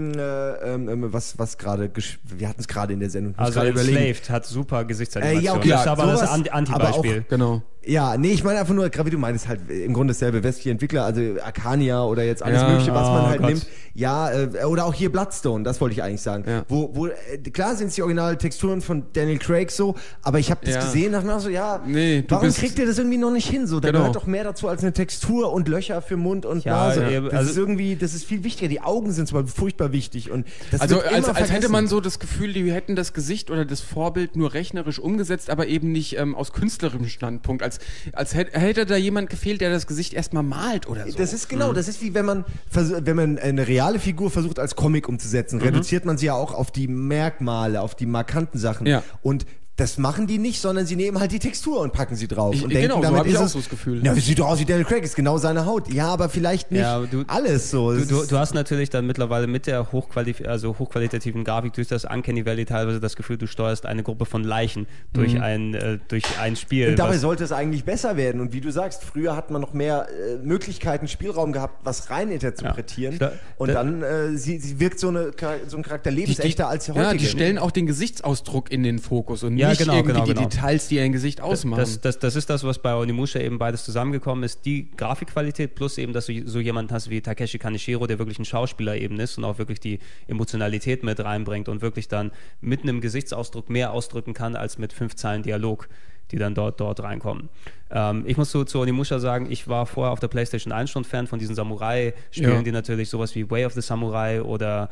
was gerade, wir hatten es gerade in der Sendung. Also Enslaved hat super Gesichtsanimation. Ja, okay, das ist aber sowas, das Anti-Beispiel. Genau. Ja, nee, ich meine einfach nur, gerade wie du meinst, halt im Grunde dasselbe, westliche Entwickler, also Arcania oder jetzt alles Mögliche, was man halt nimmt. Ja, oder auch hier Bloodstone, das wollte ich eigentlich sagen. Ja. Wo klar sind es die originalen Texturen von Daniel Craig so, aber ich habe das gesehen, dachte mir so, warum kriegt ihr das irgendwie noch nicht hin? So, da gehört doch mehr dazu als eine Textur und Löcher für Mund und Nase. Das ist irgendwie, das ist viel wichtiger. Die Augen sind zum Beispiel furchtbar wichtig. Und das also wird immer als hätte vergessen. man so das Gefühl, die hätten das Gesicht oder das Vorbild nur rechnerisch umgesetzt, aber eben nicht aus künstlerischem Standpunkt. Als hätte da jemand gefehlt, der das Gesicht erstmal malt oder so. Das ist genau, das ist wie wenn man eine reale Figur versucht als Comic umzusetzen, reduziert man sie ja auch auf die Merkmale, auf die markanten Sachen. Ja. Und das machen die nicht, sondern sie nehmen halt die Textur und packen sie drauf. Und denken, genau, damit so habe ich ist auch es, so das Gefühl. Ja, sieht doch aus wie Daniel Craig, ist genau seine Haut. Ja, aber vielleicht nicht alles so. Du hast natürlich dann mittlerweile mit der hochqualitativen Grafik durch das Uncanny Valley teilweise das Gefühl, du steuerst eine Gruppe von Leichen durch ein Spiel. Und dabei sollte es eigentlich besser werden. Und wie du sagst, früher hat man noch mehr Möglichkeiten, Spielraum gehabt, was rein interpretieren. Ja. Und dann sie wirkt so ein Charakter lebensechter als der heutige. Ja, die stellen auch den Gesichtsausdruck in den Fokus und nicht genau, die Details, die ein Gesicht ausmachen. Das ist das, was bei Onimusha eben beides zusammengekommen ist. Die Grafikqualität plus eben, dass du so jemanden hast wie Takeshi Kaneshiro, der wirklich ein Schauspieler eben ist und auch wirklich die Emotionalität mit reinbringt und wirklich dann mit einem Gesichtsausdruck mehr ausdrücken kann, als mit 5 Zeilen Dialog, die dann dort reinkommen. Ich muss zu Onimusha sagen, ich war vorher auf der PlayStation 1 schon Fan von diesen Samurai-Spielen, die natürlich sowas wie Way of the Samurai oder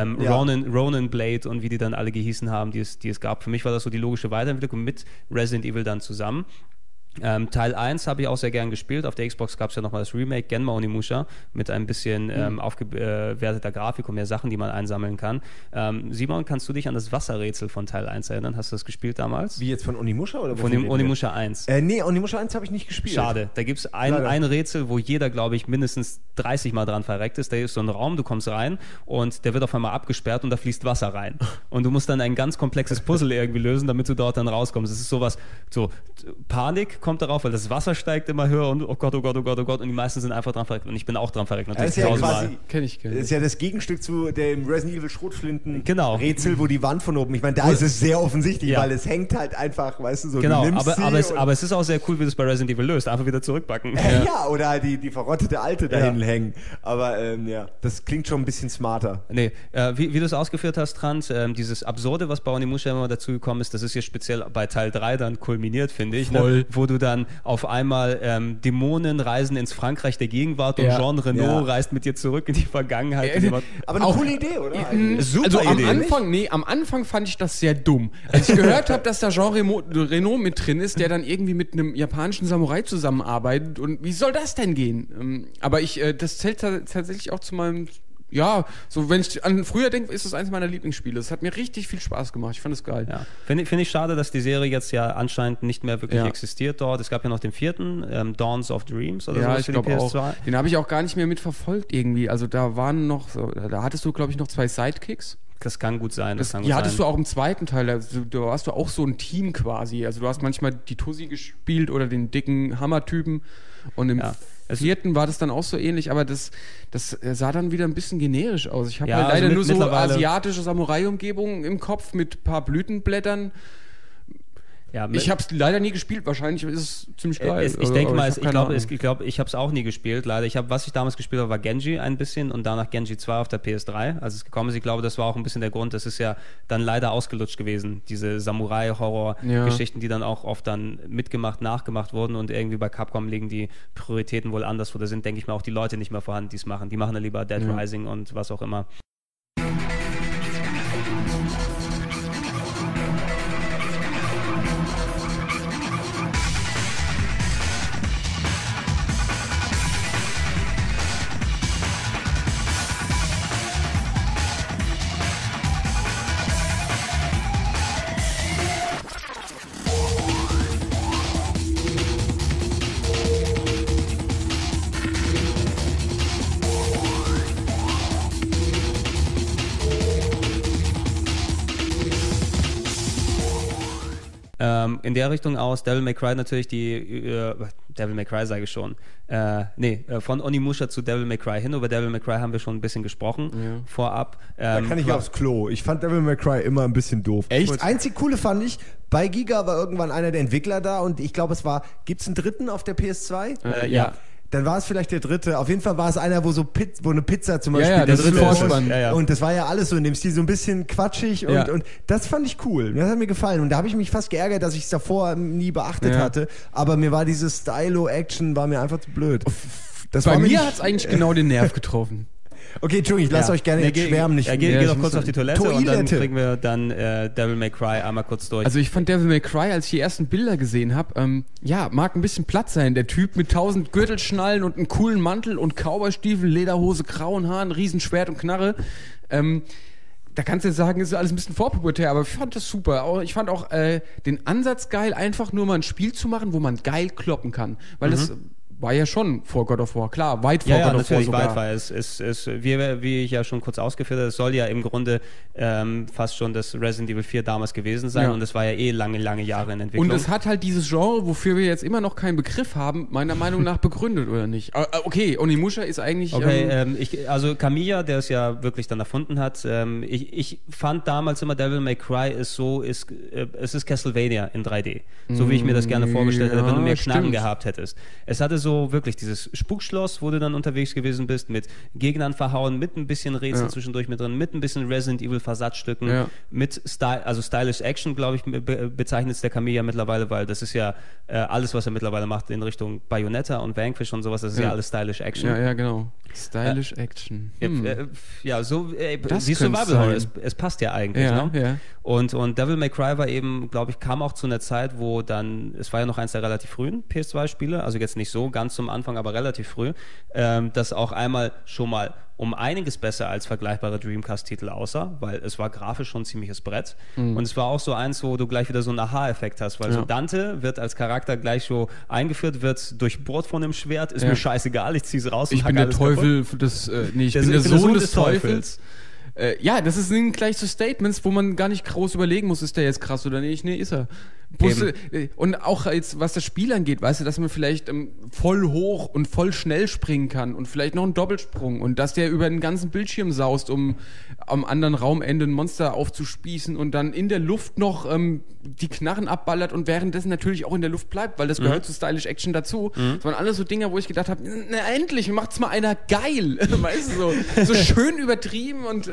Ronin Blade und wie die dann alle gehießen haben, die es gab. Für mich war das so die logische Weiterentwicklung mit Resident Evil dann zusammen. Teil 1 habe ich auch sehr gern gespielt. Auf der Xbox gab es ja nochmal das Remake Genma Onimusha mit ein bisschen aufgewerteter Grafik und mehr Sachen, die man einsammeln kann. Simon, kannst du dich an das Wasserrätsel von Teil 1 erinnern? Hast du das gespielt damals? Wie jetzt von Onimusha? Oder von dem Onimusha 1. Nee, Onimusha 1 habe ich nicht gespielt. Schade. Da gibt es ein Rätsel, wo jeder, glaube ich, mindestens 30 Mal dran verreckt ist. Da ist so ein Raum, du kommst rein und der wird auf einmal abgesperrt und da fließt Wasser rein. Und du musst dann ein ganz komplexes Puzzle irgendwie lösen, damit du dort dann rauskommst. Es ist sowas, so Panik kommt darauf, weil das Wasser steigt immer höher und oh Gott, oh Gott, oh Gott, oh Gott und die meisten sind einfach dran verreckt und ich bin auch dran verreckt. Das ist ja quasi, kenn ich. Das ist ja das Gegenstück zu dem Resident Evil Schrotflinten-Rätsel, wo die Wand von oben, ich meine, da ist es sehr offensichtlich, weil es hängt halt einfach, weißt du, so, genau, du nimmst aber es ist auch sehr cool, wie du es bei Resident Evil löst, einfach wieder zurückbacken. Ja, oder halt die verrottete Alte dahin hängen, aber das klingt schon ein bisschen smarter. Nee, wie du es ausgeführt hast, Trant, dieses Absurde, was bei Onimusha immer dazu gekommen ist, das ist hier speziell bei Teil 3 dann kulminiert, finde ich, ne? Wo du dann auf einmal Dämonen reisen ins Frankreich der Gegenwart und Jean Reno reist mit dir zurück in die Vergangenheit. Aber eine coole Idee, oder? Super Idee. Am Anfang fand ich das sehr dumm. Als ich gehört habe, dass da Jean Reno mit drin ist, der dann irgendwie mit einem japanischen Samurai zusammenarbeitet und wie soll das denn gehen? Aber das zählt tatsächlich auch zu meinem... Ja, so wenn ich an früher denke, ist das eines meiner Lieblingsspiele. Es hat mir richtig viel Spaß gemacht. Ich fand es geil. Ja. Finde ich schade, dass die Serie jetzt ja anscheinend nicht mehr wirklich existiert dort. Es gab ja noch den 4., Dawns of Dreams oder sowas für die PS2. Auch. Den habe ich auch gar nicht mehr mitverfolgt irgendwie. Also da waren noch, da hattest du, glaube ich, noch 2 Sidekicks. Das kann gut sein. Hattest du auch im zweiten Teil. Da warst du auch so ein Team quasi. Also du hast manchmal die Tussi gespielt oder den dicken Hammer-Typen und im vierten war das dann auch so ähnlich, aber das sah dann wieder ein bisschen generisch aus. Ich habe Ja, leider also nur so mittlerweile- asiatische Samurai-Umgebungen im Kopf mit ein paar Blütenblättern. Ja, Ich habe es leider nie gespielt, wahrscheinlich ist es ziemlich geil. Ich denke aber mal, hab ich keine glaube, Ahnung. ich habe es auch nie gespielt, leider. Was ich damals gespielt habe, war Genji ein bisschen und danach Genji 2 auf der PS3, als es gekommen ist. Ich glaube, das war auch ein bisschen der Grund. Das ist ja dann leider ausgelutscht gewesen, diese Samurai-Horror-Geschichten, die dann auch oft dann nachgemacht wurden und irgendwie bei Capcom liegen die Prioritäten wohl anders, oder sind, denke ich mal, auch die Leute nicht mehr vorhanden, die es machen. Die machen dann lieber Dead Rising und was auch immer. In der Richtung aus Devil May Cry natürlich Devil May Cry sage ich schon. Von Onimusha zu Devil May Cry hin. Über Devil May Cry haben wir schon ein bisschen gesprochen vorab. Da kann ich aufs Klo. Ich fand Devil May Cry immer ein bisschen doof. Echt? Das einzig Coole fand ich, bei Giga war irgendwann einer der Entwickler da und ich glaube, gibt's einen dritten auf der PS2? Ja. Dann war es vielleicht der dritte. Auf jeden Fall war es einer, wo eine Pizza zum Beispiel. Ja, das ist dritte Vorspann. Ja. Und das war ja alles so in dem Stil, so ein bisschen quatschig und das fand ich cool. Das hat mir gefallen. Und da habe ich mich fast geärgert, dass ich es davor nie beachtet hatte. Aber mir war dieses Stylo-Action war mir einfach zu blöd. Bei mir hat es eigentlich genau den Nerv getroffen. Okay, Entschuldigung, ich lasse euch gerne jetzt schwärmen. Geh doch kurz auf die Toilette und dann Toilette. kriegen wir dann Devil May Cry einmal kurz durch. Also ich fand Devil May Cry, als ich die ersten Bilder gesehen habe, mag ein bisschen platt sein. Der Typ mit 1000 Gürtelschnallen und einem coolen Mantel und Cowboystiefel, Lederhose, grauen Haaren, Riesenschwert und Knarre. Da kannst du jetzt sagen, ist alles ein bisschen vorpubertär, aber ich fand das super. Ich fand auch den Ansatz geil, einfach nur mal ein Spiel zu machen, wo man geil kloppen kann. Weil das war ja schon vor God of War, klar, weit vor God of War natürlich sogar. weit war es. Wie ich ja schon kurz ausgeführt habe, es soll ja im Grunde fast schon das Resident Evil 4 damals gewesen sein und es war ja lange Jahre in Entwicklung. Und es hat halt dieses Genre, wofür wir jetzt immer noch keinen Begriff haben, meiner Meinung nach begründet, oder nicht? Okay, Onimusha ist eigentlich... also Kamiya, der es ja wirklich dann erfunden hat, ich fand damals immer Devil May Cry es ist Castlevania in 3D. So wie ich mir das gerne vorgestellt hätte, wenn du mehr Knacken gehabt hättest. Es hatte so wirklich dieses Spukschloss, wo du dann unterwegs gewesen bist, mit Gegnern verhauen, mit ein bisschen Rätsel zwischendurch mit drin, mit ein bisschen Resident Evil Versatzstücken, mit Stylish Action, glaube ich, bezeichnet es der Kamiya mittlerweile, weil das ist ja alles, was er mittlerweile macht in Richtung Bayonetta und Vanquish und sowas, das ist ja alles Stylish Action. Ja, genau. Stylish Action. Die Survival Horror, es passt ja eigentlich. Ne? Und Devil May Cry war eben, glaube ich, kam auch zu einer Zeit, wo dann, es war ja noch eins der relativ frühen PS2-Spiele, also jetzt nicht so ganz zum Anfang, aber relativ früh, das auch einmal schon mal um einiges besser als vergleichbare Dreamcast-Titel aussah, weil es war grafisch schon ein ziemliches Brett. Und es war auch so eins, wo du gleich wieder so einen Aha-Effekt hast, weil so Dante wird als Charakter gleich so eingeführt, wird durchbohrt von einem Schwert, ist mir scheißegal, ich zieh's raus. Ich bin der Teufel des, ich bin der Sohn des Teufels. Das sind gleich so Statements, wo man gar nicht groß überlegen muss, ist der jetzt krass oder nicht? Nee, ist er. Und auch jetzt, was das Spiel angeht, weißt du, dass man vielleicht voll hoch und voll schnell springen kann und vielleicht noch einen Doppelsprung und dass der über den ganzen Bildschirm saust, um am anderen Raumende ein Monster aufzuspießen und dann in der Luft noch die Knarren abballert und währenddessen natürlich auch in der Luft bleibt, weil das gehört zu Stylish Action dazu. Das waren alles so Dinger, wo ich gedacht habe, na endlich, macht's mal einer geil. Weißt du, so schön übertrieben und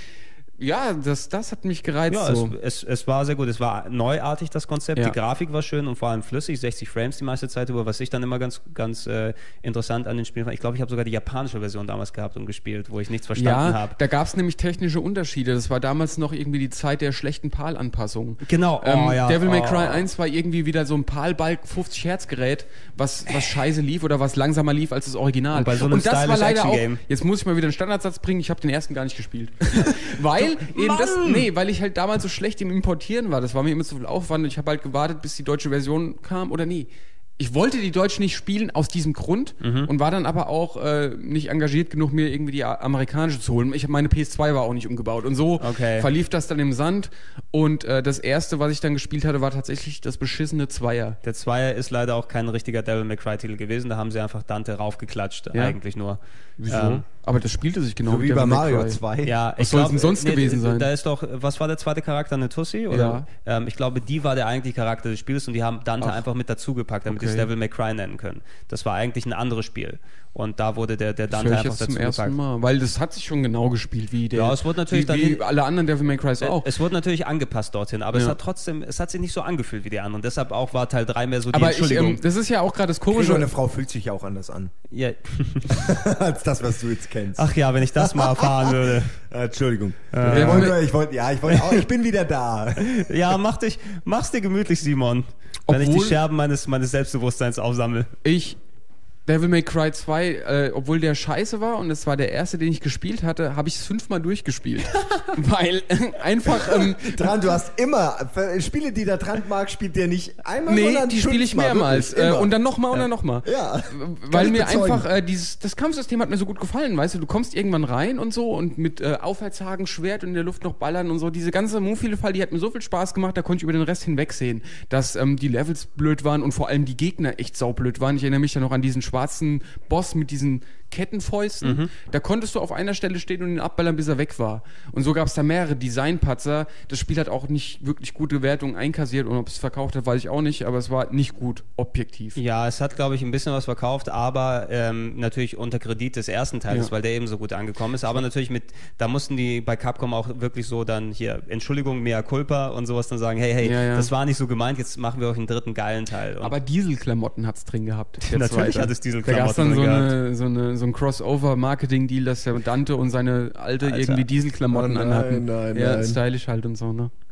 das hat mich gereizt. Ja, so. es war sehr gut. Es war neuartig, das Konzept. Die Grafik war schön und vor allem flüssig, 60 Frames die meiste Zeit über, was ich dann immer ganz interessant an den Spielen fand. Ich glaube, ich habe sogar die japanische Version damals gehabt und gespielt, wo ich nichts verstanden habe. Da gab es nämlich technische Unterschiede. Das war damals noch irgendwie die Zeit der schlechten PAL-Anpassungen. Genau. Devil May Cry 1 war irgendwie wieder so ein PAL-Balken 50 Hertz Gerät, was scheiße lief oder was langsamer lief als das Original. Und bei so einem das war leider auch, Game. jetzt muss ich mal wieder einen Standardsatz bringen, ich habe den ersten gar nicht gespielt. Weil ich halt damals so schlecht im Importieren war. Das war mir immer zu viel Aufwand. Ich habe halt gewartet, bis die deutsche Version kam. Oder nee, ich wollte die Deutsch nicht spielen aus diesem Grund und war dann aber auch nicht engagiert genug, mir irgendwie die amerikanische zu holen. Meine PS2 war auch nicht umgebaut. Und so verlief das dann im Sand. Und das erste, was ich dann gespielt hatte, war tatsächlich das beschissene Zweier. Der Zweier ist leider auch kein richtiger Devil May Cry Titel gewesen. Da haben sie einfach Dante raufgeklatscht, eigentlich nur. Wieso? Aber das spielte sich genau so wie bei Mario 2. Ja, was soll es denn sonst gewesen sein? Da ist doch, was war der zweite Charakter, eine Tussi? Oder? Ja. Ich glaube, die war der eigentliche Charakter des Spiels und die haben Dante einfach mit dazugepackt, damit die es Devil May Cry nennen können. Das war eigentlich ein anderes Spiel. Und da wurde der Dante einfach dazu zum ersten Mal, weil das hat sich schon genau gespielt, wie der. Ja, es wurde natürlich wie alle anderen Devil May Crys auch. Es wurde natürlich angepasst dorthin, aber es hat sich nicht so angefühlt wie die anderen. Deshalb auch war Teil 3 mehr so die Entschuldigung. Das ist ja auch gerade das Komische. Eine Frau fühlt sich ja auch anders an. Ja. Als das, was du jetzt kennst. Ach ja, wenn ich das mal erfahren würde. Entschuldigung. Ich bin wieder da. Ja, mach's dir gemütlich, Simon. Wenn ich die Scherben meines Selbstbewusstseins aufsammle. Devil May Cry 2, obwohl der scheiße war und es war der erste, den ich gespielt hatte, habe ich es 5-mal durchgespielt. Weil einfach... Trant, du hast immer... Spiele, die der Trant mag, spielt der nicht einmal, sondern die spiele ich mehrmals. Und dann nochmal und dann nochmal. Ja. Weil mir einfach das Kampfsystem hat mir so gut gefallen, weißt du kommst irgendwann rein und so und mit Aufhaltshaken, Schwert und in der Luft noch ballern und so. Diese ganze Move-Vielfalt, die hat mir so viel Spaß gemacht, da konnte ich über den Rest hinwegsehen. Dass die Levels blöd waren und vor allem die Gegner echt saublöd waren. Ich erinnere mich ja noch an diesen schwarzen Boss mit diesen Kettenfäusten. Da konntest du auf einer Stelle stehen und ihn abballern, bis er weg war. Und so gab es da mehrere Designpatzer. Das Spiel hat auch nicht wirklich gute Wertungen einkassiert und ob es verkauft hat, weiß ich auch nicht, aber es war nicht gut, objektiv. Ja, es hat, glaube ich, ein bisschen was verkauft, aber natürlich unter Kredit des ersten Teils, weil der eben so gut angekommen ist. Aber natürlich da mussten die bei Capcom auch wirklich so dann hier, Entschuldigung, mea culpa und sowas dann sagen, hey, das war nicht so gemeint, jetzt machen wir euch einen dritten geilen Teil. Und aber Dieselklamotten hat es drin gehabt. Natürlich hat es Dieselklamotten drin gehabt. So ein Crossover-Marketing-Deal, dass der Dante und seine Alte irgendwie Dieselklamotten anhatten. Nein. Stylisch halt und so, ne?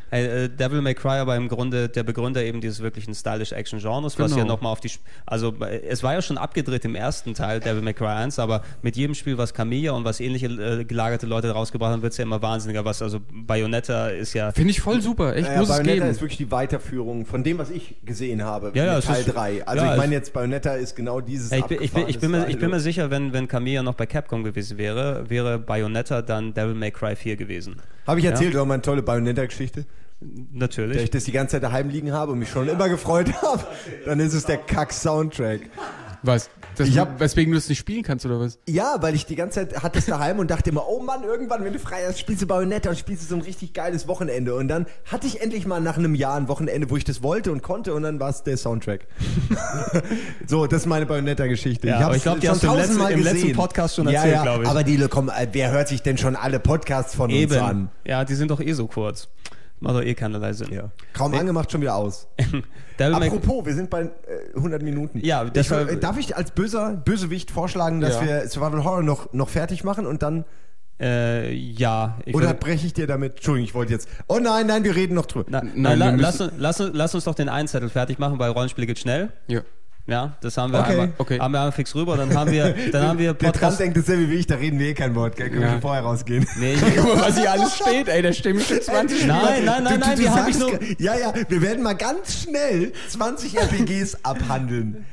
Devil May Cry aber im Grunde der Begründer eben dieses wirklichen stylish Action-Genres, was ja nochmal also es war ja schon abgedreht im ersten Teil, Devil May Cry 1, aber mit jedem Spiel, was Camilla und was ähnliche gelagerte Leute rausgebracht haben, wird es ja immer wahnsinniger, also Bayonetta ist ja... Finde ich voll super, echt, muss es geben. Bayonetta ist wirklich die Weiterführung von dem, was ich gesehen habe, mit Teil 3. Also ich meine jetzt, Bayonetta ist genau dieses ich bin mir sicher, wenn Camilla noch bei Capcom gewesen wäre Bayonetta dann Devil May Cry 4 gewesen. Habe ich erzählt, auch meine tolle Bayonetta-Geschichte? Natürlich. Dass ich das die ganze Zeit daheim liegen habe und mich schon immer gefreut habe, dann ist es der Kack-Soundtrack. Was? Weswegen du es nicht spielen kannst, oder was? Ja, weil ich die ganze Zeit hatte es daheim und dachte immer, oh Mann, irgendwann, wenn du frei hast, spielst du Bayonetta und spielst du so ein richtig geiles Wochenende. Und dann hatte ich endlich mal nach einem Jahr ein Wochenende, wo ich das wollte und konnte und dann war es der Soundtrack. So, das ist meine Bayonetta-Geschichte. Ja, aber ich glaube, die hast du im letzten Podcast schon erzählt, glaube ich. Aber wer hört sich denn schon alle Podcasts von uns an? Ja, die sind doch so kurz. Macht doch keinerlei Sinn. Ja. Kaum angemacht, schon wieder aus. Apropos, wir sind bei 100 Minuten. Ja, darf ich als Bösewicht vorschlagen, dass wir Survival Horror noch fertig machen und dann... ja. Oder breche ich dir damit... Entschuldigung, ich wollte jetzt... Oh nein, wir reden noch drüber. Lass uns doch den einen Zettel fertig machen, weil Rollenspiel geht schnell. Ja. Ja, das haben wir einmal fix rüber, dann haben wir Podcast. Der Trant denkt dasselbe wie ich, da reden wir kein Wort, gell? Können wir schon vorher rausgehen. Nee, guck mal, was hier alles steht, ey, da stehen bestimmt 20 Nein, wir haben nur... Ja, wir werden mal ganz schnell 20 RPGs abhandeln.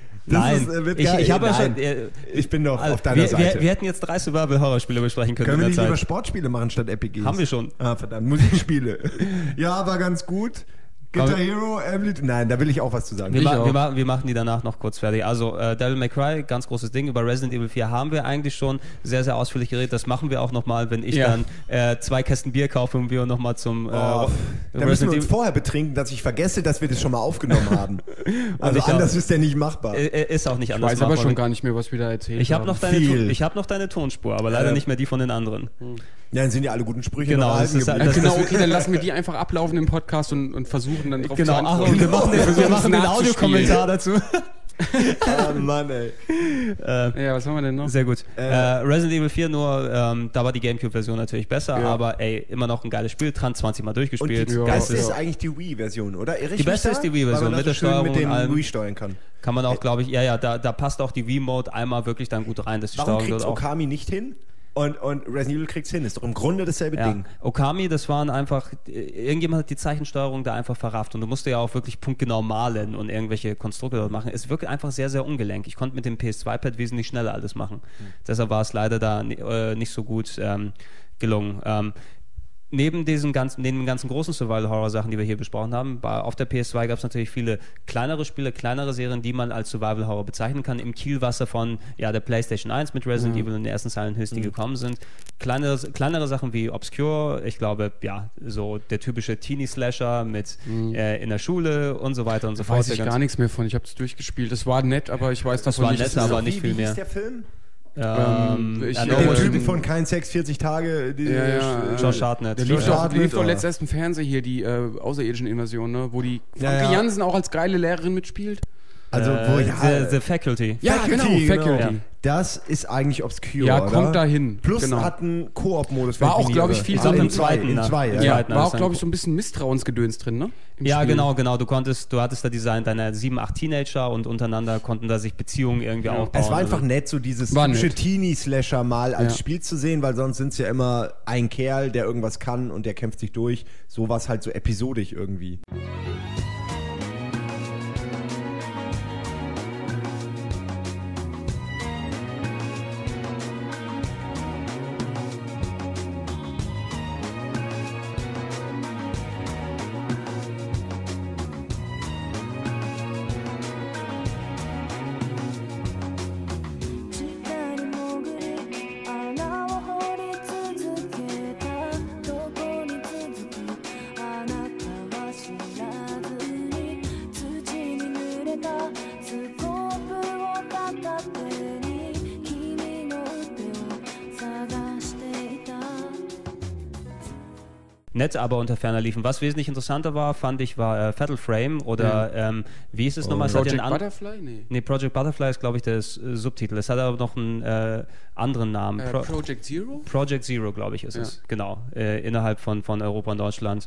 Ich bin doch auf deiner Seite. Wir hätten jetzt 3 Survival-Horror-Spiele besprechen können. Können wir nicht lieber Sportspiele machen statt RPGs? Haben wir schon. Ah, verdammt, Musikspiele. Ja, war ganz gut. Guitar Hero, nein, da will ich auch was zu sagen. Wir machen die danach noch kurz fertig. Also Devil May Cry, ganz großes Ding. Über Resident Evil 4 haben wir eigentlich schon sehr, sehr ausführlich geredet. Das machen wir auch nochmal, wenn ich dann 2 Kästen Bier kaufe und wir nochmal zum da müssen wir uns vorher betrinken, dass ich vergesse, dass wir das schon mal aufgenommen haben. Also anders ist der nicht machbar. Ist auch nicht anders machbar. Ich weiß aber schon gar nicht mehr, was wir da erzählt haben. Ich habe noch deine Tonspur, aber leider nicht mehr die von den anderen. Ja, dann sind ja alle guten Sprüche genau, okay, dann lassen wir die einfach ablaufen im Podcast und versuchen dann drauf zu antworten. Wir machen den Audiokommentar dazu. Ah, Mann, ey. Ja, was haben wir denn noch? Sehr gut. Resident Evil 4 nur, da war die Gamecube-Version natürlich besser, aber immer noch ein geiles Spiel. Trant 20 Mal durchgespielt. Und die beste ist eigentlich die Wii-Version, oder? Die beste ist die Wii-Version, mit der Steuerung mit dem Wii steuern kann. Kann man auch, glaube ich, da passt auch die Wii-Mode einmal wirklich dann gut rein, dass die Warum Steuerung kriegt's Okami nicht hin? Und Resident Evil kriegt's hin. Ist doch im Grunde dasselbe Ding. Okami, das waren einfach, irgendjemand hat die Zeichensteuerung da einfach verrafft und du musst ja auch wirklich punktgenau malen und irgendwelche Konstrukte dort machen. Es wirkt einfach sehr, sehr ungelenk. Ich konnte mit dem PS2-Pad wesentlich schneller alles machen. Deshalb war es leider da nicht so gut gelungen. Neben den ganzen großen Survival-Horror-Sachen, die wir hier besprochen haben, auf der PS2 gab es natürlich viele kleinere Spiele, kleinere Serien, die man als Survival-Horror bezeichnen kann, im Kielwasser von der PlayStation 1 mit Resident Evil und den ersten Silent Hills, die gekommen sind. Kleinere Sachen wie Obscure, ich glaube, so der typische Teenie-Slasher mit in der Schule und so weiter und so fort. Weiß ich gar nichts mehr von, ich habe es durchgespielt. Es war nett, aber ich weiß davon nicht. Es war nett, aber nicht viel mehr. Wie hieß der Film? Der Typen von Kein Sex, 40 Tage. Josh Hartnett. Der lief doch letztes erst im Fernsehen hier, die außerirdischen Invasion, ne? Wo die Franke Jansen auch als geile Lehrerin mitspielt. Also, The Faculty. Ja, Faculty. Ja. Das ist eigentlich Obscure, ja, oder? Kommt dahin. Plus hat einen Koop-Modus. War auch, glaube ich, viel so im zweiten. War auch, glaube ich, so ein bisschen Misstrauensgedöns drin, ne? Ja, genau. Du hattest da deine 7, 8 Teenager und untereinander konnten da sich Beziehungen irgendwie aufbauen. Es war einfach nett, so dieses typische Teenie-Slasher mal als Spiel zu sehen, weil sonst sind es ja immer ein Kerl, der irgendwas kann und der kämpft sich durch. So war es halt so episodisch irgendwie. Nett, aber unter ferner liefen. Was wesentlich interessanter war, fand ich, war Fatal Frame oder wie ist es nochmal? Project Butterfly? Nee, Project Butterfly ist, glaube ich, der Subtitel. Es hat aber noch einen anderen Namen. Project Zero? Project Zero, glaube ich, ist es. Genau. Innerhalb von Europa und Deutschland.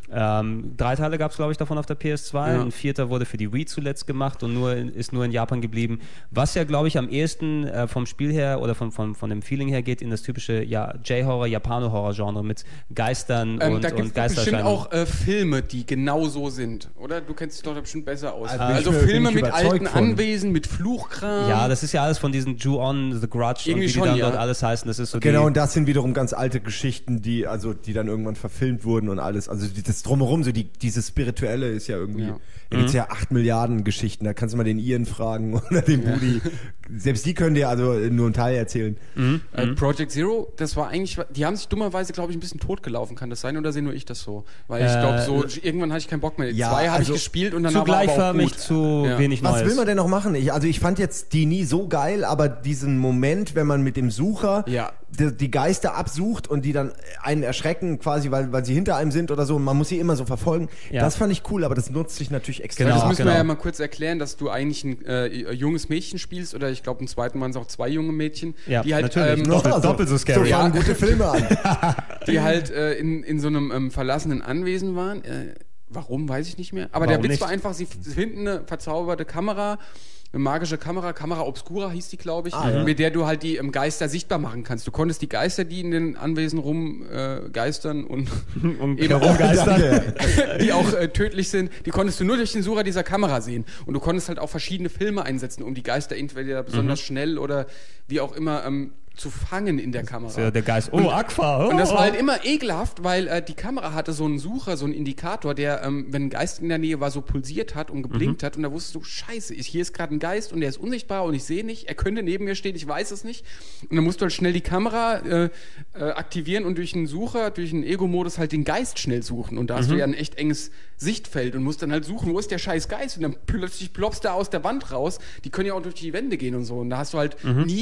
3 Teile gab es, glaube ich, davon auf der PS2. Ein 4. wurde für die Wii zuletzt gemacht und ist nur in Japan geblieben. Was ja, glaube ich, am ehesten vom Spiel her oder von dem Feeling her geht in das typische J-Horror, Japano-Horror-Genre mit Geistern und da gibt es bestimmt auch Filme, die genau so sind, oder? Du kennst dich doch bestimmt besser aus. Also Filme mit alten Anwesen, mit Fluchkram. Ja, das ist ja alles von diesen Ju-On, The Grudge irgendwie und wie die dann dort alles heißen. Das ist so genau, und das sind wiederum ganz alte Geschichten, die dann irgendwann verfilmt wurden und alles. Also das Drumherum, so dieses Spirituelle ist ja irgendwie... Da gibt es ja 8 Milliarden Geschichten. Da kannst du mal den Ian fragen oder den Budi. Selbst die können dir also nur einen Teil erzählen. Project Zero, das war eigentlich... Die haben sich dummerweise, glaube ich, ein bisschen totgelaufen. Kann das sein oder sehe nur ich das so? Weil ich glaube, irgendwann hatte ich keinen Bock mehr. 2 habe ich gespielt und dann zu war aber auch gleichförmig, gut. zu wenig Neues. Was will man denn noch machen? Ich fand jetzt die nie so geil, aber diesen Moment, wenn man mit dem Sucher die Geister absucht und die dann einen erschrecken, quasi, weil sie hinter einem sind oder so, und man muss sie immer so verfolgen, das fand ich cool, aber das nutzt sich natürlich extrem. Das müssen wir ja mal kurz erklären, dass du eigentlich ein junges Mädchen spielst, oder ich glaube im zweiten waren es auch 2 junge Mädchen, die halt doppelt so scary. So fangen gute Filme an. Die halt in so einem verlassenen Anwesen waren. Warum, weiß ich nicht mehr. Aber der Witz war einfach, sie finden eine verzauberte Kamera, eine magische Kamera Obscura hieß die, glaube ich, mit der du halt die Geister sichtbar machen kannst. Du konntest die Geister, die in den Anwesen rumgeistern und eben rumgeistern, die auch tödlich sind, die konntest du nur durch den Sucher dieser Kamera sehen. Und du konntest halt auch verschiedene Filme einsetzen, um die Geister entweder besonders schnell oder wie auch immer zu fangen in der Kamera. Ja, der Geist, Aqua. Und das war halt immer ekelhaft, weil die Kamera hatte so einen Sucher, so einen Indikator, der, wenn ein Geist in der Nähe war, so pulsiert hat und geblinkt hat. Und da wusstest du, scheiße, hier ist gerade ein Geist und der ist unsichtbar und ich sehe nicht, er könnte neben mir stehen, ich weiß es nicht. Und dann musst du halt schnell die Kamera aktivieren und durch einen Sucher, durch einen Ego-Modus halt den Geist schnell suchen. Und da hast du ja ein echt enges Sichtfeld und musst dann halt suchen, wo ist der scheiß Geist? Und dann plötzlich ploppst der aus der Wand raus. Die können ja auch durch die Wände gehen und so. Und da hast du halt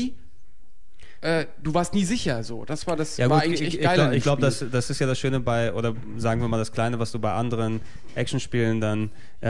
du warst nie sicher, so. Das war eigentlich echt geil. Ich glaube, das ist ja das Schöne oder sagen wir mal das Kleine, was du bei anderen Actionspielen dann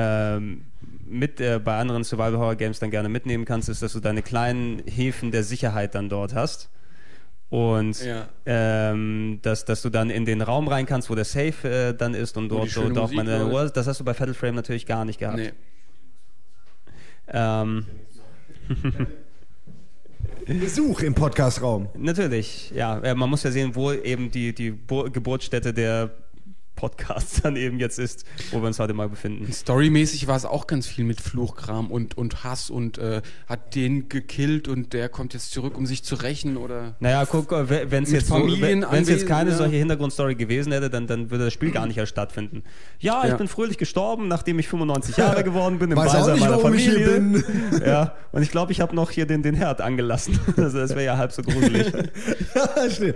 bei anderen Survival-Horror-Games dann gerne mitnehmen kannst, ist, dass du deine kleinen Häfen der Sicherheit dann dort hast. Und dass du dann in den Raum rein kannst, wo der Safe dann ist und dort so doch meine Uhr. Das hast du bei Fatal Frame natürlich gar nicht gehabt. Nee. Besuch im Podcastraum. Natürlich, ja. Man muss ja sehen, wo eben die Geburtsstätte der Podcasts dann eben jetzt ist, wo wir uns heute mal befinden. Storymäßig war es auch ganz viel mit Fluchkram und Hass und hat den gekillt und der kommt jetzt zurück, um sich zu rächen oder... Naja, guck, wenn es jetzt keine solche Hintergrundstory gewesen hätte, dann würde das Spiel gar nicht erst stattfinden. Ja, ich bin fröhlich gestorben, nachdem ich 95 Jahre geworden bin, im Beisein meiner Familie. Ja, und ich glaube, ich habe noch hier den Herd angelassen. Also das wäre ja halb so gruselig. Ja, stimmt.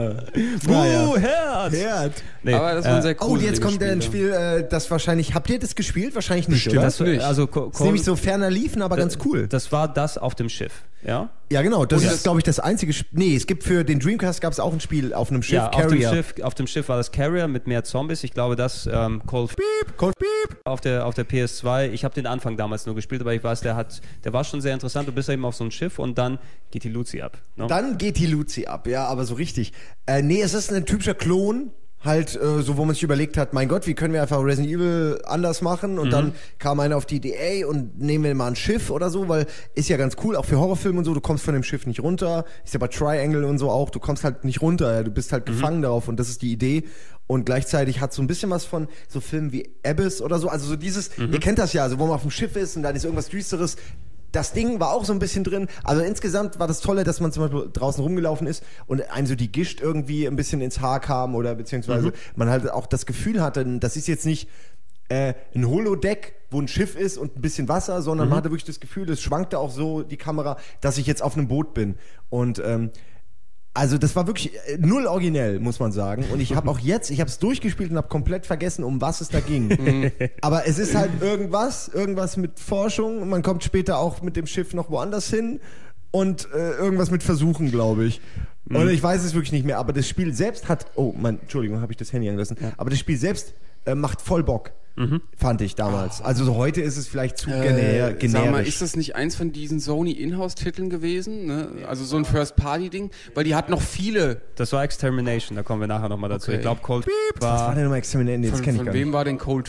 Herd! Nee, aber das war ein sehr Oh, jetzt kommt ein Spiel, das wahrscheinlich... Habt ihr das gespielt? Wahrscheinlich nicht, Bestimmt oder? nicht. Also, Das ist nämlich so ferner liefen, aber ganz cool. Das war das auf dem Schiff, ja? Ja, genau. Das ist, glaube ich, das einzige Spiel. Nee, es gibt für den Dreamcast gab es auch ein Spiel auf einem Schiff, Ja, Carrier. auf dem Schiff war das Carrier mit mehr Zombies. Ich glaube, das Cold Beep. auf der PS2. Ich habe den Anfang damals nur gespielt, aber ich weiß, der war schon sehr interessant. Du bist eben auf so ein Schiff und dann geht die Luzi ab. Ne? Dann geht die Luzi ab, ja, aber so richtig. Nee, es ist ein typischer Klon. Halt, so wo man sich überlegt hat, mein Gott, wie können wir einfach Resident Evil anders machen? Und dann kam einer auf die Idee, ey, und nehmen wir mal ein Schiff oder so, weil ist ja ganz cool, auch für Horrorfilme und so, du kommst von dem Schiff nicht runter. Ist ja bei Triangle und so auch, du kommst halt nicht runter, ja, du bist halt gefangen darauf und das ist die Idee. Und gleichzeitig hat so ein bisschen was von so Filmen wie Abyss oder so, also so dieses, ihr kennt das ja, also wo man auf dem Schiff ist und dann ist irgendwas Düsteres. Das Ding war auch so ein bisschen drin. Also insgesamt war das Tolle, dass man zum Beispiel draußen rumgelaufen ist und einem so die Gischt irgendwie ein bisschen ins Haar kam oder beziehungsweise man halt auch das Gefühl hatte, das ist jetzt nicht ein Holodeck, wo ein Schiff ist und ein bisschen Wasser, sondern man hatte wirklich das Gefühl, es schwankte auch so die Kamera, dass ich jetzt auf einem Boot bin. Und also das war wirklich null originell, muss man sagen. Und ich habe auch jetzt, ich habe es durchgespielt und habe komplett vergessen, um was es da ging. Aber es ist halt irgendwas mit Forschung. Und man kommt später auch mit dem Schiff noch woanders hin. Und irgendwas mit Versuchen, glaube ich. Und ich weiß es wirklich nicht mehr. Aber das Spiel selbst hat... Oh, Entschuldigung, habe ich das Handy angelassen. Ja. Aber das Spiel selbst macht voll Bock. Fand ich damals. Also so heute ist es vielleicht zu generisch. Sag mal, ist das nicht eins von diesen Sony Inhouse-Titeln gewesen? Ne? Also so ein First-Party-Ding? Weil die hat noch viele. Das war Extermination, da kommen wir nachher nochmal dazu. Okay. Ich glaube, Cold Was war denn nochmal Extermination? Das kenn ich Von gar wem nicht. war denn Cold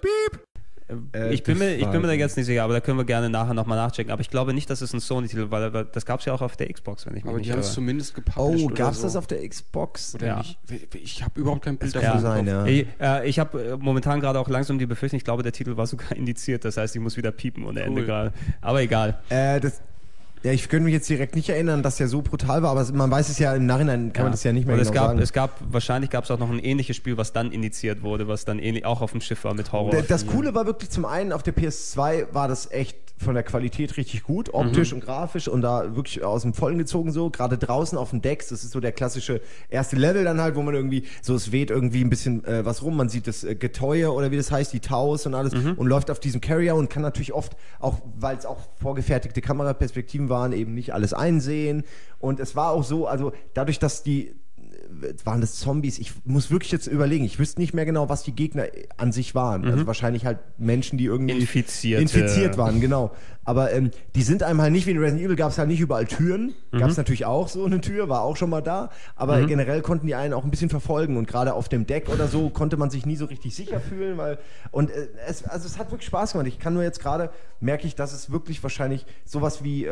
Ich bin mir da jetzt nicht sicher, aber da können wir gerne nachher nochmal nachchecken. Aber ich glaube nicht, dass es ein Sony-Titel war, weil das gab es ja auch auf der Xbox, wenn ich mich Aber nicht die haben es irre. zumindest gepublished. Oh, gab es oder das so. auf der Xbox? Oder Ja. nicht? Ich habe überhaupt kein Bild Das davon. kann sein, ja. Ich habe momentan gerade auch langsam die Befürchtung, ich glaube, der Titel war sogar indiziert, das heißt, ich muss wieder piepen ohne Ende gerade. Aber egal. Ich könnte mich jetzt direkt nicht erinnern, dass der so brutal war, aber man weiß es ja im Nachhinein, kann man das ja nicht mehr Und genau sagen. wahrscheinlich gab es auch noch ein ähnliches Spiel, was dann indiziert wurde, was dann auch auf dem Schiff war mit Horror. Das Coole war wirklich zum einen, auf der PS2 war das echt von der Qualität richtig gut, optisch und grafisch und da wirklich aus dem Vollen gezogen so, gerade draußen auf dem Deck, das ist so der klassische erste Level dann halt, wo man irgendwie, so es weht irgendwie ein bisschen was rum, man sieht das Getäue oder wie das heißt, die Taus und alles und läuft auf diesem Carrier und kann natürlich oft, auch weil es auch vorgefertigte Kameraperspektiven waren, eben nicht alles einsehen und es war auch so, also dadurch, dass waren das Zombies? Ich muss wirklich jetzt überlegen. Ich wüsste nicht mehr genau, was die Gegner an sich waren. Also wahrscheinlich halt Menschen, die irgendwie infiziert waren, genau. Aber die sind einem halt nicht, wie in Resident Evil gab es halt nicht überall Türen. Gab es natürlich auch so eine Tür, war auch schon mal da. Aber generell konnten die einen auch ein bisschen verfolgen. Und gerade auf dem Deck oder so konnte man sich nie so richtig sicher fühlen. Es hat wirklich Spaß gemacht. Ich kann nur jetzt gerade, merke ich, dass es wirklich wahrscheinlich sowas wie...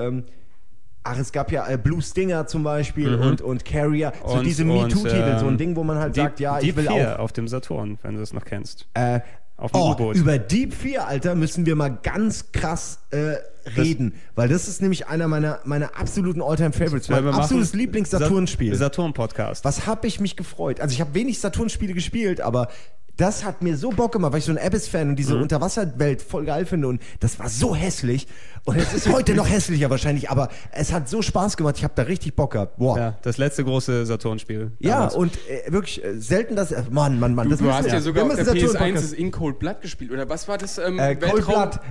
es gab ja Blue Stinger zum Beispiel und Carrier, so diese MeToo-Titel, so ein Ding, wo man halt sagt, ja, ich will Deep 4 auch... auf dem Saturn, wenn du das noch kennst. Auf dem Oh, U-Boot. über Deep 4, Alter, müssen wir mal ganz krass reden, weil das ist nämlich einer meiner absoluten All-Time-Favorites, mein absolutes Lieblings-Saturn-Spiel. Saturn-Podcast. Was hab ich mich gefreut? Also ich habe wenig Saturn-Spiele gespielt, aber das hat mir so Bock gemacht, weil ich so ein Abyss-Fan und diese Unterwasserwelt voll geil finde und das war so hässlich und es ist heute noch hässlicher wahrscheinlich, aber es hat so Spaß gemacht, ich habe da richtig Bock gehabt. Boah. Ja, das letzte große Saturn-Spiel. Ja, damals. und wirklich selten das. Mann. Du hast ja sogar auf der PS1 Saturn das In Cold Blood gespielt, oder was war das? Cold Blood.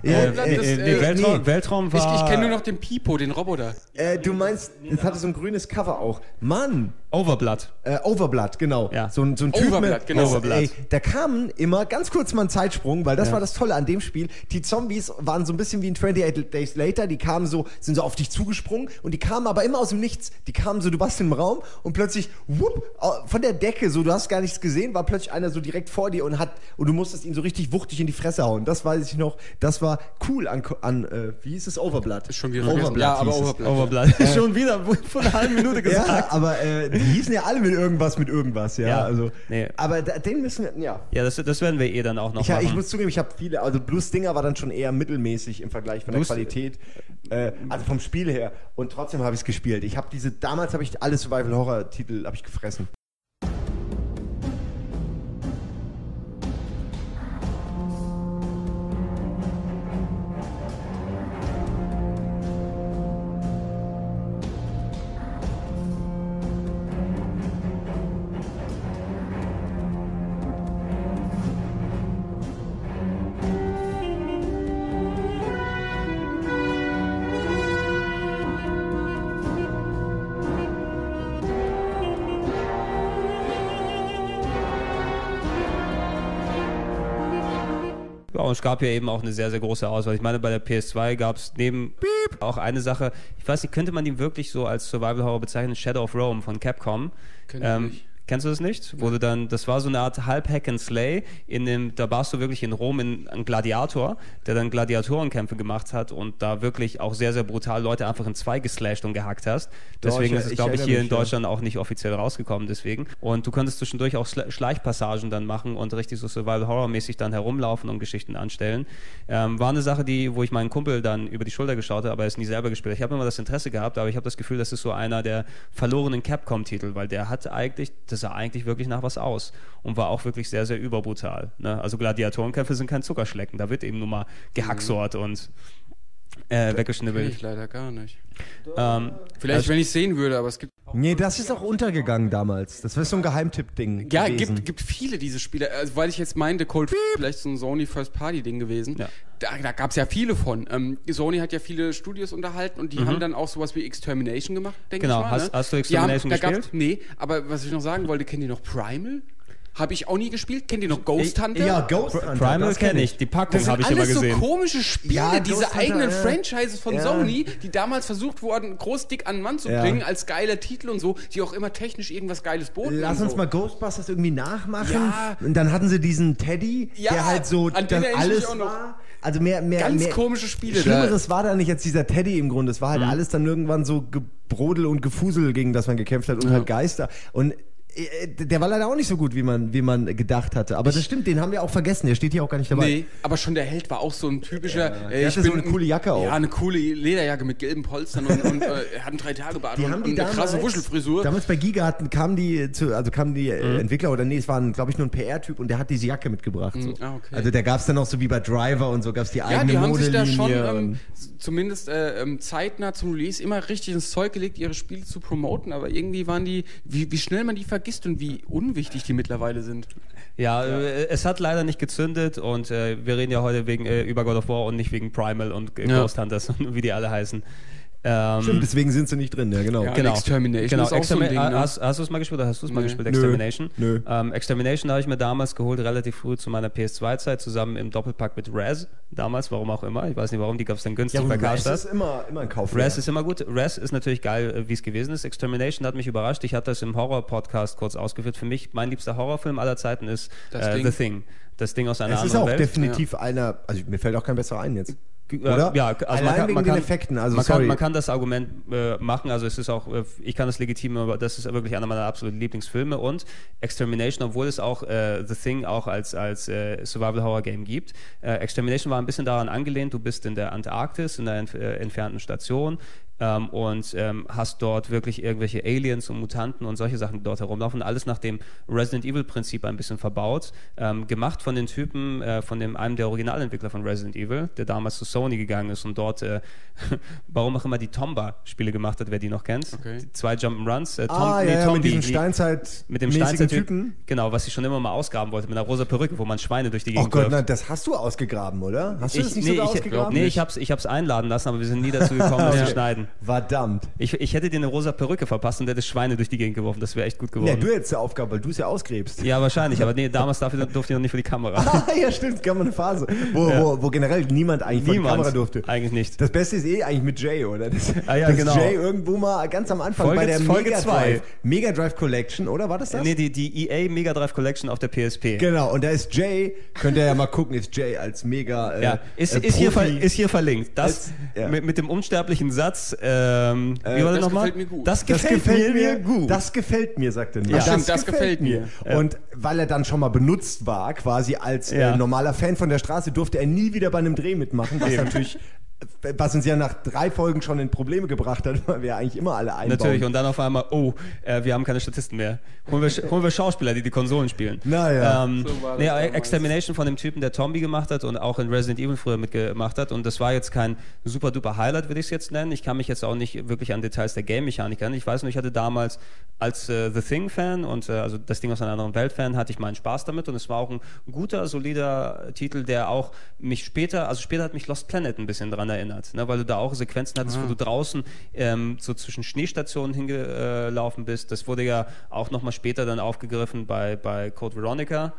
Weltraum war... Ich kenne nur noch den Pipo, den Roboter. Du meinst, das hatte so ein grünes Cover auch. Mann, Overblood. Overblood, genau. Ja. So ein Typ Overblood, genau. Overblood. Ey, da kamen immer, ganz kurz mal ein Zeitsprung, weil das war das Tolle an dem Spiel, die Zombies waren so ein bisschen wie in 28 Days Later, die kamen so, sind so auf dich zugesprungen und die kamen aber immer aus dem Nichts. Die kamen so, du warst im Raum und plötzlich, whoop, von der Decke, so, du hast gar nichts gesehen, war plötzlich einer so direkt vor dir und du musstest ihn so richtig wuchtig in die Fresse hauen. Das weiß ich noch, das war cool an wie hieß es? Overblood. Schon wieder Overblood vergessen. Ja, aber hieß es. Overblood. Schon wieder vor einer halben Minute gesagt. Ja, aber die hießen ja alle mit irgendwas, ja. Ja, Also, nee. aber den müssen wir, ja. Ja, das werden wir dann auch noch machen. Ich muss zugeben, ich habe viele, also Blue Stinger war dann schon eher mittelmäßig im Vergleich von der Qualität, also vom Spiel her. Und trotzdem habe ich es gespielt. Damals habe ich alle Survival-Horror-Titel gefressen. Ja, und es gab ja eben auch eine sehr, sehr große Auswahl. Ich meine, bei der PS2 gab es neben auch eine Sache, ich weiß nicht, könnte man die wirklich so als Survival-Horror bezeichnen? Shadow of Rome von Capcom. Kennst du das nicht? Wo du dann, das war so eine Art Halb-Hack-and-Slay, da warst du wirklich in Rom ein Gladiator, der dann Gladiatorenkämpfe gemacht hat und da wirklich auch sehr, sehr brutal Leute einfach in zwei geslasht und gehackt hast. Deswegen ist es, glaube ich, hier in Deutschland auch nicht offiziell rausgekommen, deswegen. Und du konntest zwischendurch auch Schleichpassagen dann machen und richtig so Survival-Horror-mäßig dann herumlaufen und Geschichten anstellen. War eine Sache, wo ich meinen Kumpel dann über die Schulter geschaut habe, aber er ist nie selber gespielt. Ich habe immer das Interesse gehabt, aber ich habe das Gefühl, das ist so einer der verlorenen Capcom-Titel, weil der hat eigentlich, das sah eigentlich wirklich nach was aus und war auch wirklich sehr, sehr überbrutal. Ne? Also Gladiatorenkämpfe sind kein Zuckerschlecken, da wird eben nur mal gehacksort und weggeschnibbelt. Ich leider gar nicht. Vielleicht, wenn ich sehen würde, aber es gibt... Nee, das ist auch untergegangen damals. Das war so ein Geheimtipp-Ding Ja, gewesen. gibt viele diese Spiele. Also, weil ich jetzt meinte, Cold vielleicht so ein Sony First-Party-Ding gewesen. Ja. Da gab es ja viele von. Sony hat ja viele Studios unterhalten und die haben dann auch sowas wie Extermination gemacht, denke ich mal. Genau, hast du Extermination gespielt? Nee, aber was ich noch sagen wollte, kennt ihr noch Primal? Habe ich auch nie gespielt. Kennt ihr noch Ghost Hunter? Ja, Ghost Hunter. Primal kenne ich. Die Packung habe ich immer gesehen. Das sind alles so komische Spiele, Ja, diese Ghost Hunter, eigenen ja. Franchises von Sony, die damals versucht wurden, groß dick an den Mann zu bringen, als geiler Titel und so, die auch immer technisch irgendwas Geiles boten. Lass und uns so. mal Ghostbusters irgendwie nachmachen. Ja. Und dann hatten sie diesen Teddy, Ja, der halt so an den dann erinnere ich mich alles auch noch. war. Also mehr Ganz komische Spiele. Schlimmeres war da nicht als dieser Teddy im Grunde. Es war halt alles dann irgendwann so Gebrodel und Gefusel, gegen das man gekämpft hat und halt Geister. Und der war leider auch nicht so gut, wie man gedacht hatte. Aber das stimmt, den haben wir auch vergessen. Der steht hier auch gar nicht dabei. Nee, aber schon der Held war auch so ein typischer... Der hatte so eine coole Jacke auch. Ja, eine coole Lederjacke mit gelben Polstern und er hat einen 3-Tage-Bart und eine krasse Wuschelfrisur. Damals bei Giga kamen die Entwickler, oder nee, es war, glaube ich, nur ein PR-Typ und der hat diese Jacke mitgebracht. So. Okay. Also da gab es dann auch so wie bei Driver und so, gab es die eigene die haben sich da Modelinie schon zumindest zeitnah zum Release immer richtig ins Zeug gelegt, ihre Spiele zu promoten, aber irgendwie waren die, wie schnell man die vergisst und wie unwichtig die mittlerweile sind. Ja, es hat leider nicht gezündet und wir reden ja heute über God of War und nicht wegen Primal und Ghost Hunters und wie die alle heißen. Stimmt, deswegen sind sie nicht drin, ja genau. Ja, Genau. Extermination ist auch so ein Ding, ne? Hast du es mal gespielt oder hast du es mal gespielt, Nö. Extermination? Nö. Extermination habe ich mir damals geholt, relativ früh zu meiner PS2-Zeit, zusammen im Doppelpack mit Rez, damals, warum auch immer, ich weiß nicht warum, die gab es dann günstig bei Rez Karstadt. ist immer ein Kauf. Rez ist immer gut. Rez ist natürlich geil, wie es gewesen ist. Extermination hat mich überrascht. Ich hatte das im Horror-Podcast kurz ausgeführt. Für mich, mein liebster Horrorfilm aller Zeiten ist The Thing. Das Ding aus einer Es ist anderen auch Welt. definitiv einer, also mir fällt auch kein besserer ein jetzt. Oder? Ja, also allein wegen den Effekten, also man kann das Argument machen, also es ist auch, ich kann das legitim, aber das ist wirklich einer meiner absoluten Lieblingsfilme und Extermination, obwohl es auch The Thing auch als Survival-Horror-Game gibt. Extermination war ein bisschen daran angelehnt, du bist in der Antarktis, in der entfernten Station, und hast dort wirklich irgendwelche Aliens und Mutanten und solche Sachen, die dort herumlaufen. Alles nach dem Resident Evil-Prinzip ein bisschen verbaut. Gemacht von den Typen, von einem der Originalentwickler von Resident Evil, der damals zu Sony gegangen ist und dort, warum auch immer, die Tomba-Spiele gemacht hat, wer die noch kennt. Okay. Die 2 Jump'n'Runs. Mit diesem Steinzeit-Typen. Genau, was ich schon immer mal ausgraben wollte, mit einer rosa Perücke, wo man Schweine durch die Gegend wirft. Nein, das hast du ausgegraben, oder? Hast du das nicht sogar ausgegraben? Nee, ich hab's einladen lassen, aber wir sind nie dazu gekommen, das zu schneiden. Verdammt. Ich hätte dir eine rosa Perücke verpasst und hätte Schweine durch die Gegend geworfen. Das wäre echt gut geworden. Ja, du hättest die Aufgabe, weil du es ja ausgräbst. Ja, wahrscheinlich. Aber nee, damals durfte ich noch nicht für die Kamera. Ja, stimmt. Es gab mal eine Phase, wo generell niemand eigentlich vor die Kamera durfte. Eigentlich nicht. Das Beste ist eigentlich mit Jay, oder? Dass genau. Jay irgendwo mal ganz am Anfang bei der Mega Drive Collection, oder? War das? Nee, die EA Mega Drive Collection auf der PSP. Genau, und da ist Jay, könnt ihr ja mal gucken, ist Jay als Mega ist hier verlinkt. Das mit dem unsterblichen Satz, wie war das nochmal? Das gefällt mir gut. Das gefällt mir, sagt er. Ja, das gefällt mir. Und weil er dann schon mal benutzt war, quasi als normaler Fan von der Straße, durfte er nie wieder bei einem Dreh mitmachen, was uns ja nach 3 Folgen schon in Probleme gebracht hat, weil wir eigentlich immer alle einbauen. Natürlich, und dann auf einmal, wir haben keine Statisten mehr. Holen wir Schauspieler, die Konsolen spielen. Naja. Extermination von dem Typen, der Tombi gemacht hat und auch in Resident Evil früher mitgemacht hat. Und das war jetzt kein super duper Highlight, würde ich es jetzt nennen. Ich kann mich jetzt auch nicht wirklich an Details der Game-Mechanik erinnern. Ich weiß nur, ich hatte damals als The Thing-Fan und also das Ding aus einer anderen Welt-Fan, hatte ich meinen Spaß damit. Und es war auch ein guter, solider Titel, der auch mich später hat mich Lost Planet ein bisschen dran erinnert, ne, weil du da auch Sequenzen hattest, wo du draußen so zwischen Schneestationen hingelaufen bist. Das wurde ja auch nochmal später dann aufgegriffen bei Code Veronica,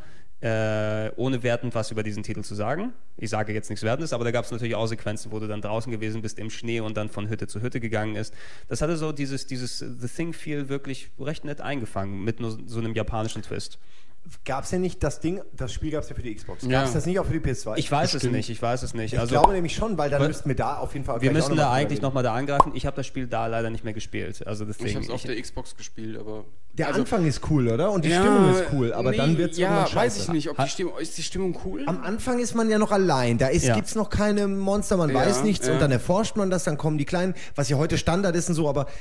ohne wertend was über diesen Titel zu sagen. Ich sage jetzt nichts Wertendes, aber da gab es natürlich auch Sequenzen, wo du dann draußen gewesen bist im Schnee und dann von Hütte zu Hütte gegangen ist. Das hatte so dieses The Thing-Feel wirklich recht nett eingefangen mit nur so einem japanischen Twist. Gab es ja nicht das Spiel gab es ja für die Xbox. Gab es das nicht auch für die PS2? Ich weiß es nicht. Ich glaube nämlich schon, weil dann müssten wir da auf jeden Fall. Wir müssen da eigentlich nochmal da angreifen. Ich habe das Spiel da leider nicht mehr gespielt. Also deswegen, ich habe es auf der Xbox gespielt, aber. Der Anfang ist cool, oder? Und die Stimmung ist cool, aber dann wird es irgendwann scheiße. Weiß ich nicht, ist die Stimmung cool? Am Anfang ist man ja noch allein, da gibt es noch keine Monster, man weiß nichts und dann erforscht man das, dann kommen die Kleinen, was ja heute Standard ist und so, aber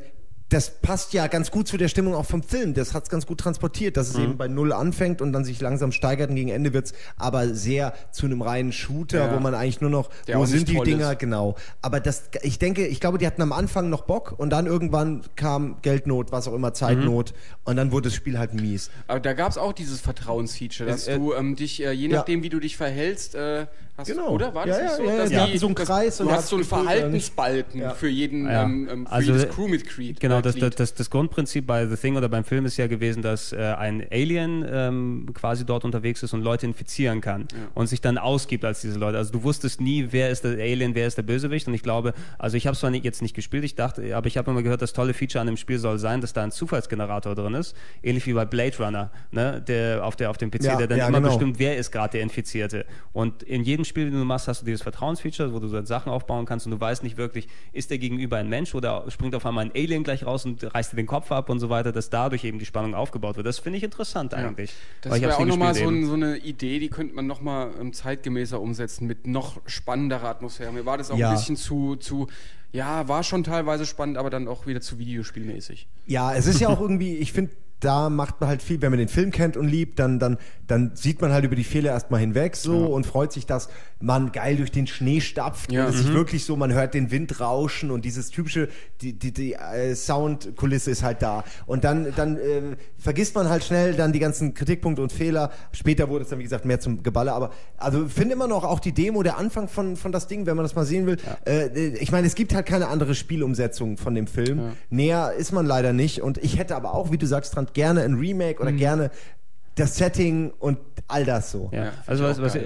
das passt ja ganz gut zu der Stimmung auch vom Film. Das hat es ganz gut transportiert, dass es eben bei 0 anfängt und dann sich langsam steigert und gegen Ende wird es aber sehr zu einem reinen Shooter, wo man eigentlich nur noch, wo sind die Dinger, genau. Aber ich glaube, die hatten am Anfang noch Bock und dann irgendwann kam Geldnot, was auch immer, Zeitnot und dann wurde das Spiel halt mies. Aber da gab es auch dieses Vertrauensfeature, dass du dich, je nachdem wie du dich verhältst, hast, genau. Oder? War das nicht so? Ja, die hatten so einen Kreis. Du hast so einen Verhaltensbalken für jeden für jedes Crewmitglied. Genau, das Grundprinzip bei The Thing oder beim Film ist ja gewesen, dass ein Alien quasi dort unterwegs ist und Leute infizieren kann und sich dann ausgibt als diese Leute. Also du wusstest nie, wer ist der Alien, wer ist der Bösewicht und ich glaube, also ich habe es zwar jetzt nicht gespielt, aber ich habe immer gehört, das tolle Feature an dem Spiel soll sein, dass da ein Zufallsgenerator drin ist, ähnlich wie bei Blade Runner, ne, der auf dem PC, der dann immer bestimmt, wer ist gerade der Infizierte. Und in jedem Spiel, den du machst, hast du dieses Vertrauensfeature, wo du dann Sachen aufbauen kannst und du weißt nicht wirklich, ist der Gegenüber ein Mensch oder springt auf einmal ein Alien gleich raus und reißt dir den Kopf ab und so weiter, dass dadurch eben die Spannung aufgebaut wird. Das finde ich interessant eigentlich. Das wäre auch nochmal so eine Idee, die könnte man nochmal zeitgemäßer umsetzen mit noch spannenderer Atmosphäre. Mir war das auch ein bisschen zu war schon teilweise spannend, aber dann auch wieder zu videospielmäßig. Ja, es ist ja auch irgendwie, ich finde, da macht man halt viel, wenn man den Film kennt und liebt, dann sieht man halt über die Fehler erstmal hinweg und freut sich, dass man geil durch den Schnee stapft und es sich wirklich so, man hört den Wind rauschen und dieses typische, die Soundkulisse ist halt da. Und dann vergisst man halt schnell dann die ganzen Kritikpunkte und Fehler. Später wurde es dann, wie gesagt, mehr zum Geballer, aber also finde immer noch auch die Demo, der Anfang von das Ding, wenn man das mal sehen will. Ich meine, es gibt halt keine andere Spielumsetzung von dem Film. Ja. Näher ist man leider nicht und ich hätte aber auch, wie du sagst, dran gerne ein Remake oder gerne das Setting und all das so. Ja. Also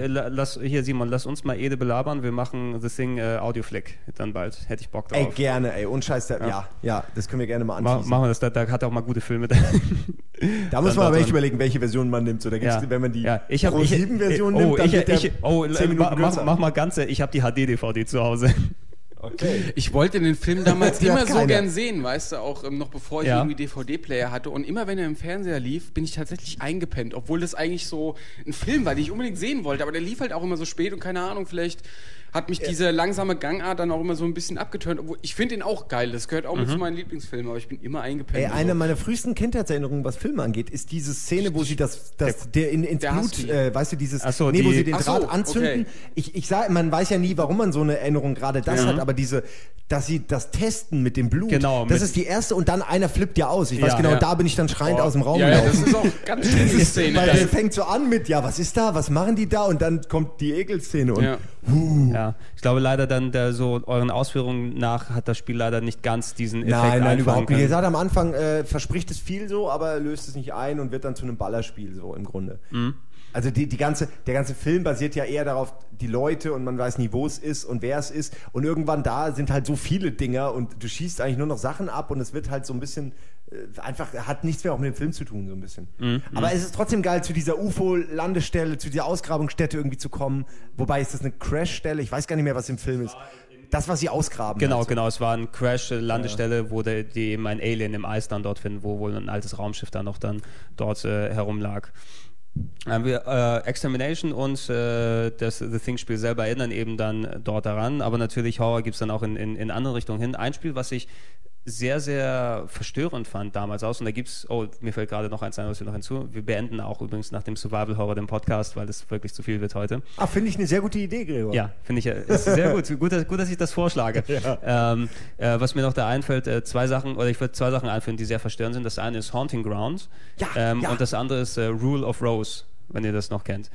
Simon, lass uns mal Ede belabern. Wir machen The Thing Audioflick dann bald. Hätte ich Bock drauf. Ey, gerne, und scheiß, das können wir gerne mal anschließen. Machen wir das, da hat er auch mal gute Filme. Da muss man aber echt überlegen, welche Version man nimmt. So, da gibt's, wenn man die Pro7-Version nimmt, dann wird der 10 Minuten kürzer. Mach mal ganze, ich habe die HD-DVD zu Hause. Okay. Ich wollte den Film damals immer so gern sehen, weißt du, auch noch bevor ich irgendwie DVD-Player hatte. Und immer wenn er im Fernseher lief, bin ich tatsächlich eingepennt. Obwohl das eigentlich so ein Film war, den ich unbedingt sehen wollte. Aber der lief halt auch immer so spät und keine Ahnung, vielleicht hat mich diese langsame Gangart dann auch immer so ein bisschen abgeturnt. Obwohl ich finde ihn auch geil, das gehört auch mit zu meinen Lieblingsfilmen, aber ich bin immer eingepennt. Ey, eine meiner frühesten Kindheitserinnerungen, was Filme angeht, ist diese Szene, wo sie ins Blut, weißt du, dieses, wo sie den Draht anzünden. Okay. Ich sage, man weiß ja nie, warum man so eine Erinnerung gerade hat, aber dass sie das testen mit dem Blut, das ist die erste und dann einer flippt ja aus. Ich weiß genau, da bin ich dann schreiend aus dem Raum gelaufen. Das ist auch ganz schlimme Szene. Weil der fängt so an mit, was ist da, was machen die da und dann kommt die Ekelszene und Ja, ich glaube leider dann so euren Ausführungen nach hat das Spiel leider nicht ganz diesen Effekt Nein, überhaupt nicht. können. Ihr sagt am Anfang, verspricht es viel so, aber löst es nicht ein und wird dann zu einem Ballerspiel so im Grunde. Also der ganze Film basiert ja eher darauf, die Leute und man weiß nie, wo es ist und wer es ist und irgendwann da sind halt so viele Dinger und du schießt eigentlich nur noch Sachen ab und es wird halt so ein bisschen einfach, hat nichts mehr auch mit dem Film zu tun, so ein bisschen. Aber es ist trotzdem geil, zu dieser UFO-Landestelle, zu dieser Ausgrabungsstätte irgendwie zu kommen. Wobei, ist das eine Crashstelle? Ich weiß gar nicht mehr, was im Film ist. Das, was sie ausgraben. Genau, halt so. genau. Es war eine Crash-Landestelle, wo die eben ein Alien im Eis dann dort finden, wo wohl ein altes Raumschiff dann noch dann dort herumlag. Extermination und das The Thing-Spiel selber erinnern eben dann dort daran, aber natürlich Horror gibt es dann auch in andere Richtungen hin. Ein Spiel, was ich sehr, sehr verstörend fand damals aus. Und da gibt's, mir fällt gerade noch eins ein, was wir noch hinzu. Wir beenden auch übrigens nach dem Survival Horror den Podcast, weil das wirklich zu viel wird heute. Finde ich eine sehr gute Idee, Gregor. Ja, finde ich, ist sehr gut. Gut, dass ich das vorschlage. Ja. Was mir noch da einfällt, ich würde zwei Sachen einführen, die sehr verstörend sind. Das eine ist Haunting Ground und das andere ist Rule of Rose, wenn ihr das noch kennt.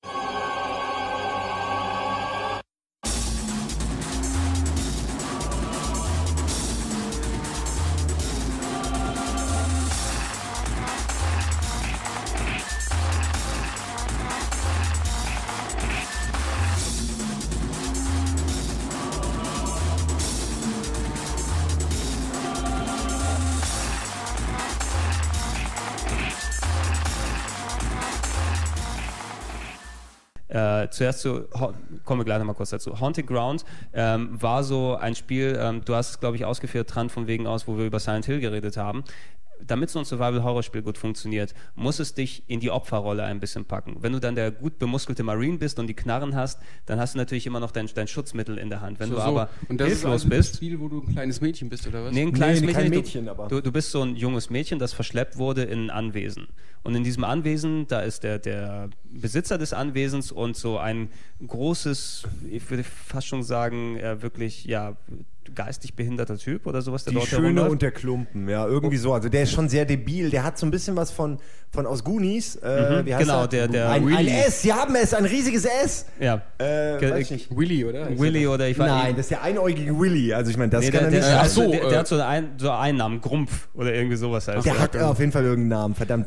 Zuerst kommen wir gleich nochmal kurz dazu. Haunting Ground war so ein Spiel, du hast es, glaube ich, ausgeführt, dran von wegen aus, wo wir über Silent Hill geredet haben. Damit so ein Survival-Horror-Spiel gut funktioniert, muss es dich in die Opferrolle ein bisschen packen. Wenn du dann der gut bemuskelte Marine bist und die Knarren hast, dann hast du natürlich immer noch dein Schutzmittel in der Hand. Wenn du aber und das hilflos ist also bist... ein Spiel, wo du ein kleines Mädchen bist, oder was? Nee, ein kleines kein Mädchen. aber. Du bist so ein junges Mädchen, das verschleppt wurde in ein Anwesen. Und in diesem Anwesen, da ist der Besitzer des Anwesens und so ein großes, ich würde fast schon sagen, wirklich, geistig behinderter Typ oder sowas, der die dort Schöne herumläuft. und der Klumpen, ja, irgendwie so. Also der ist schon sehr debil. Der hat so ein bisschen was von aus Goonies. Wie heißt genau, er? ein S. Sie haben es, ein riesiges S. Ja. Weiß ich nicht. Willy, oder? Willy oder ich weiß nicht. Nein, das ist der einäugige Willy. Also ich meine, das kann er nicht. Der hat so einen Namen, Grumpf oder irgendwie sowas heißt. Der hat auf jeden Fall irgendeinen Namen, verdammt.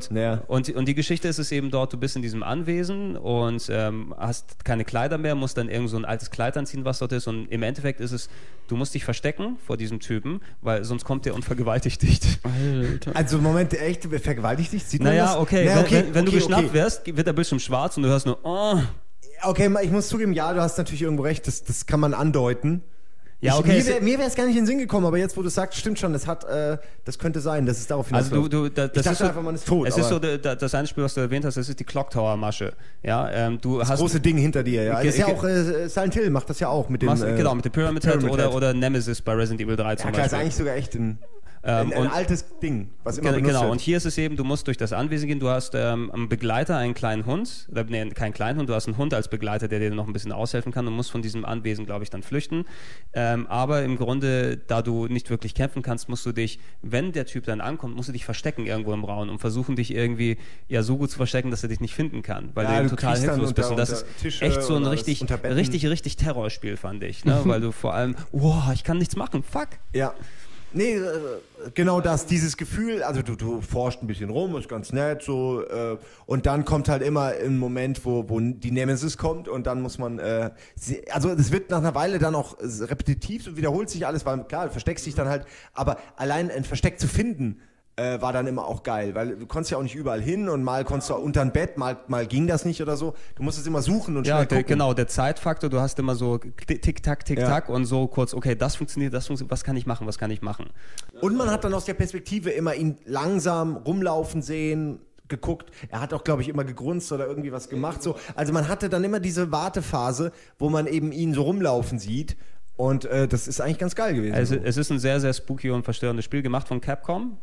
Und die Geschichte ist es eben dort, du bist in diesem Anwesen und hast keine Kleider mehr, musst dann irgend so ein altes Kleid anziehen, was dort ist, und im Endeffekt ist es, du musst dich verstecken vor diesem Typen, weil sonst kommt der und vergewaltigt dich. Alter. Also Moment, echt, vergewaltigt dich? Sieht man Naja, das? okay, wenn du geschnappt wirst, wird der Bildschirm schwarz und du hörst nur Okay, ich muss zugeben, ja, du hast natürlich irgendwo recht, das kann man andeuten. Ja, okay. Mir wäre es gar nicht in den Sinn gekommen, aber jetzt, wo du sagst, stimmt schon, das könnte sein, dass es darauf hinausläuft. Also das ich dachte ist so, einfach, man ist tot. Es ist so, das eine Spiel, was du erwähnt hast, das ist die Clock Tower Masche. Ja, du das hast große Ding hinter dir, ja. Das ist ja auch, Silent Hill macht das ja auch mit dem... genau, mit dem Pyramid Head oder Nemesis bei Resident Evil 3 zum Beispiel. Ja, klar, ist Beispiel. eigentlich sogar echt ein altes Ding, was immer benutzt Genau, wird. und hier ist es eben, du musst durch das Anwesen gehen, du hast einen Begleiter, einen kleinen Hund, keinen kleinen Hund, du hast einen Hund als Begleiter, der dir noch ein bisschen aushelfen kann und musst von diesem Anwesen, glaube ich, dann flüchten. Aber im Grunde, da du nicht wirklich kämpfen kannst, musst du dich, wenn der Typ dann ankommt, musst du dich verstecken irgendwo im Raum und versuchen dich irgendwie so gut zu verstecken, dass er dich nicht finden kann, weil du eben total hilflos bist. Und das ist Tische echt so ein richtig Terrorspiel, fand ich, ne? Weil du vor allem, ich kann nichts machen, fuck. Ja. Nee, genau dieses Gefühl, also du forschst ein bisschen rum, ist ganz nett, so, und dann kommt halt immer ein Moment, wo die Nemesis kommt und dann muss man, also es wird nach einer Weile dann auch repetitiv, so wiederholt sich alles, weil klar, du versteckst dich dann halt, aber allein ein Versteck zu finden, war dann immer auch geil, weil du konntest ja auch nicht überall hin und mal konntest du unter ein Bett, mal ging das nicht oder so. Du musst es immer suchen und schnell gucken. Genau, der Zeitfaktor, du hast immer so Tick-Tack, Tick-Tack und so kurz, okay, das funktioniert, was kann ich machen. Und man hat dann aus der Perspektive immer ihn langsam rumlaufen sehen, geguckt. Er hat auch, glaube ich, immer gegrunzt oder irgendwie was gemacht. So. Also man hatte dann immer diese Wartephase, wo man eben ihn so rumlaufen sieht. Und das ist eigentlich ganz geil gewesen. Also, es ist ein sehr, sehr spooky und verstörendes Spiel, gemacht von Capcom.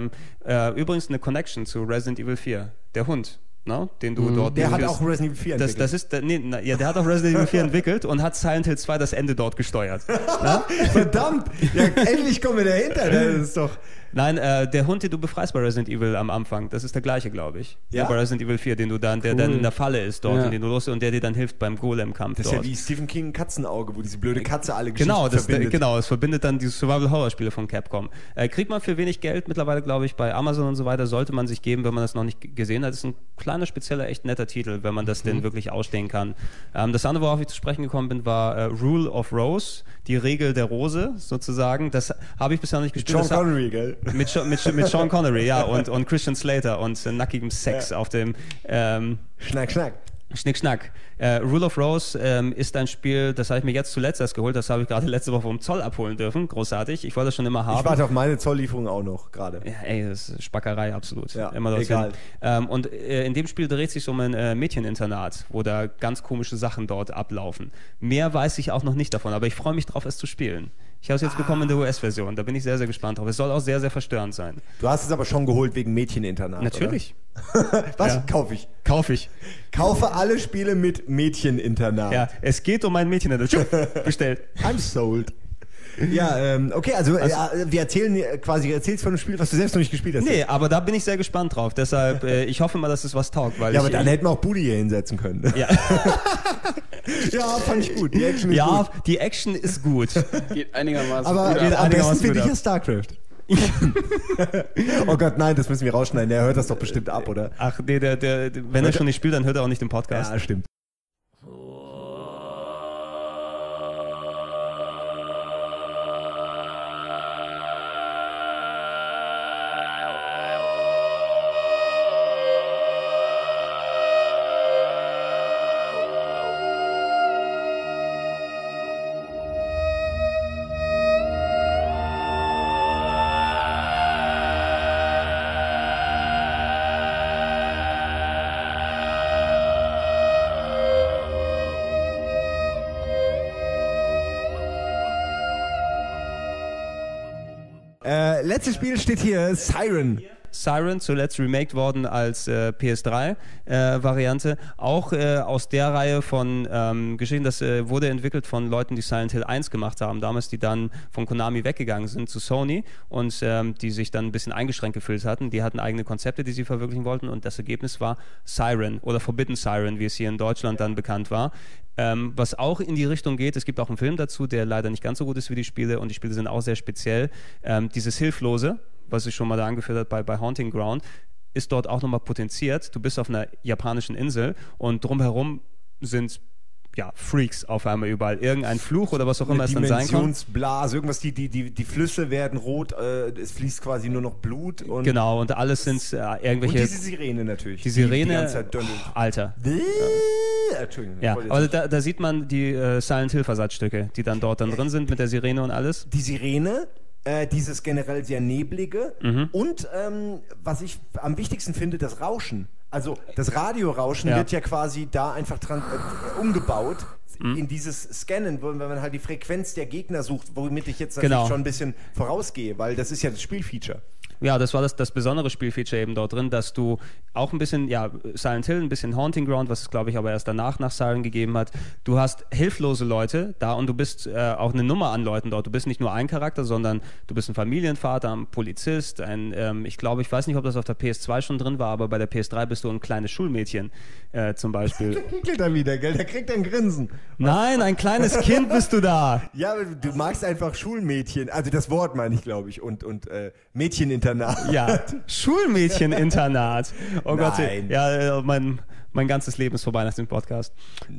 Übrigens eine Connection zu Resident Evil 4. Der Hund, ne? Den du dort... Der hat auch Resident Evil 4 entwickelt. Der hat auch Resident Evil 4 entwickelt und hat Silent Hill 2 das Ende dort gesteuert. Verdammt! Ja, endlich kommen wir dahinter. Das ist doch... Nein, der Hund, den du befreist bei Resident Evil am Anfang, das ist der gleiche, glaube ich. Ja? Bei Resident Evil 4, den du dann, der dann in der Falle ist dort, Ja. und den du und der dir dann hilft beim Golem-Kampf Das ist dort. ja wie Stephen King Katzenauge, wo diese blöde Katze alle Geschichten Genau, verbindet. genau, es verbindet dann diese Survival-Horror-Spiele von Capcom. Kriegt man für wenig Geld mittlerweile, glaube ich, bei Amazon und so weiter, sollte man sich geben, wenn man das noch nicht gesehen hat. Das ist ein kleiner, spezieller, echt netter Titel, wenn man das denn wirklich ausstehen kann. Das andere, worauf ich zu sprechen gekommen bin, war Rule of Rose, die Regel der Rose sozusagen. Das habe ich bisher noch nicht gespielt. Sean Connery, gell? Mit Sean Connery, ja, und Christian Slater und nackigem Sex auf dem Schnack, schnack. Schnick-Schnack. Rule of Rose ist ein Spiel, das habe ich mir jetzt zuletzt erst geholt, das habe ich gerade letzte Woche vom Zoll abholen dürfen. Großartig. Ich wollte das schon immer haben. Ich warte auf meine Zolllieferung auch noch gerade. Ja, ey, das ist Spackerei, absolut. Ja, immer egal. Und in dem Spiel dreht sich um ein Mädcheninternat, wo da ganz komische Sachen dort ablaufen. Mehr weiß ich auch noch nicht davon, aber ich freue mich drauf, es zu spielen. Ich habe es jetzt bekommen in der US-Version, da bin ich sehr, sehr gespannt drauf. Es soll auch sehr, sehr verstörend sein. Du hast es aber schon geholt wegen Mädcheninternat, Natürlich. Oder? Was? Ja. Kaufe ich. Kaufe ich. Kaufe alle Spiele mit Mädcheninternat. Ja, es geht um ein Mädcheninternat. Bestellt. I'm sold. Ja, okay, also wir erzählen erzählst von einem Spiel, was du selbst noch nicht gespielt hast. Nee, aber da bin ich sehr gespannt drauf. Deshalb, ich hoffe mal, dass es was taugt. Weil Ja, aber dann hätten wir auch Budi hier hinsetzen können. Ja. Ja, fand ich gut. Die Action ist Ja, gut. die Action ist gut. Geht einigermaßen Aber gut geht ab. am besten einigermaßen finde ich gut ja StarCraft. Oh Gott, nein, das müssen wir rausschneiden. Der hört das doch bestimmt ab, oder? Ach nee, wenn er schon nicht spielt, dann hört er auch nicht den Podcast. Ja, stimmt. Letztes Spiel steht hier, Siren. Siren, zuletzt remaked worden als PS3-Variante. Auch aus der Reihe von Geschichten, das wurde entwickelt von Leuten, die Silent Hill 1 gemacht haben, damals, die dann von Konami weggegangen sind zu Sony und die sich dann ein bisschen eingeschränkt gefühlt hatten. Die hatten eigene Konzepte, die sie verwirklichen wollten, und das Ergebnis war Siren oder Forbidden Siren, wie es hier in Deutschland dann bekannt war. Was auch in die Richtung geht, es gibt auch einen Film dazu, der leider nicht ganz so gut ist wie die Spiele, und die Spiele sind auch sehr speziell. Dieses Hilflose, was ich schon mal da angeführt habe bei Haunting Ground, ist dort auch nochmal potenziert. Du bist auf einer japanischen Insel und drumherum sind Freaks auf einmal überall. Irgendein Fluch oder was auch immer es dann sein kann. Dimensionsblase, irgendwas, die Flüsse werden rot, es fließt quasi nur noch Blut. Und Genau, und alles sind irgendwelche... Und diese Sirene natürlich. Die Sirene, die ganze Zeit dönnelt. Alter. Entschuldigung. Ja, ich wollte aber jetzt da sieht man die Silent Hill Versatzstücke, die dann dort drin sind mit der Sirene und alles. die Sirene, dieses generell sehr neblige und was ich am wichtigsten finde, das Rauschen. Also das Radiorauschen wird ja quasi da einfach umgebaut in dieses Scannen, wenn man halt die Frequenz der Gegner sucht, womit ich jetzt natürlich schon ein bisschen vorausgehe, weil das ist ja das Spielfeature. Ja, das war das besondere Spielfeature eben dort drin, dass du auch ein bisschen, Silent Hill, ein bisschen Haunting Ground, was es, glaube ich, aber erst danach nach Siren gegeben hat. Du hast hilflose Leute da und du bist auch eine Nummer an Leuten dort. Du bist nicht nur ein Charakter, sondern du bist ein Familienvater, ein Polizist, ich weiß nicht, ob das auf der PS2 schon drin war, aber bei der PS3 bist du ein kleines Schulmädchen zum Beispiel. Kickelt er wieder, gell? Der kriegt ein Grinsen. Nein, ein kleines Kind bist du da. Ja, aber du magst einfach Schulmädchen, also das Wort meine ich, glaube ich, und Mädcheninternat. Ja, Schulmädcheninternat. Oh Gott, Nein. ja, mein ganzes Leben ist vorbei nach dem Podcast.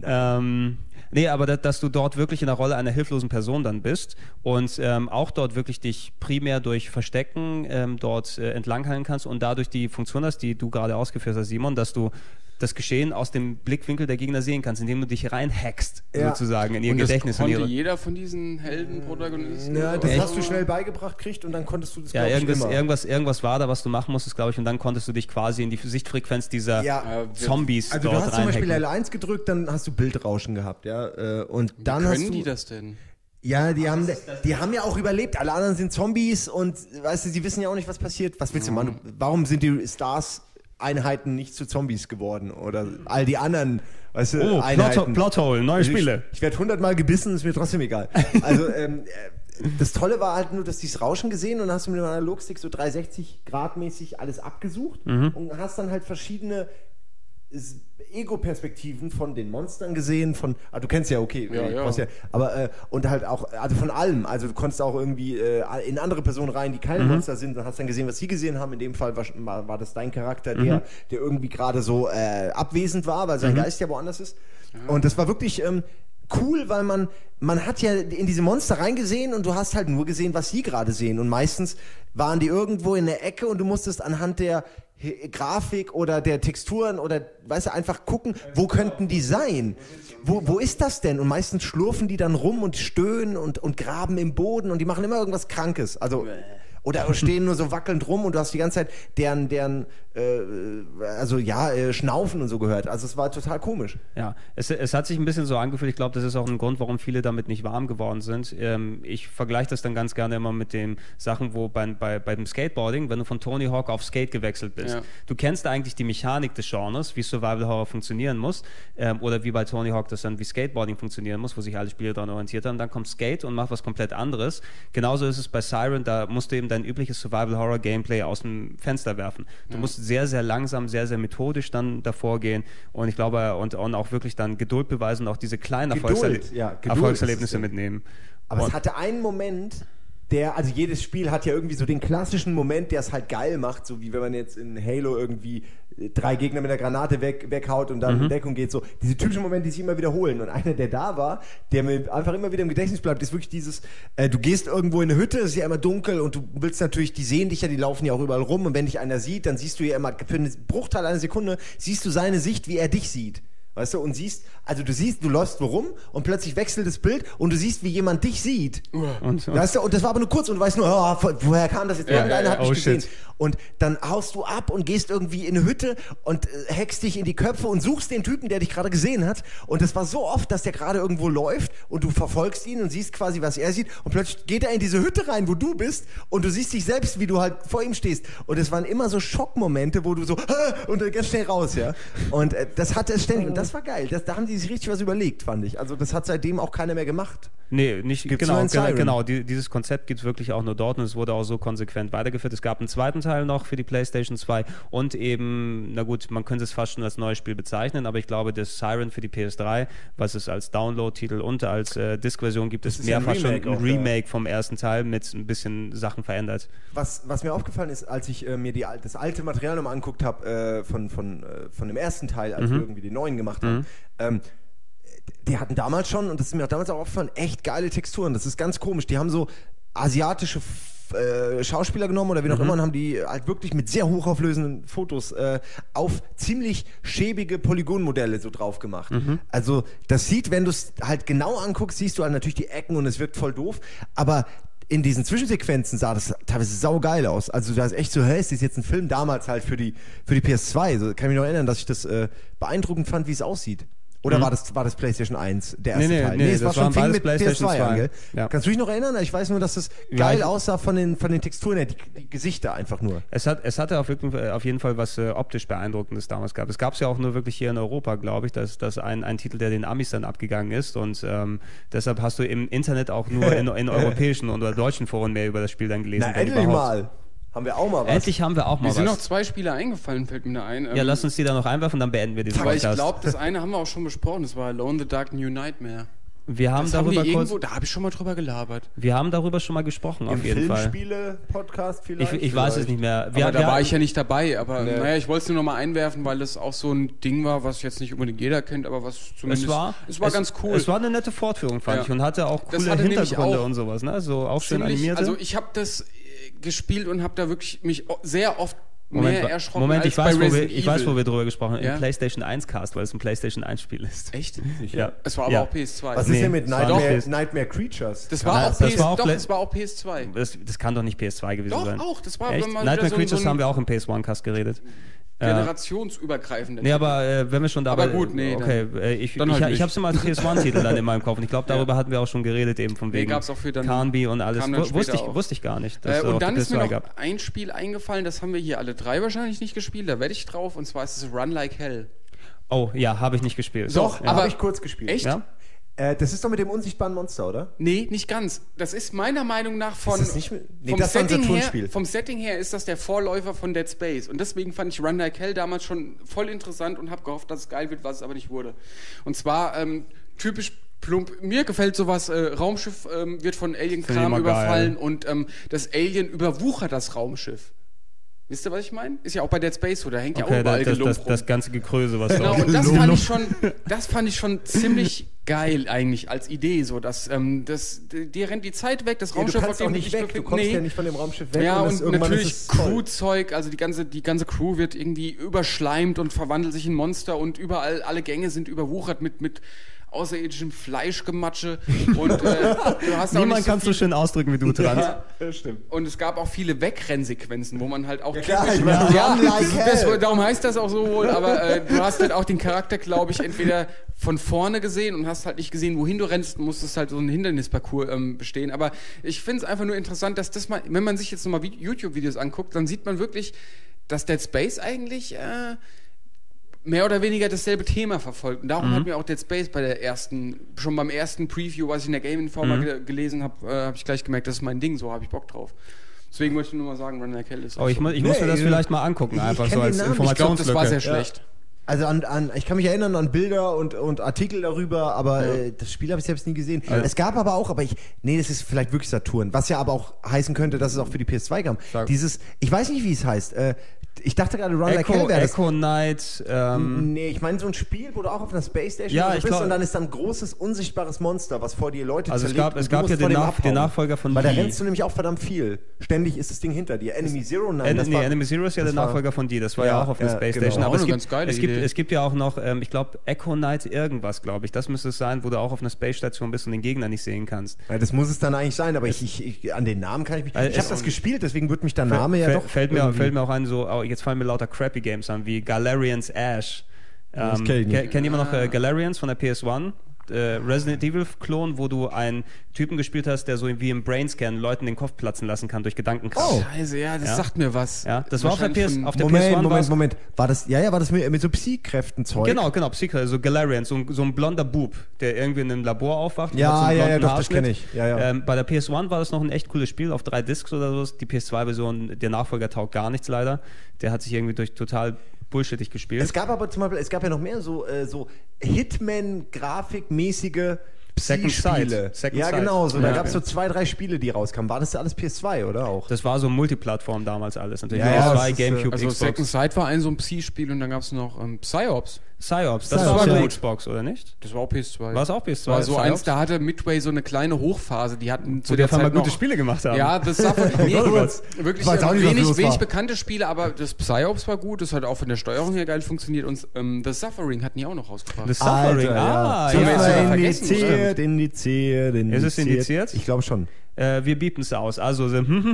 Nee, aber dass du dort wirklich in der Rolle einer hilflosen Person dann bist und auch dort wirklich dich primär durch Verstecken dort entlanghangeln kannst und dadurch die Funktion hast, die du gerade ausgeführt hast, Simon, dass du das Geschehen aus dem Blickwinkel der Gegner sehen kannst, indem du dich reinhackst, sozusagen, in ihr Und Gedächtnis. das konnte jeder von diesen Heldenprotagonisten? Ja, das Echt? hast du schnell beigebracht gekriegt und dann konntest du das, Ja, glaub ich, immer. irgendwas war da, was du machen musstest, glaube ich, und dann konntest du dich quasi in die Sichtfrequenz dieser Zombies Also du dort hast zum Beispiel reinhacken. L1 gedrückt, dann hast du Bildrauschen gehabt, ja. Und dann hast Können du, die das denn? Ja, die haben ja auch überlebt. Alle anderen sind Zombies und weißt du, sie wissen ja auch nicht, was passiert. Was willst du machen? Warum sind die Stars-Einheiten nicht zu Zombies geworden? Oder all die anderen, weißt du, Einheiten. Plothole, neue Spiele. Ich werde 100-mal gebissen, ist mir trotzdem egal. Also das Tolle war halt nur, dass dieses Rauschen gesehen und dann hast du mit dem Analogstick so 360-Grad-mäßig alles abgesucht und hast dann halt verschiedene Ego-Perspektiven von den Monstern gesehen, du kennst ja, okay, aber und halt auch, also von allem, also du konntest auch irgendwie in andere Personen rein, die keine Monster sind, und hast dann gesehen, was sie gesehen haben. In dem Fall war das dein Charakter, der irgendwie gerade so abwesend war, weil sein Geist ja woanders ist. Und das war wirklich cool, weil man hat ja in diese Monster reingesehen und du hast halt nur gesehen, was sie gerade sehen, und meistens waren die irgendwo in der Ecke und du musstest anhand der Grafik oder der Texturen oder, weißt du, einfach gucken, wo könnten die sein? Wo ist das denn? Und meistens schlurfen die dann rum und stöhnen und graben im Boden und die machen immer irgendwas Krankes. Also, oder stehen nur so wackelnd rum und du hast die ganze Zeit deren Schnaufen und so gehört. Also es war total komisch. Ja, es hat sich ein bisschen so angefühlt. Ich glaube, das ist auch ein Grund, warum viele damit nicht warm geworden sind. Ich vergleiche das dann ganz gerne immer mit den Sachen, wo beim Skateboarding, wenn du von Tony Hawk auf Skate gewechselt bist. Ja. Du kennst eigentlich die Mechanik des Genres, wie Survival Horror funktionieren muss, oder wie bei Tony Hawk das dann wie Skateboarding funktionieren muss, wo sich alle Spiele daran orientiert haben. Dann kommt Skate und macht was komplett anderes. Genauso ist es bei Siren, da musst du eben dein übliches Survival Horror Gameplay aus dem Fenster werfen. Du musst sehr, sehr langsam, sehr, sehr methodisch dann davor gehen und ich glaube, und auch wirklich dann Geduld beweisen und auch diese kleinen Erfolgserlebnisse mitnehmen. Aber es hatte einen Moment, also jedes Spiel hat ja irgendwie so den klassischen Moment, der es halt geil macht, so wie wenn man jetzt in Halo irgendwie 3 Gegner mit einer Granate weghaut und dann in Deckung geht, so diese typischen Momente, die sich immer wiederholen. Und einer, der da war, der mir einfach immer wieder im Gedächtnis bleibt, ist wirklich dieses, du gehst irgendwo in eine Hütte, es ist ja immer dunkel und du willst natürlich, die sehen dich ja, die laufen ja auch überall rum, und wenn dich einer sieht, dann siehst du ja immer, für einen Bruchteil einer Sekunde, siehst du seine Sicht, wie er dich sieht. Weißt du, und du läufst wo rum und plötzlich wechselt das Bild und du siehst, wie jemand dich sieht. Weißt du, und das war aber nur kurz und du weißt nur, woher kam das jetzt? Irgendeiner hat mich gesehen. Shit. Und dann haust du ab und gehst irgendwie in eine Hütte und hackst dich in die Köpfe und suchst den Typen, der dich gerade gesehen hat. Und das war so oft, dass der gerade irgendwo läuft und du verfolgst ihn und siehst quasi, was er sieht. Und plötzlich geht er in diese Hütte rein, wo du bist, und du siehst dich selbst, wie du halt vor ihm stehst. Und es waren immer so Schockmomente, wo du so und dann ganz schnell raus, ja. Und das hatte es ständig. Und das war geil. Da haben die sich richtig was überlegt, fand ich. Also das hat seitdem auch keiner mehr gemacht. Nee, nicht genau. Dieses Konzept gibt es wirklich auch nur dort und es wurde auch so konsequent weitergeführt. Es gab einen zweiten Teil noch für die PlayStation 2 und eben, na gut, man könnte es fast schon als neues Spiel bezeichnen, aber ich glaube, das Siren für die PS3, was es als Download-Titel und als Disc-Version gibt, ist mehrfach schon ein Remake vom ersten Teil mit ein bisschen Sachen verändert. Was mir aufgefallen ist, als ich mir das alte Material nochmal angeguckt habe von dem ersten Teil, als wir irgendwie den neuen gemacht haben, die hatten damals schon, und das ist mir auch damals auch aufgefallen, echt geile Texturen. Das ist ganz komisch. Die haben so asiatische Schauspieler genommen oder wie auch immer und haben die halt wirklich mit sehr hochauflösenden Fotos auf ziemlich schäbige Polygonmodelle so drauf gemacht. Also das sieht, wenn du es halt genau anguckst, siehst du halt natürlich die Ecken und es wirkt voll doof, aber in diesen Zwischensequenzen sah das teilweise saugeil aus. Also da ist echt so, ist das jetzt ein Film damals halt für die PS2. So, kann ich mich noch erinnern, dass ich das beeindruckend fand, wie es aussieht. Oder war das PlayStation 1? Der erste Teil? Nee, es war schon beides mit PlayStation 2 an, ja. Kannst du dich noch erinnern? Ich weiß nur, dass es geil aussah von den Texturen her, die Gesichter einfach nur. Es hatte auf jeden Fall was optisch Beeindruckendes damals gehabt. Es gab es ja auch nur wirklich hier in Europa, glaube ich, dass ein Titel, der den Amis dann abgegangen ist, und deshalb hast du im Internet auch nur in europäischen oder deutschen Foren mehr über das Spiel dann gelesen. Na, endlich mal! Haben wir auch mal was. Endlich haben wir auch mal was. Mir sind noch 2 Spiele eingefallen, fällt mir da ein. Ja, lass uns die da noch einwerfen, dann beenden wir diesen Podcast. Aber ich glaube, das eine haben wir auch schon besprochen, das war Alone in the Dark New Nightmare. Da habe ich schon mal drüber gelabert. Wir haben darüber schon mal gesprochen, auf jeden Fall. Filmspiele-Podcast vielleicht? Ich weiß es nicht mehr. Da war ich ja nicht dabei, aber naja, ich wollte es nur noch mal einwerfen, weil das auch so ein Ding war, was jetzt nicht unbedingt jeder kennt, aber was zumindest... Es war ganz cool. Es war eine nette Fortführung, fand ich, und hatte auch coole Hintergründe und sowas, ne? So auch schön animierte. Also ich habe das gespielt und habe da wirklich mich sehr oft mehr erschrocken. Moment, ich weiß, wo wir drüber gesprochen haben. Im PlayStation 1 Cast, weil es ein PlayStation 1 Spiel ist. Echt? Ja. Es war aber auch PS2. Was ist denn mit Nightmare Creatures? Das war auch PS2. Das kann doch nicht PS2 gewesen sein. Doch, auch. Das war Nightmare Creatures haben wir auch im PS1 Cast geredet. Generationsübergreifend. Nee, aber wenn wir schon dabei... Aber gut, nee. Okay, ich habe es immer als PS1-Titel dann in meinem Kopf. Und ich glaube, darüber hatten wir auch schon geredet, eben von wegen gab's auch für dann Carnby und alles. Wusste ich gar nicht. Und dann ist mir noch ein Spiel eingefallen, das haben wir hier alle 3 wahrscheinlich nicht gespielt, da wette ich drauf, und zwar ist es Run Like Hell. Oh, ja, habe ich nicht gespielt. Doch, aber habe ich kurz gespielt. Echt? Ja? Das ist doch mit dem unsichtbaren Monster, oder? Nee, nicht ganz. Das ist meiner Meinung nach Ist das nicht das war ein Saturn-Spiel. vom Setting her ist das der Vorläufer von Dead Space. Und deswegen fand ich Run Like Hell damals schon voll interessant und habe gehofft, dass es geil wird, was es aber nicht wurde. Und zwar typisch plump. Mir gefällt sowas, Raumschiff wird von Alien-Kram überfallen und das Alien überwuchert das Raumschiff. Wisst ihr, was ich meine? Ist ja auch bei Dead Space so, da hängt ja auch überall Gelump rum. Das ganze Gekröse, was genau, da und das fand ich schon ziemlich geil eigentlich als Idee, so dass dir rennt die Zeit weg, das Raumschiff du kannst auch nicht weg, du kommst ja nicht von dem Raumschiff weg. Ja, und irgendwann natürlich Crew-Zeug, also die ganze Crew wird irgendwie überschleimt und verwandelt sich in Monster und überall, alle Gänge sind überwuchert mit außerirdischem Fleischgematsche und du hast niemand kann so schön ausdrücken wie du, Trans. Ja, das stimmt. Und es gab auch viele Wegrennsequenzen, wo man halt auch darum heißt das auch so wohl, aber du hast halt auch den Charakter, glaube ich, entweder von vorne gesehen und hast halt nicht gesehen, wohin du rennst, musstest halt so ein Hindernisparcours bestehen. Aber ich finde es einfach nur interessant, dass das mal, wenn man sich jetzt nochmal YouTube-Videos anguckt, dann sieht man wirklich, dass Dead Space eigentlich mehr oder weniger dasselbe Thema verfolgt. Und darum hat mir auch Dead Space schon beim ersten Preview, was ich in der Game Informer gelesen habe, habe ich gleich gemerkt, das ist mein Ding, so habe ich Bock drauf. Deswegen möchte ich nur mal sagen, Run Like Hell ist auch ich muss mir das vielleicht mal angucken, einfach so als Informationslücke. Ich glaube, das war sehr schlecht. Also ich kann mich erinnern an Bilder und Artikel darüber, aber das Spiel habe ich selbst nie gesehen. Es gab aber auch, das ist vielleicht wirklich Saturn, was ja aber auch heißen könnte, dass es auch für die PS2 kam. Ich weiß nicht, wie es heißt. Ich dachte gerade, Run Like Hell wäre das. Echo Knight. Nee, ich meine so ein Spiel, wo du auch auf einer Space Station bist und dann ist dann ein großes, unsichtbares Monster, was vor dir Leute zerlegt. Also es gab ja den Nachfolger von Weil da rennst du nämlich auch verdammt viel. Ständig ist das Ding hinter dir. Enemy Zero? Enemy Zero ist ja der Nachfolger von die. Das war ja auch auf einer Space Station. Genau. Aber es gibt ja auch noch, ich glaube, Echo Knight irgendwas, glaube ich. Das müsste es sein, wo du auch auf einer Space Station bist und den Gegner nicht sehen kannst. Ja, das muss es dann eigentlich sein, aber an den Namen kann ich mich... Ich habe das gespielt, deswegen wird mich der Name ja doch... Fällt mir auch ein, so, jetzt fallen mir lauter Crappy Games an, wie Galarian's Ash. Kennt jemand noch Galarians von der PS1? Resident Evil Klon, wo du einen Typen gespielt hast, der so wie im Brainscan Leuten den Kopf platzen lassen kann durch Gedankenkraft. Oh, Scheiße, das sagt mir was. Ja, das war auf der PS1. Moment. War das mit so Psy-Kräften Zeug? Genau, Psy-Kräfte, so Galarian, so ein blonder Bub, der irgendwie in einem Labor aufwacht. Ja, doch, das kenne ich. Bei der PS1 war das noch ein echt cooles Spiel, auf 3 Discs oder so. Die PS2-Version, der Nachfolger taugt gar nichts leider. Der hat sich irgendwie durch total bullshittig gespielt. Es gab aber zum Beispiel, ja noch mehr so Hitman-Grafikmäßige Psy-Spiele. Ja, genau. So. Da gab es so 2, 3 Spiele, die rauskamen. War das alles PS2, oder auch? Das war so Multiplattform damals alles. Natürlich PS2, Gamecube, also Xbox. Second Sight war so ein Psy-Spiel und dann gab es noch Psyops. Das war auch Xbox, oder nicht? Das war auch PS2. War es auch PS2? War so eins, da hatte Midway so eine kleine Hochphase. Die hatten zu der Zeit mal noch gute Spiele gemacht haben. Ja, das war wirklich wenig bekannte Spiele, aber das Psyops war gut. Das hat auch von der Steuerung her geil funktioniert. Und das Suffering hatten die auch noch rausgebracht. Das Suffering, Das haben wir jetzt sogar vergessen, indiziert. Ist es indiziert? Ich glaube schon. Wir biepen es aus. Also,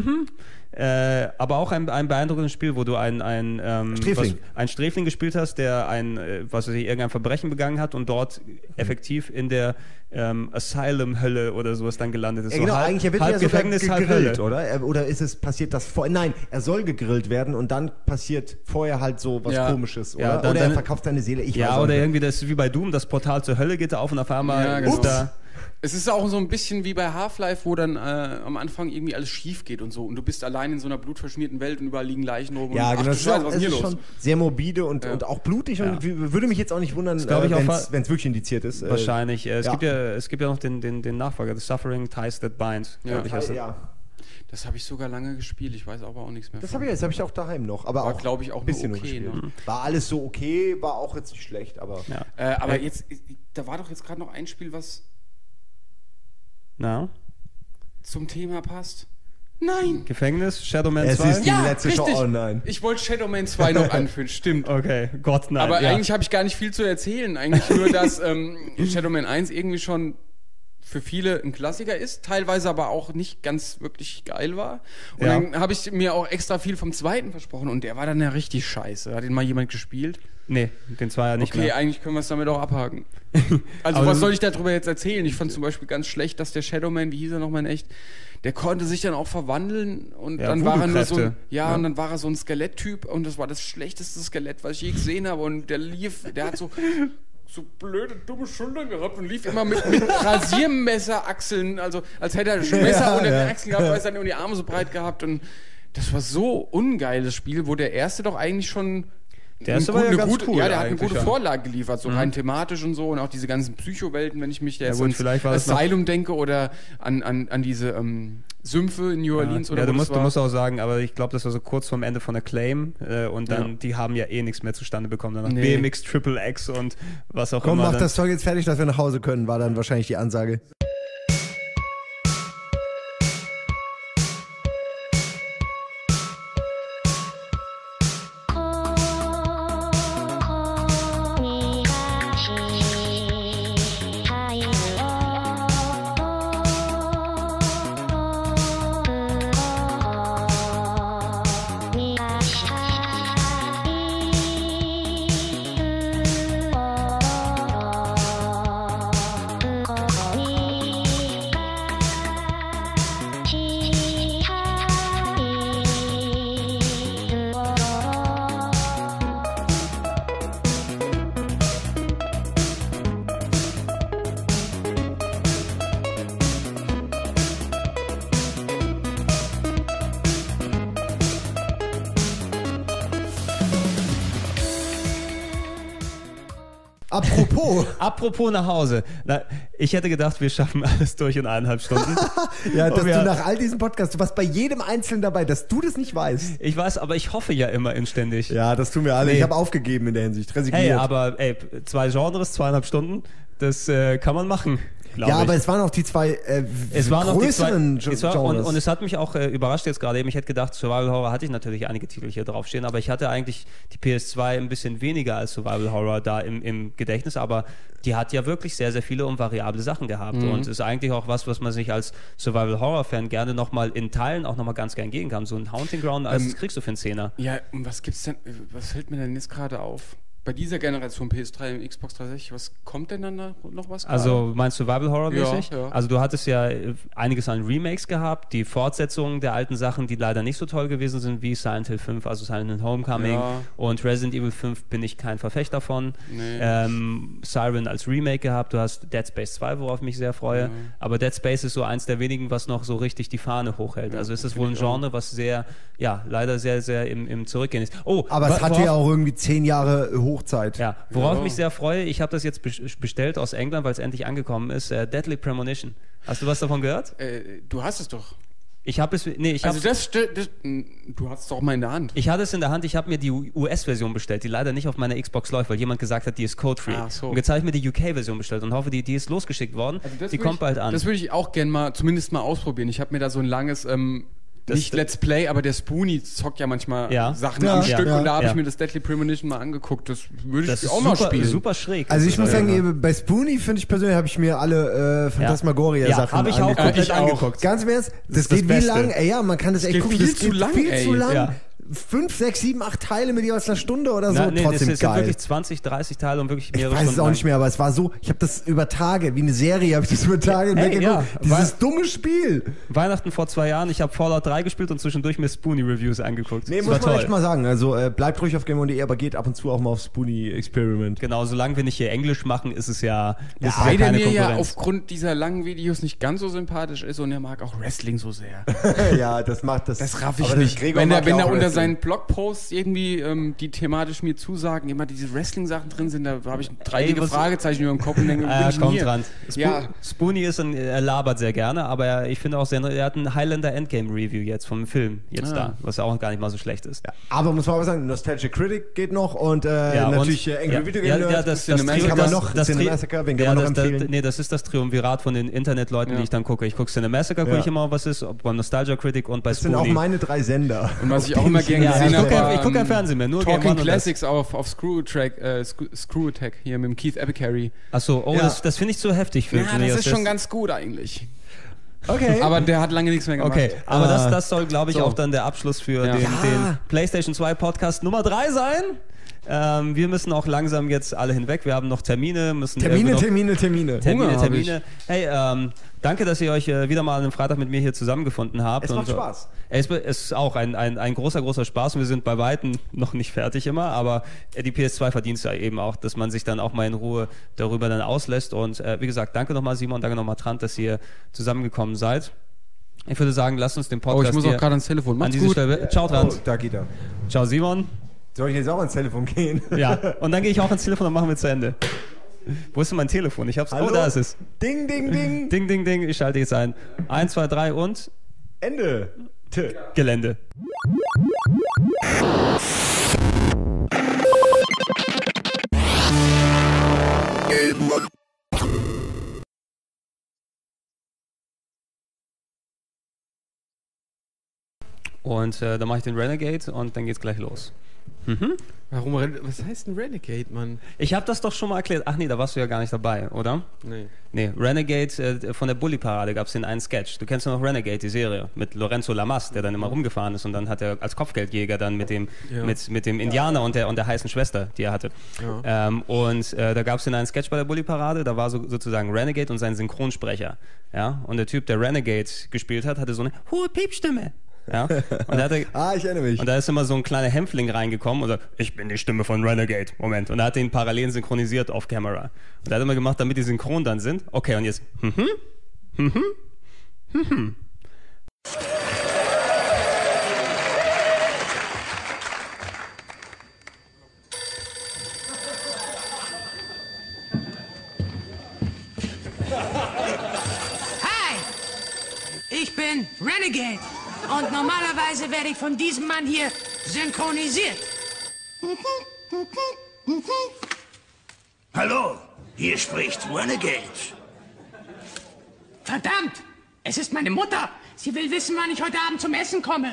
aber auch ein beeindruckendes Spiel, wo du einen Sträfling gespielt hast, der irgendein Verbrechen begangen hat und dort effektiv in der Asylum-Hölle oder sowas dann gelandet ist. Ja, genau, eigentlich wird er ja Gefängnis, sogar gegrillt, oder? Oder passiert das vorher? Nein, er soll gegrillt werden und dann passiert vorher halt so was Komisches, oder? Ja, oder er verkauft seine Seele. Oder irgendwie das ist wie bei Doom, das Portal zur Hölle geht auf und auf einmal ist da... Es ist auch so ein bisschen wie bei Half-Life, wo dann am Anfang irgendwie alles schief geht und so. Und du bist allein in so einer blutverschmierten Welt und überall liegen Leichen rum. Ja, genau. Das ist schon sehr morbide und auch blutig. Und würde mich jetzt auch nicht wundern, wenn es wirklich indiziert ist. Wahrscheinlich. Es gibt ja noch den Nachfolger, The Suffering Ties That Bind. Das habe ich sogar lange gespielt. Ich weiß aber auch nichts mehr. Das habe ich auch daheim noch. Aber war, glaube ich, auch ein bisschen okay. Ne? War alles so okay, war auch jetzt nicht schlecht. Aber, aber jetzt, da war doch jetzt gerade noch ein Spiel, was... zum Thema passt. Nein! Gefängnis? Shadowman 2? Es ist die letzte richtig. Show online. Ich wollte Shadowman 2 noch anführen, stimmt. Okay, Gott, nein. Aber eigentlich habe ich gar nicht viel zu erzählen. Eigentlich nur, dass Shadowman 1 irgendwie schon für viele ein Klassiker ist, teilweise aber auch nicht ganz wirklich geil war. Und dann habe ich mir auch extra viel vom zweiten versprochen und der war dann ja richtig scheiße. Hat den mal jemand gespielt? Nee, den Zweier nicht mehr. Okay, eigentlich können wir es damit auch abhaken. Also was soll ich darüber jetzt erzählen? Ich fand zum Beispiel ganz schlecht, dass der Shadowman, wie hieß er nochmal in echt, der konnte sich dann auch verwandeln und dann war er nur so ein, und dann war er so ein Skeletttyp und das war das schlechteste Skelett, was ich je gesehen habe und der hat so blöde, dumme Schultern gehabt und lief immer mit Rasiermesserachseln, also als hätte er ein Messer unter den Achseln gehabt, weil er dann nur die Arme so breit gehabt und das war so ungeil, das Spiel, wo der erste doch eigentlich schon der ist aber ja ganz cool. Ja, der hat eine eigentlich, gute ja. Vorlage geliefert, so rein thematisch und so und auch diese ganzen Psychowelten, wenn ich mich jetzt gut, vielleicht war das Asylum denke oder an diese Sümpfe in New Orleans oder ja, wo du musst auch sagen, aber ich glaube, das war so kurz vorm Ende von Acclaim und dann, die haben ja eh nichts mehr zustande bekommen. Danach BMX, Triple X und was auch Komm, immer. mach das Zeug jetzt fertig, dass wir nach Hause können, war dann wahrscheinlich die Ansage. Apropos nach Hause. Na, ich hätte gedacht, wir schaffen alles durch in 1,5 Stunden. Ja, dass du nach all diesen Podcasts, du warst bei jedem Einzelnen dabei, dass du das nicht weißt. Ich weiß, aber ich hoffe ja immer inständig. Ja, das tun wir alle. Ich habe aufgegeben in der Hinsicht, resigniert. Hey, aber 2 Genres, 2,5 Stunden, das kann man machen. Ja, aber es waren auch die zwei größeren Genres. Und es hat mich auch überrascht jetzt gerade eben. Ich hätte gedacht, Survival Horror hatte ich natürlich einige Titel hier draufstehen, aber ich hatte eigentlich die PS2 ein bisschen weniger als Survival Horror da im Gedächtnis, aber die hat ja wirklich sehr, sehr viele und variable Sachen gehabt und ist eigentlich auch was man sich als Survival Horror Fan gerne nochmal in Teilen auch nochmal ganz gern geben kann. So ein Haunting Ground, das kriegst du für einen Zehner. Ja, und was fällt mir denn jetzt gerade auf? Bei dieser Generation PS3 und Xbox 360, was kommt denn dann noch was? Also meinst du Survival Horror mäßig? Ja. Also du hattest ja einiges an Remakes gehabt, die Fortsetzungen der alten Sachen, die leider nicht so toll gewesen sind wie Silent Hill 5, also Silent Hill Homecoming und Resident Evil 5 bin ich kein Verfechter von. Nee. Siren als Remake gehabt, du hast Dead Space 2, worauf ich mich sehr freue, aber Dead Space ist so eins der wenigen, was noch so richtig die Fahne hochhält. Also ist es wohl ein Genre, was sehr, leider sehr, sehr im Zurückgehen ist. Oh, aber es hatte ja auch irgendwie 10 Jahre Hochzeit. Ja, worauf ich mich sehr freue, ich habe das jetzt bestellt aus England, weil es endlich angekommen ist, Deadly Premonition. Hast du was davon gehört? Du hast es doch. Ich habe es, du hast es doch mal in der Hand. Ich hatte es in der Hand, ich habe mir die US-Version bestellt, die leider nicht auf meiner Xbox läuft, weil jemand gesagt hat, die ist code-free. So. Und jetzt habe ich mir die UK-Version bestellt und hoffe, die ist losgeschickt worden. Also die kommt bald an. Das würde ich auch gerne zumindest mal ausprobieren. Ich habe mir da so ein langes... nicht Let's Play, aber der Spoonie zockt ja manchmal Sachen am Stück und da habe ich mir das Deadly Premonition mal angeguckt. Das würde ich auch mal spielen. Super schräg. Also ich muss sagen, bei Spoonie finde ich persönlich, habe ich mir alle Phantasmagoria-Sachen habe ich auch komplett angeguckt. Ganz im Ernst, das geht wie lang? Man kann das echt gucken. Viel zu lang. Ja. 5, 6, 7, 8 Teile mit jeweils einer Stunde oder so, nee, trotzdem das geil. sind wirklich 20, 30 Teile und wirklich mehrere Stunden. Ich weiß es auch nicht mehr, aber es war so, ich habe das über Tage, wie eine Serie, habe ich das über Tage hinweggeguckt. Dieses dumme Spiel. Weihnachten vor 2 Jahren, ich habe Fallout 3 gespielt und zwischendurch mir Spoonie-Reviews angeguckt. Nee, muss man echt mal sagen, also bleibt ruhig auf GameOn.de, aber geht ab und zu auch mal auf Spoonie Experiment. Genau, solange wir nicht hier Englisch machen, ist es ja weil der mir ja aufgrund dieser langen Videos nicht ganz so sympathisch ist und er mag auch Wrestling so sehr. Ja, das macht das. Das raff ich nicht. Wenn er unter seinen Blogposts irgendwie die thematisch mir zusagen, immer diese Wrestling-Sachen drin sind, da habe ich 3 dicke Fragezeichen über den Kopf und denke, kommt dran. Spoonie er labert sehr gerne, aber ich finde auch er hat ein Highlander Endgame Review jetzt vom Film was auch gar nicht mal so schlecht ist. Ja, aber muss man aber sagen, Nostalgic Critic geht noch und natürlich Angry Video Game Nerd. Das Cinemassacre, wen kann man noch empfehlen? Das ist das Triumvirat von den Internetleuten, die ich dann gucke. Ich gucke Cinemassacre, gucke ich immer, was ist, bei Nostalgia Critic und bei Spoonie. Das sind auch meine 3 Sender. Und was ich auch immer gerne gesehen habe, ich gucke kein Fernsehen mehr, nur Talking Classics auf Screw Attack hier mit dem Keith Apicary. Achso, das finde ich zu heftig. Das ist schon ganz gut eigentlich. Okay. Aber der hat lange nichts mehr gemacht. Okay, aber das soll, glaube ich, auch dann der Abschluss für den PlayStation 2 Podcast Nummer 3 sein. Wir müssen auch langsam jetzt alle hinweg. Wir haben noch Termine. Termine. Hey, danke, dass ihr euch wieder mal an einem Freitag mit mir hier zusammengefunden habt. Es macht Spaß. Es ist auch ein großer Spaß und wir sind bei Weitem noch nicht fertig immer, aber die PS2 verdient es ja eben auch, dass man sich dann auch mal in Ruhe darüber dann auslässt. Und wie gesagt, danke nochmal Simon, danke nochmal Trant, dass ihr zusammengekommen seid. Ich würde sagen, lasst uns den Podcast ich muss auch gerade ans Telefon. Macht's an diese Stelle. Ciao, Trant. Da geht er. Ciao, Simon. Soll ich jetzt auch ans Telefon gehen? Ja, und dann gehe ich auch ans Telefon und machen wir zu Ende. Wo ist denn mein Telefon? Ich hab's. Hallo? Oh, da ist es. Ding, ding, ding. Ding, ding, ding. Ich schalte jetzt ein. 1, 2, 3 und Ende. Gelände. Und dann mache ich den Renegade und dann geht's gleich los. Warum? Was heißt ein Renegade, Mann? Ich habe das doch schon mal erklärt. Ach nee, da warst du ja gar nicht dabei, oder? Nee, Renegade, von der Bully-Parade gab es den einen Sketch. Du kennst ja noch Renegade, die Serie, mit Lorenzo Lamas, der dann immer rumgefahren ist und dann hat er als Kopfgeldjäger dann mit dem Indianer und der heißen Schwester, die er hatte. Ja. Da gab es den einen Sketch bei der Bully-Parade, da war sozusagen Renegade und sein Synchronsprecher. Ja? Und der Typ, der Renegade gespielt hat, hatte so eine hohe Piepstimme. Ja? Und ich erinnere mich. Und da ist immer so ein kleiner Hämpfling reingekommen und sagt, ich bin die Stimme von Renegade. Moment. Und er hat den parallel synchronisiert auf Camera. Und er hat immer gemacht, damit die synchron dann sind. Okay, und jetzt. Hi! Ich bin Renegade. Und normalerweise werde ich von diesem Mann hier synchronisiert. Hallo, hier spricht Renegade. Verdammt! Es ist meine Mutter. Sie will wissen, wann ich heute Abend zum Essen komme.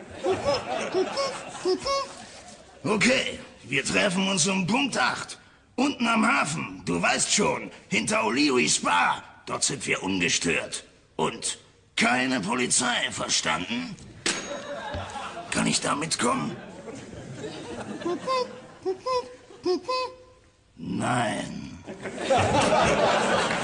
Okay, wir treffen uns um Punkt 8. Unten am Hafen, du weißt schon, hinter O'Leary Spa. Dort sind wir ungestört. Und keine Polizei, verstanden? Kann ich da mitkommen? Nein.